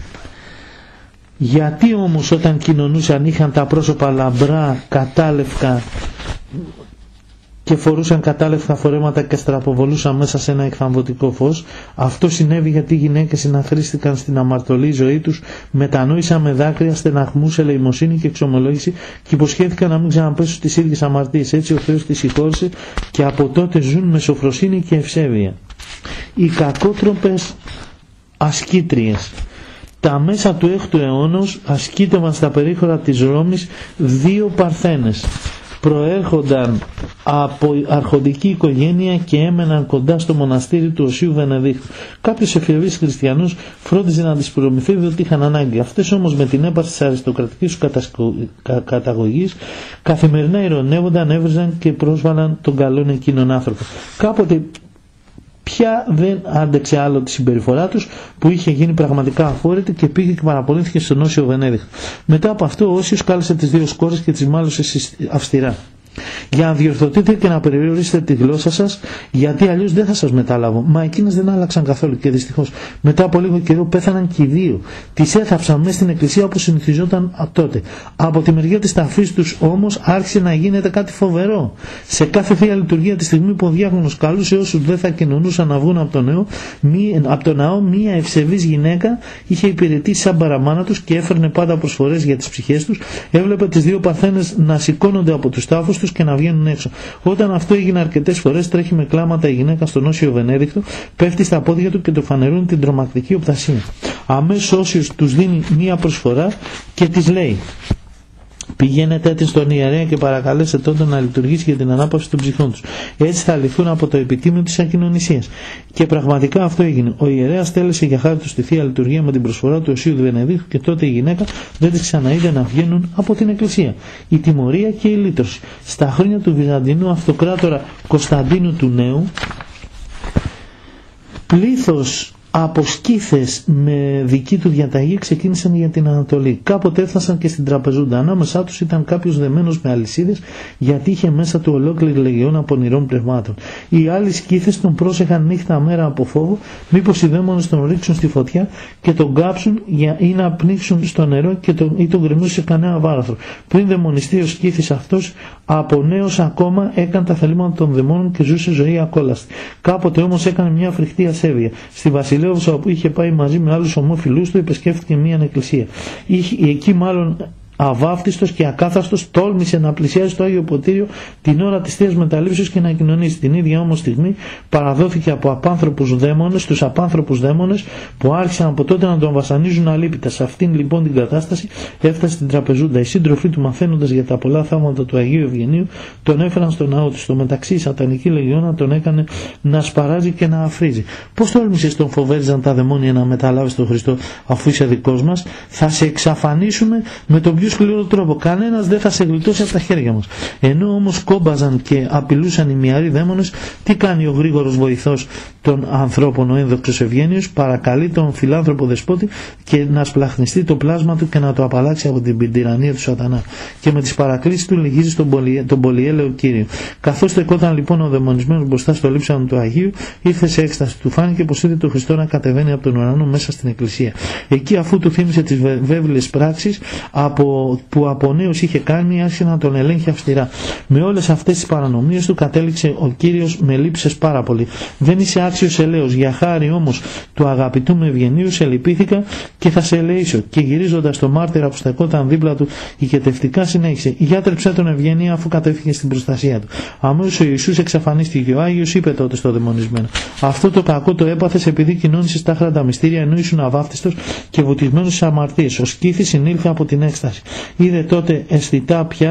Γιατί όμως όταν κοινωνούσαν είχαν τα πρόσωπα λαμπρά, κατάλευκα και φορούσαν κατάλευκα φορέματα και στραποβολούσαν μέσα σε ένα εκθαμβωτικό φως? Αυτό συνέβη γιατί οι γυναίκες συναχρίστηκαν στην αμαρτωλή ζωή τους, μετανόησαν με δάκρυα, στεναχμούς, ελεημοσύνη και εξομολόγηση και υποσχέθηκαν να μην ξαναπέσουν στις ίδιες αμαρτίες. Έτσι ο Θεός τις συγχώρησε και από τότε ζουν με σοφροσύνη και ευσέβεια. Οι κακότροπες ασκήτριες. Τα μέσα του έκτου αιώνος ασκήτευαν στα περίχωρα της Ρώμης δύο παρθένες. Προέρχονταν από αρχοντική οικογένεια και έμεναν κοντά στο μοναστήρι του Οσίου Βενεδίκτου. Κάποιος εφηβής χριστιανός φρόντιζε να τις προμηθεύει ότι είχαν ανάγκη. Αυτές όμως με την έπαρση της αριστοκρατικής τους καταγωγής καθημερινά ειρωνεύονταν, έβριζαν και πρόσβαλαν τον καλόν εκείνον άνθρωπο. Κάποτε πια δεν άντεξε άλλο τη συμπεριφορά τους που είχε γίνει πραγματικά αφόρητη και πήγε και παραπολύθηκε στον Όσιο Βενέδικτο. Μετά από αυτό ο Όσιος κάλεσε τις δύο κόρες και τις μάλωσε αυστηρά. Για να διορθωθείτε και να περιορίσετε τη γλώσσα σας, γιατί αλλιώς δεν θα σας μετάλαβω. Μα εκείνες δεν άλλαξαν καθόλου και δυστυχώς μετά από λίγο καιρό πέθαναν και οι δύο. Τις έθαψαν μέσα στην εκκλησία όπως συνηθιζόταν τότε. Από τη μεριά της ταφής τους όμως άρχισε να γίνεται κάτι φοβερό. Σε κάθε Θεία Λειτουργία, τη στιγμή που ο διάκονος καλούσε όσους δεν θα κοινωνούσαν να βγουν από το, νέο, μη, από το ναό, μία ευσεβής γυναίκα είχε υπηρετήσει σαν παραμάνα τους και έφερνε πάντα προσφορές για τις ψυχές τους. Έβλεπε τις δύο παρθένες να σηκώνονται από τους τάφους τους και να βγαίνουν έξω. Όταν αυτό έγινε αρκετές φορές, τρέχει με κλάματα η γυναίκα στον Όσιο Βενέδικτο, πέφτει στα πόδια του και του φανερούν την τρομακτική οπτασία. Αμέσως ο Όσιος τους δίνει μία προσφορά και της λέει: πηγαίνετε έτσι στον ιερέα και παρακαλέσετε τον να λειτουργήσει για την ανάπαυση των ψυχών τους. Έτσι θα λυθούν από το επιτίμιο της ακοινωνησίας. Και πραγματικά αυτό έγινε. Ο ιερέας τέλεσε για χάρη του στη Θεία Λειτουργία με την προσφορά του Οσίου Βενεδίκτου και τότε η γυναίκα δεν τις ξαναείδε να βγαίνουν από την εκκλησία. Η τιμωρία και η λύτρωση. Στα χρόνια του Βυζαντινού αυτοκράτορα Κωνσταντίνου του Νέου, πλήθος από σκύθες με δική του διαταγή ξεκίνησαν για την Ανατολή. Κάποτε έφτασαν και στην Τραπεζούντα. Ανάμεσά τους ήταν κάποιος δεμένος με αλυσίδες, γιατί είχε μέσα του ολόκληρη λεγεώνα πονηρών πνευμάτων. Οι άλλοι σκύθες τον πρόσεχαν νύχτα μέρα από φόβο, μήπως οι δαίμονες τον ρίξουν στη φωτιά και τον κάψουν για, ή να πνίξουν στο νερό και τον, ή τον γκρεμίσουν σε κανένα βάραθρο. Πριν δαιμονιστεί ο σκύθης αυτός, από νέος ακόμα έκανε τα θελήματα των δαιμόνων και ζούσε ζωή ακόλαστη. Κάποτε όμως έκανε μια φρικτή ασέβεια. Στη Βασιλεία, όπου είχε πάει μαζί με άλλους ομόφυλούς του, επισκέφθηκε μια εκκλησία. Είχε, εκεί μάλλον αβάφτιστος και ακάθαστος τόλμησε να πλησιάσει το Άγιο Ποτήριο την ώρα της Θείας Μεταλήψεως και να κοινωνήσει. Την ίδια όμως στιγμή παραδόθηκε από απάνθρωπους δαίμονες στους απάνθρωπους δαίμονες που άρχισαν από τότε να τον βασανίζουν αλίπητα. Σε αυτήν λοιπόν την κατάσταση έφτασε στην Τραπεζούντα. Οι σύντροφοί του, μαθαίνοντας για τα πολλά θαύματα του Αγίου Ευγενίου, τον έφεραν στο ναό του. Στο μεταξύ η σατανική λεγιώνα τον έκανε να σπαράζει και να αφρίζει. Πώς τόλμησες, τον φοβέριζαν τα δαιμόνια, να μεταλάβεις τον Χριστό αφού είσαι δικός μας? Θα σε εξαφανίσουμε με τον πιο σκληρό τρόπο. Κανένας δεν θα σε γλιτώσει από τα χέρια μας. Ενώ όμως κόμπαζαν και απειλούσαν οι μυαροί δαίμονες, τι κάνει ο γρήγορος βοηθός των ανθρώπων, ο ένδοξος Ευγένιος? Παρακαλεί τον φιλάνθρωπο δεσπότη και να σπλαχνιστεί το πλάσμα του και να το απαλλάξει από την τυραννία του σατανά. Και με τις παρακλήσεις του λυγίζει τον, πολυ... τον πολυέλαιο Κύριο. Καθώς στεκόταν λοιπόν ο δαιμονισμένος μπροστά στο λείψανο του Αγίου, ήρθε σε έκσταση. Του φάνηκε πως είδε τον Χριστό να κατεβαίνει από τον ουρανό μέσα στην εκκλησία. Εκεί, αφού του θύμισε τις βέβαιες πράξεις από που από νέος είχε κάνει, άρχισε να τον ελέγχει αυστηρά. Με όλες αυτές τις παρανομίες του κατέληξε ο Κύριος με λείψες πάρα πολύ. Δεν είσαι άξιος ελέος, για χάρη όμως του αγαπητού με Ευγενίου σε λυπήθηκα και θα σε ελεήσω. Και γυρίζοντας το μάρτυρα που στεκόταν δίπλα του, οικετευτικά συνέχισε: γιάτρεψε τον Ευγενία, αφού κατέφυγε στην προστασία του. Αμέσως ο Ιησούς εξαφανίστηκε. Ο Άγιος είπε τότε στο δαιμονισμένο: αυτό το κακό το έπαθες επειδή κοινώνησες τα άχραντα μυστήρια, ενώ ήσουν αβάφτιστος και βουτυγμένος στις αμαρτίες. Ο σκύθης συνήλθε από την έκσταση. Είδε τότε αισθητά πια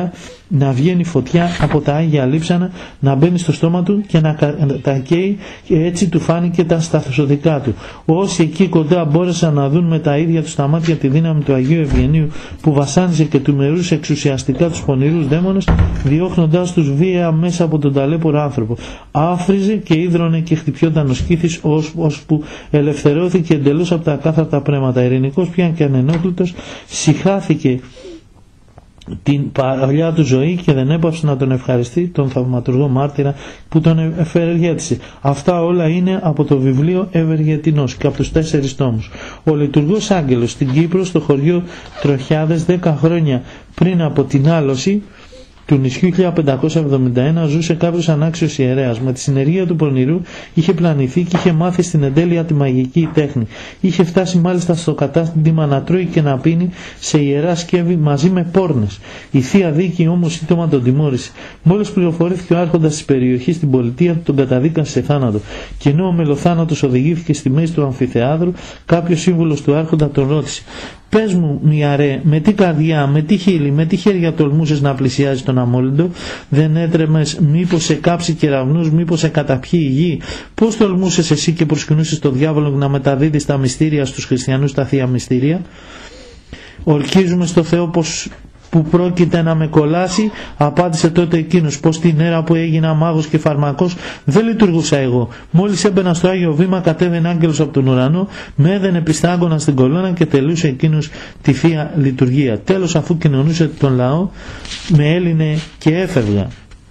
να βγαίνει φωτιά από τα Άγια Λείψανα, να μπαίνει στο στόμα του και να τα καίει, και έτσι του φάνηκε τα σταθοσοδικά του. Όσοι εκεί κοντά μπόρεσαν να δουν με τα ίδια τους τα μάτια τη δύναμη του Αγίου Ευγενίου που βασάνιζε και του μερούσε εξουσιαστικά τους πονηρούς δαίμονες, διώχνοντάς τους βία μέσα από τον ταλέπορο άνθρωπο. Άφριζε και ίδρωνε και χτυπιόταν ο σκήθης, ώσπου ελευθερώθηκε εντελώς από τα ακάθαρτα πρέματα. Ειρηνικός πια και ανενόχλητος, συχάθηκε την παλιά του ζωή και δεν έπαψε να τον ευχαριστεί, τον θαυματουργό μάρτυρα που τον ευεργέτησε. Αυτά όλα είναι από το βιβλίο Ευεργετινός και από τους τέσσερις τόμους. Ο λειτουργός άγγελος στην Κύπρο, στο χωριό Τροχιάδες, δέκα χρόνια πριν από την άλωση του νησιού χίλια πεντακόσια εβδομήντα ένα, ζούσε κάποιος ανάξιος ιερέας. Με τη συνεργεία του πονηρού είχε πλανηθεί και είχε μάθει στην εντέλεια τη μαγική τέχνη. Είχε φτάσει μάλιστα στο κατάστημα να τρώει και να πίνει σε ιερά σκεύη μαζί με πόρνες. Η θεία δίκη όμως σύντομα τον τιμώρησε. Μόλις πληροφορήθηκε ο άρχοντας της περιοχής στην πολιτεία του, τον καταδίκαν σε θάνατο. Και ενώ ο μελοθάνατος οδηγήθηκε στη μέση του αμφιθεάδρου, κάποιος σύμβουλος του άρχοντα τον ρώτησε: «Πες μου, μιαρέ, με τι καρδιά, με τι χείλη, με τι χέρια τολμούσες να πλησιάζεις τον αμόλυντο? Δεν έτρεμες μήπως σε κάψει κεραυνούς, μήπως σε καταπιεί η γη? Πώς τολμούσες εσύ και προσκυνούσες τον διάβολο να μεταδίδεις τα μυστήρια στους χριστιανούς, τα θεία μυστήρια? Ορκίζουμε στο Θεό πως που πρόκειται να με κολλάσει», απάντησε τότε εκείνος, «πως την έρα που έγινα μάγος και φαρμακός δεν λειτουργούσα εγώ. Μόλις έμπαινα στο Άγιο Βήμα, κατέβαινε άγγελος από τον ουρανό, με έδαινε πιστάγκωνα στην κολόνα και τελούσε εκείνος τη θεία λειτουργία. Τέλος, αφού κοινωνούσε τον λαό, με έλυνε και έφευγα».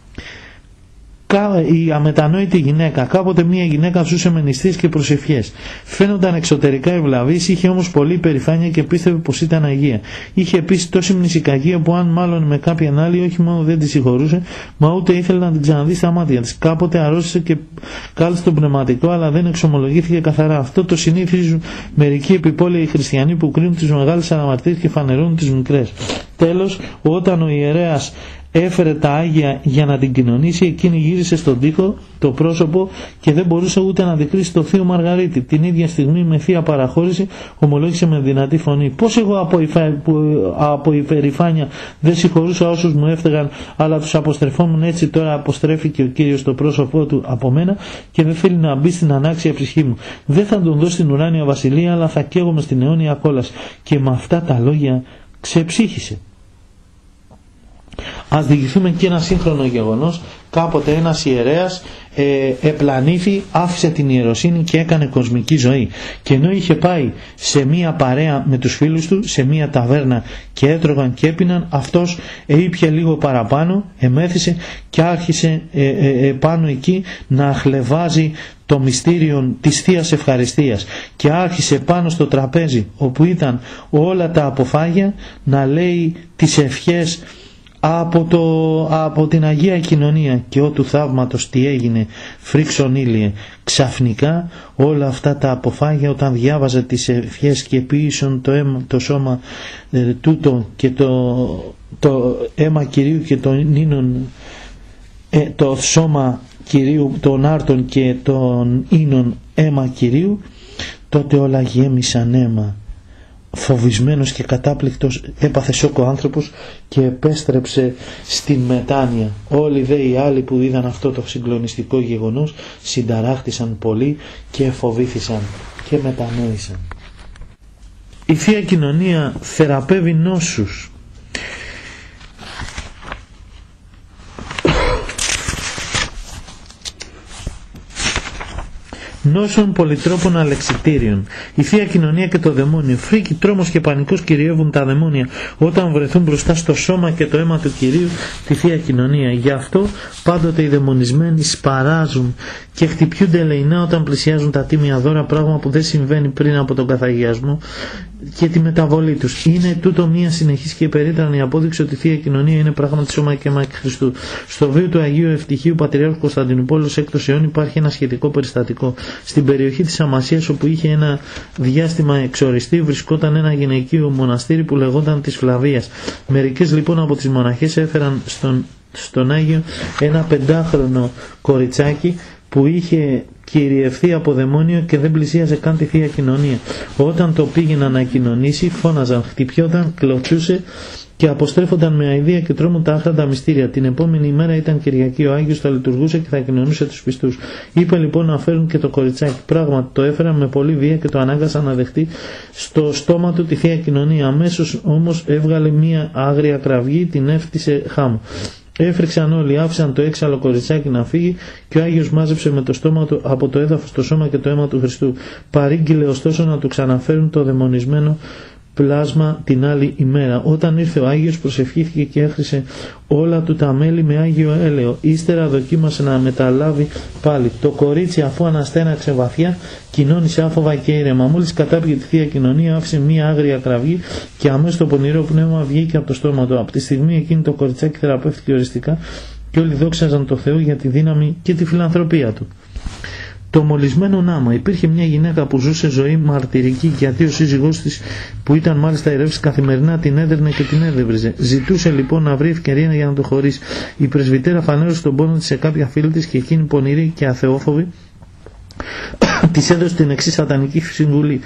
Η αμετανόητη γυναίκα. Κάποτε μια γυναίκα ζούσε με νηστείες και προσευχές. Φαίνονταν εξωτερικά ευλαβής, είχε όμως πολλή υπερηφάνεια και πίστευε πως ήταν αγία. Είχε επίσης τόση μνησικαγία που αν μάλλον με κάποιαν άλλη, όχι μόνο δεν τη συγχωρούσε, μα ούτε ήθελε να την ξαναδεί στα μάτια της. Κάποτε αρρώστησε και κάλεσε τον πνευματικό, αλλά δεν εξομολογήθηκε καθαρά. Αυτό το συνήθιζουν μερικοί επιπόλαιοι χριστιανοί που κρίνουν τις μεγάλες αναμαρτίες και φανερώνουν τις μικρές. Τέλος, όταν ο ιερέας έφερε τα Άγια για να την κοινωνήσει, εκείνη γύρισε στον τοίχο το πρόσωπο και δεν μπορούσε ούτε να αντικρίσει το θείο Μαργαρίτη. Την ίδια στιγμή, με θεία παραχώρηση, ομολόγησε με δυνατή φωνή: «Πώς εγώ από, υφα... από υπερηφάνεια δεν συγχωρούσα όσους μου έφταιγαν, αλλά τους αποστρεφόμουν, έτσι τώρα αποστρέφει και ο Κύριος το πρόσωπό του από μένα και δεν θέλει να μπει στην ανάξια ψυχή μου. Δεν θα τον δώσει την ουράνια βασιλεία, αλλά θα καίγομαι στην αιώνια κόλαση». Και με αυτά τα λόγια ξεψύχησε. Ας διηγηθούμε και ένα σύγχρονο γεγονός. Κάποτε ένας ιερέας ε, επλανήθη, άφησε την ιεροσύνη και έκανε κοσμική ζωή. Και ενώ είχε πάει σε μία παρέα με τους φίλους του, σε μία ταβέρνα, και έτρωγαν και έπιναν, αυτός ε, ήπια λίγο παραπάνω, εμέθησε και άρχισε ε, ε, ε, πάνω εκεί να χλεβάζει το μυστήριο της Θείας Ευχαριστίας και άρχισε πάνω στο τραπέζι όπου ήταν όλα τα αποφάγια να λέει τις ευχές από, το, από την Αγία Κοινωνία. Και ό του θαύματος τι έγινε, φρίξον ήλιε. Ξαφνικά όλα αυτά τα αποφάγια, όταν διάβαζε τις ευχές και ποιήσον το, αίμα, το σώμα ε, τούτο και το, το αίμα Κυρίου και το ίνον, ε, το σώμα Κυρίου, των άρτων και των ίνων αίμα Κυρίου, τότε όλα γέμισαν αίμα. Φοβισμένος και κατάπληκτος έπαθε σοκ ο άνθρωπος και επέστρεψε στην μετάνοια. Όλοι δε οι άλλοι που είδαν αυτό το συγκλονιστικό γεγονός συνταράχτησαν πολύ και φοβήθησαν και μετανόησαν. Η Θεία Κοινωνία θεραπεύει νόσους. Νόσων πολυτρόπων αλεξιτήριων. Η Θεία Κοινωνία και το δαιμόνιο. Φρίκη, τρόμος και πανικός κυριεύουν τα δαιμόνια όταν βρεθούν μπροστά στο σώμα και το αίμα του Κυρίου, τη Θεία Κοινωνία. Γι' αυτό πάντοτε οι δαιμονισμένοι σπαράζουν και χτυπιούνται ελεεινά όταν πλησιάζουν τα τίμια δώρα, πράγμα που δεν συμβαίνει πριν από τον καθαγιασμό και τη μεταβολή τους. Είναι τούτο μια συνεχής και περίτρανη απόδειξη ότι η Θεία Κοινωνία είναι πράγματι σώμα και αίμα Χριστού. Στο βίο του Αγίου Ευτυχίου Πατριάρχου Κωνσταντινούπολης έκτος αιώνα υπάρχει ένα σχετικό περιστατικό. Στην περιοχή της Αμασίας, όπου είχε ένα διάστημα εξοριστεί, βρισκόταν ένα γυναικείο μοναστήρι που λεγόταν της Φλαβίας. Μερικές λοιπόν από τις μοναχές έφεραν στον, στον Άγιο ένα πεντάχρονο κοριτσάκι που είχε κυριευθεί από δαιμόνιο και δεν πλησίαζε καν τη Θεία Κοινωνία. Όταν το πήγαιναν να κοινωνήσει, φώναζαν, χτυπιόταν, κλωτσούσε και αποστρέφονταν με αηδία και τρόμο τα άχραντα μυστήρια. Την επόμενη ημέρα ήταν Κυριακή, ο Άγιος θα λειτουργούσε και θα κοινωνούσε τους πιστούς. Είπε λοιπόν να φέρουν και το κοριτσάκι. Πράγματι το έφεραν με πολύ βία και το ανάγκασαν να δεχτεί στο στόμα του τη Θεία Κοινωνία. Αμέσως όμως έβγαλε μία άγρια κραυγή, την έφτισε χάμω. Έφρυξαν όλοι, άφησαν το έξαλλο κοριτσάκι να φύγει και ο Άγιος μάζεψε με το στόμα του από το έδαφος το σώμα και το αίμα του Χριστού. Παρήγγειλε ωστόσο να του ξαναφέρουν το δαιμονισμένο πλάσμα την άλλη ημέρα. Όταν ήρθε ο Άγιος προσευχήθηκε και έχρισε όλα του τα μέλη με Άγιο έλαιο. Ύστερα δοκίμασε να μεταλάβει πάλι. Το κορίτσι, αφού αναστέναξε βαθιά, κοινώνησε άφοβα και ήρεμα. Μόλις κατάπηκε τη Θεία Κοινωνία, άφησε μία άγρια κραυγή και αμέσως το πονηρό πνεύμα βγήκε από το στόμα του. Από τη στιγμή εκείνη το κοριτσάκι θεραπεύτηκε οριστικά και όλοι δόξαζαν το Θεό για τη δύναμη και τη φιλανθρωπία του. Το μολυσμένο νάμα. Υπήρχε μια γυναίκα που ζούσε ζωή μαρτυρική, γιατί ο σύζυγός της, που ήταν μάλιστα ιερεύς, καθημερινά την έδερνε και την έδευριζε. Ζητούσε λοιπόν να βρει ευκαιρία για να το χωρίσει. Η πρεσβυτέρα φανέρωσε τον πόνο της σε κάποια φίλη της και εκείνη, πονηρή και αθεόφοβη, της έδωσε την εξής σατανική συμβουλή: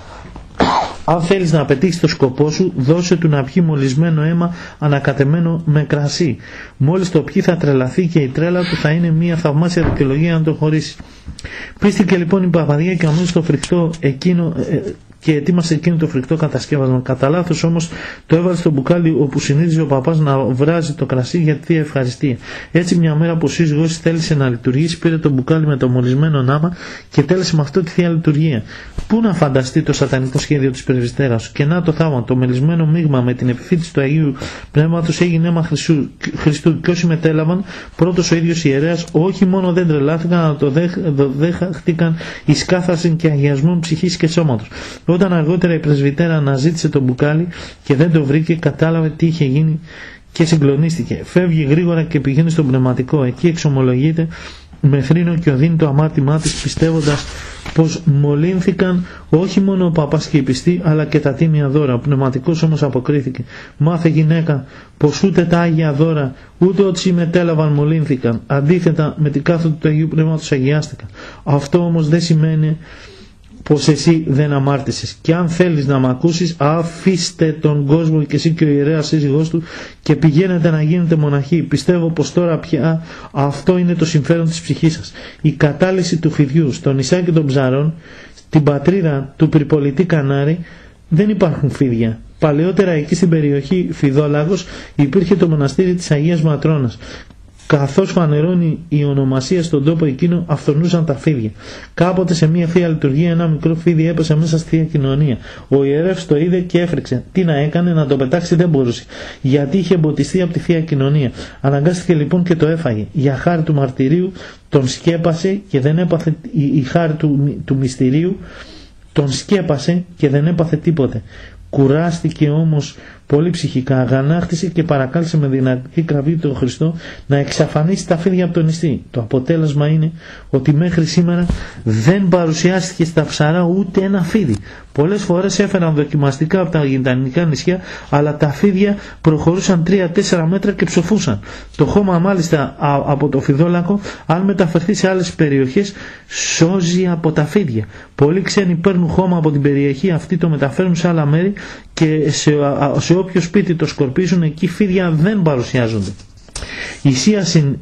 αν θέλεις να πετύχεις το σκοπό σου, δώσε του να πιει μολυσμένο αίμα ανακατεμένο με κρασί. Μόλις το πιει θα τρελαθεί και η τρέλα του θα είναι μια θαυμάσια δικαιολογία να το χωρίσει. Πίστηκε λοιπόν η παπαδιά και αμέσως το φρικτό εκείνο ε, και ετοίμασε εκείνο το φρικτό κατασκεύασμα. Κατά λάθος όμως το έβαλε στο μπουκάλι όπου συνήθιζε ο παπάς να βράζει το κρασί για τη Θεία Ευχαριστία. Έτσι μια μέρα που ο σύζυγός θέλησε να λειτουργήσει, πήρε το μπουκάλι με το μολυσμένο νάμα και τέλεσε με αυτό τη Θεία Λειτουργία. Πού να φανταστεί το σατανικό σχέδιο της πρεσβυτέρας? Και να το θαύμα, το μελισμένο μείγμα με την επιφύτηση του Αγίου Πνεύματος έγινε αίμα Χριστού, και όσοι μετέλαβαν, πρώτος ο ίδιος ιερέας, όχι μόνο δεν τρελάθηκαν, αλλά το δέχτηκαν εις κάθαρσιν και αγιασμόν ψυχής και σώματος. Όταν αργότερα η πρεσβυτέρα αναζήτησε το μπουκάλι και δεν το βρήκε, κατάλαβε τι είχε γίνει και συγκλονίστηκε. Φεύγει γρήγορα και πηγαίνει στον πνευματικό. Εκεί εξομολογείται με θρήνο και οδύνει το αμάρτημά της, πιστεύοντας πως μολύνθηκαν όχι μόνο ο παπάς και οι πιστοί, αλλά και τα τίμια δώρα. Ο πνευματικός όμως αποκρίθηκε: μάθε γυναίκα πως ούτε τα Άγια δώρα ούτε ό,τι μετέλαβαν μολύνθηκαν. Αντίθετα με την κάθοδο του Αγίου Πνεύματος αγιάστηκαν. Αυτό όμως δεν σημαίνει πως εσύ δεν αμάρτησες. Και αν θέλεις να μ' ακούσεις, αφήστε τον κόσμο και εσύ και ο ιερέας σύζυγός του και πηγαίνετε να γίνετε μοναχοί. Πιστεύω πως τώρα πια αυτό είναι το συμφέρον της ψυχής σας. Η κατάλυση του φιδιού στο νησάκι των Ψαρών, στην πατρίδα του Πριπολιτή Κανάρη, δεν υπάρχουν φίδια. Παλαιότερα εκεί στην περιοχή Φιδόλαγος υπήρχε το μοναστήρι της Αγίας Ματρώνας. Καθώς φανερώνει η ονομασία στον τόπο εκείνο, αυθονούσαν τα φίδια. Κάποτε σε μια Θεία Λειτουργία ένα μικρό φίδι έπεσε μέσα στη Θεία Κοινωνία. Ο ιερεύς το είδε και έφρυξε. Τι να έκανε, να το πετάξει δεν μπορούσε, γιατί είχε εμποτιστεί από τη Θεία Κοινωνία. Αναγκάστηκε λοιπόν και το έφαγε. Για χάρη του μαρτυρίου τον σκέπασε και δεν έπαθε, η, η χάρη του, του μυστηρίου τον σκέπασε και δεν έπαθε τίποτε. Κουράστηκε όμως πολύ ψυχικά, αγανάκτησε και παρακάλεσε με δυνατή κραυγή τον Χριστό να εξαφανίσει τα φίδια από το νηστή. Το αποτέλεσμα είναι ότι μέχρι σήμερα δεν παρουσιάστηκε στα Ψαρά ούτε ένα φίδι. Πολλές φορές έφεραν δοκιμαστικά από τα γειτονικά νησιά, αλλά τα φίδια προχωρούσαν τρία τέσσερα μέτρα και ψοφούσαν. Το χώμα μάλιστα από το Φιδόλακο, αν μεταφερθεί σε άλλες περιοχές, σώζει από τα φίδια. Πολλοί ξένοι παίρνουν χώμα από την περιοχή αυτή, το μεταφέρουν σε άλλα μέρη και σε, σε όποιο σπίτι το σκορπίζουν, εκεί φίδια δεν παρουσιάζονται. Η σύαση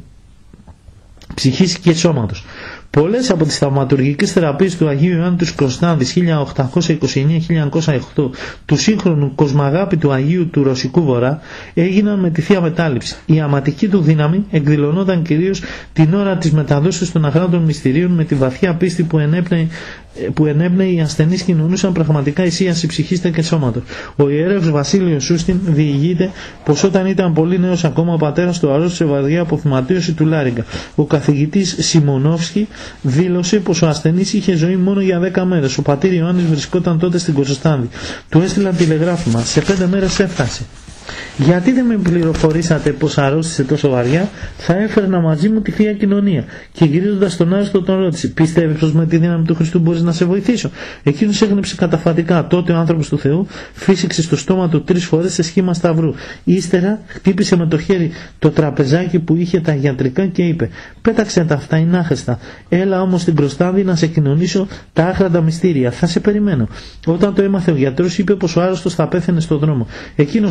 ψυχής και σώματος. Πολλές από τις θαυματουργικές θεραπείες του Αγίου Ιωάννη του Κωνσταντίνου χίλια οκτακόσια είκοσι εννέα με χίλια εννιακόσια οκτώ, του σύγχρονου κοσμαγάπη του Αγίου του Ρωσικού Βορρά, έγιναν με τη Θεία Μετάληψη. Η αματική του δύναμη εκδηλωνόταν κυρίως την ώρα της μεταδόσεως των αγράντων μυστηρίων, με τη βαθιά πίστη που ενέπνεε που ενέπνεε οι ασθενείς κοινωνούσαν πραγματικά εισίαση ψυχής και σώματος. Ο ιερεύς Βασίλειος Σούστιν διηγείται πως όταν ήταν πολύ νέος ακόμα, ο πατέρας του αρρώστησε βαριά από φυματίωση του Λάριγκα. Ο καθηγητής Σιμονόφσκι δήλωσε πως ο ασθενής είχε ζωή μόνο για δέκα μέρες. Ο πατήρ Ιωάννης βρισκόταν τότε στην Κωνσταντίνη. Του έστειλαν τηλεγράφημα. Σε πέντε μέρες έφτασε. Γιατί δεν με πληροφορήσατε πως αρρώστησε τόσο βαριά? Θα έφερνα μαζί μου τη Θεία Κοινωνία. Και γυρίζοντας στον άρρωστο τον ρώτησε: πιστεύεις πως με τη δύναμη του Χριστού μπορείς να σε βοηθήσω? Εκείνος έγνεψε καταφατικά. Τότε ο άνθρωπος του Θεού φύσηξε στο στόμα του τρεις φορές σε σχήμα σταυρού. Ύστερα χτύπησε με το χέρι το τραπεζάκι που είχε τα γιατρικά και είπε: πέταξε τα αυτά, είναι άχρηστα. Έλα όμως στην Κωνσταντίνη να σε κοινωνήσω τα άχραντα μυστήρια. Θα σε περιμένω. Όταν το έμαθε ο γιατρός, είπε πως ο άρρωστος θα πέθαινε στον δρόμο. Εκείνος όμως πήγε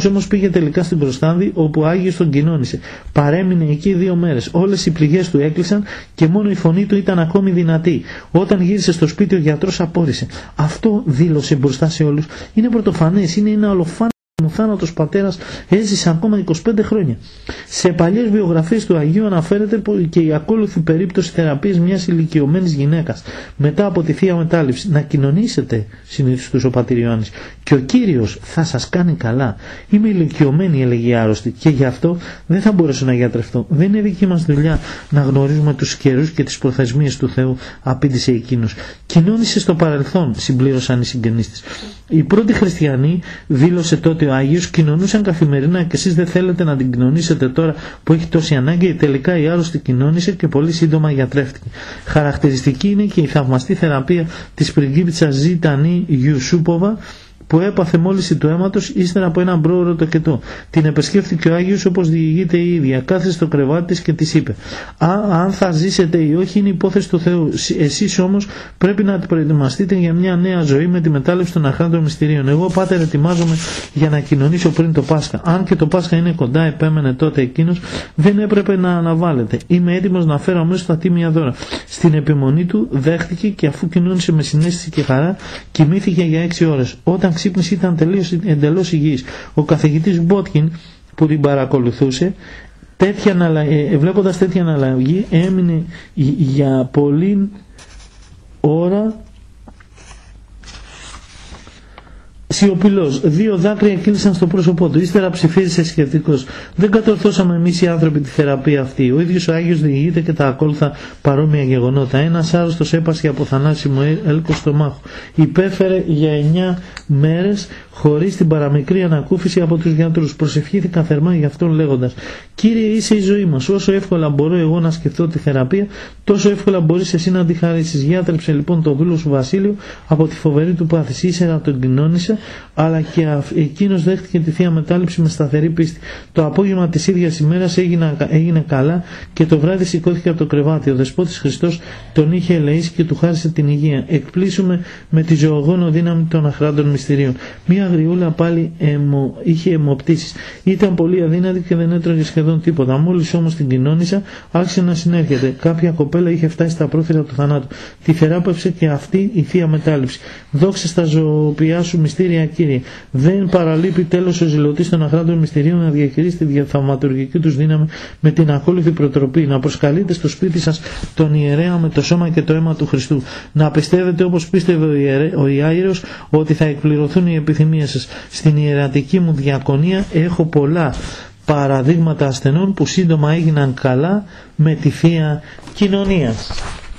πήγε τελικά στην Προστάνδη, όπου ο Άγιος τον κοινώνησε. Παρέμεινε εκεί δύο μέρες. Όλες οι πληγές του έκλεισαν και μόνο η φωνή του ήταν ακόμη δυνατή. Όταν γύρισε στο σπίτι, ο γιατρός απόρρισε. Αυτό, δήλωσε μπροστά σε όλους, είναι πρωτοφανές, είναι ένα ολοφάνερο. Ο θάνατος πατέρας έζησε ακόμα είκοσι πέντε χρόνια. Σε παλιές βιογραφίες του Αγίου αναφέρεται και η ακόλουθη περίπτωση θεραπείας μιας ηλικιωμένης γυναίκας μετά από τη Θεία Μετάληψη. Να κοινωνήσετε, συνήθιστούσε ο πατήρ Ιωάννης, και ο Κύριος θα σας κάνει καλά. Είμαι ηλικιωμένη, έλεγε η άρρωστη, και γι' αυτό δεν θα μπορέσω να γιατρευτώ. Δεν είναι δική μας δουλειά να γνωρίζουμε τους καιρούς και τις προθεσμίες του Θεού, απήντησε εκείνος. Κοινώνησε στο παρελθόν, συμπλήρωσαν οι συγγενείς της. Οι πρώτοι χριστιανοί, δήλωσε τότε ο Άγιος, κοινωνούσαν καθημερινά και εσείς δεν θέλετε να την κοινωνήσετε τώρα που έχει τόση ανάγκη. Τελικά η άρρωστη κοινώνησε και πολύ σύντομα γιατρεύτηκε. Χαρακτηριστική είναι και η θαυμαστή θεραπεία της πριγκίπισσας Ζήτανη Ιουσούποβα, που έπαθε μόλυνση του αίματος ύστερα από έναν πρόωρο τοκετό. Την επισκέφθηκε ο Άγιος όπως διηγείται η ίδια. Κάθεσε στο κρεβάτι της και της είπε: Α, αν θα ζήσετε ή όχι είναι υπόθεση του Θεού. Εσείς όμως πρέπει να προετοιμαστείτε για μια νέα ζωή με τη μετάληψη των αχράντων μυστηρίων. Εγώ, πάτερ, ετοιμάζομαι για να κοινωνήσω πριν το Πάσχα. Αν και το Πάσχα είναι κοντά, επέμενε τότε εκείνος, δεν έπρεπε να αναβάλλετε. Είμαι έτοιμος να φέρω αμέσως τα τίμια δώρα. Στην επιμονή του δέχτηκε και αφού κοινώνησε με συναίσθηση και χαρά, κοιμήθηκε για έξι ώρες. Όταν ξύπνηση ήταν τελείως, εντελώς υγιής. Ο καθηγητής Μπότκιν που την παρακολουθούσε, τέτοια αναλλαγή, βλέποντας τέτοια αναλλαγή, έμεινε για πολλή ώρα σιωπηλός. Δύο δάκρυα κύλησαν στο πρόσωπό του. Ύστερα ψιθύρισε σκεπτικός. Δεν κατορθώσαμε εμείς οι άνθρωποι τη θεραπεία αυτή. Ο ίδιος ο Άγιος διηγείται και τα ακόλουθα παρόμοια γεγονότα. Ένας άρρωστος έπασχε από θανάσιμο έλκος στο μάχο. Υπέφερε για εννιά μέρες χωρίς την παραμικρή ανακούφιση από τους γιατρούς. Προσευχήθηκαν θερμά για αυτόν λέγοντας: Κύριε, είσαι η ζωή μας. Όσο εύκολα μπορώ εγώ να σκεφτώ τη θεραπεία, τόσο εύκολα μπορείς εσύ να τη χαρίσεις. Γιάτρεψε λοιπόν το δούλο σου Βασίλειο από τη φοβερή του πάθηση. Ύστερα τον κοινώνησε, αλλά και εκείνος δέχτηκε τη Θεία Μετάληψη με σταθερή πίστη. Το απόγευμα της ίδιας ημέρας έγινε, έγινε καλά και το βράδυ σηκώθηκε από το κρεβάτι. Ο Δεσπότης Χριστός τον είχε ελεήσει και του χάρισε την υγεία. Εκπλήσουμε με τη ζωογόνο δύναμη των αχράντων μυστηρίων. Μία αγριούλα πάλι αιμο, είχε αιμοπτήσεις. Ήταν πολύ αδύνατη και δεν έτρωγε σχεδόν τίποτα. Μόλις όμως την κοινώνησα, άρχισε να συνέρχεται. Κάποια κοπέλα είχε φτάσει στα πρόθυρα του θανάτου. Τη θεράπευσε και αυτή η Θεία Μετάληψη. Δόξα στα ζωοποιιά σου μυστήρια, Κύριε. Δεν παραλείπει τέλος ο ζηλωτής των αχράντων μυστηρίων να διαχειρίσει τη θαυματουργική τους δύναμη με την ακόλουθη προτροπή. Να προσκαλείτε στο σπίτι σας τον ιερέα με το σώμα και το αίμα του Χριστού. Να πιστεύετε όπως πίστευε ο, ιερέ, ο Ιάηρος ότι θα εκπληρωθούν οι επιθυμίες σας. Στην ιερατική μου διακονία έχω πολλά παραδείγματα ασθενών που σύντομα έγιναν καλά με τη Θεία Κοινωνία.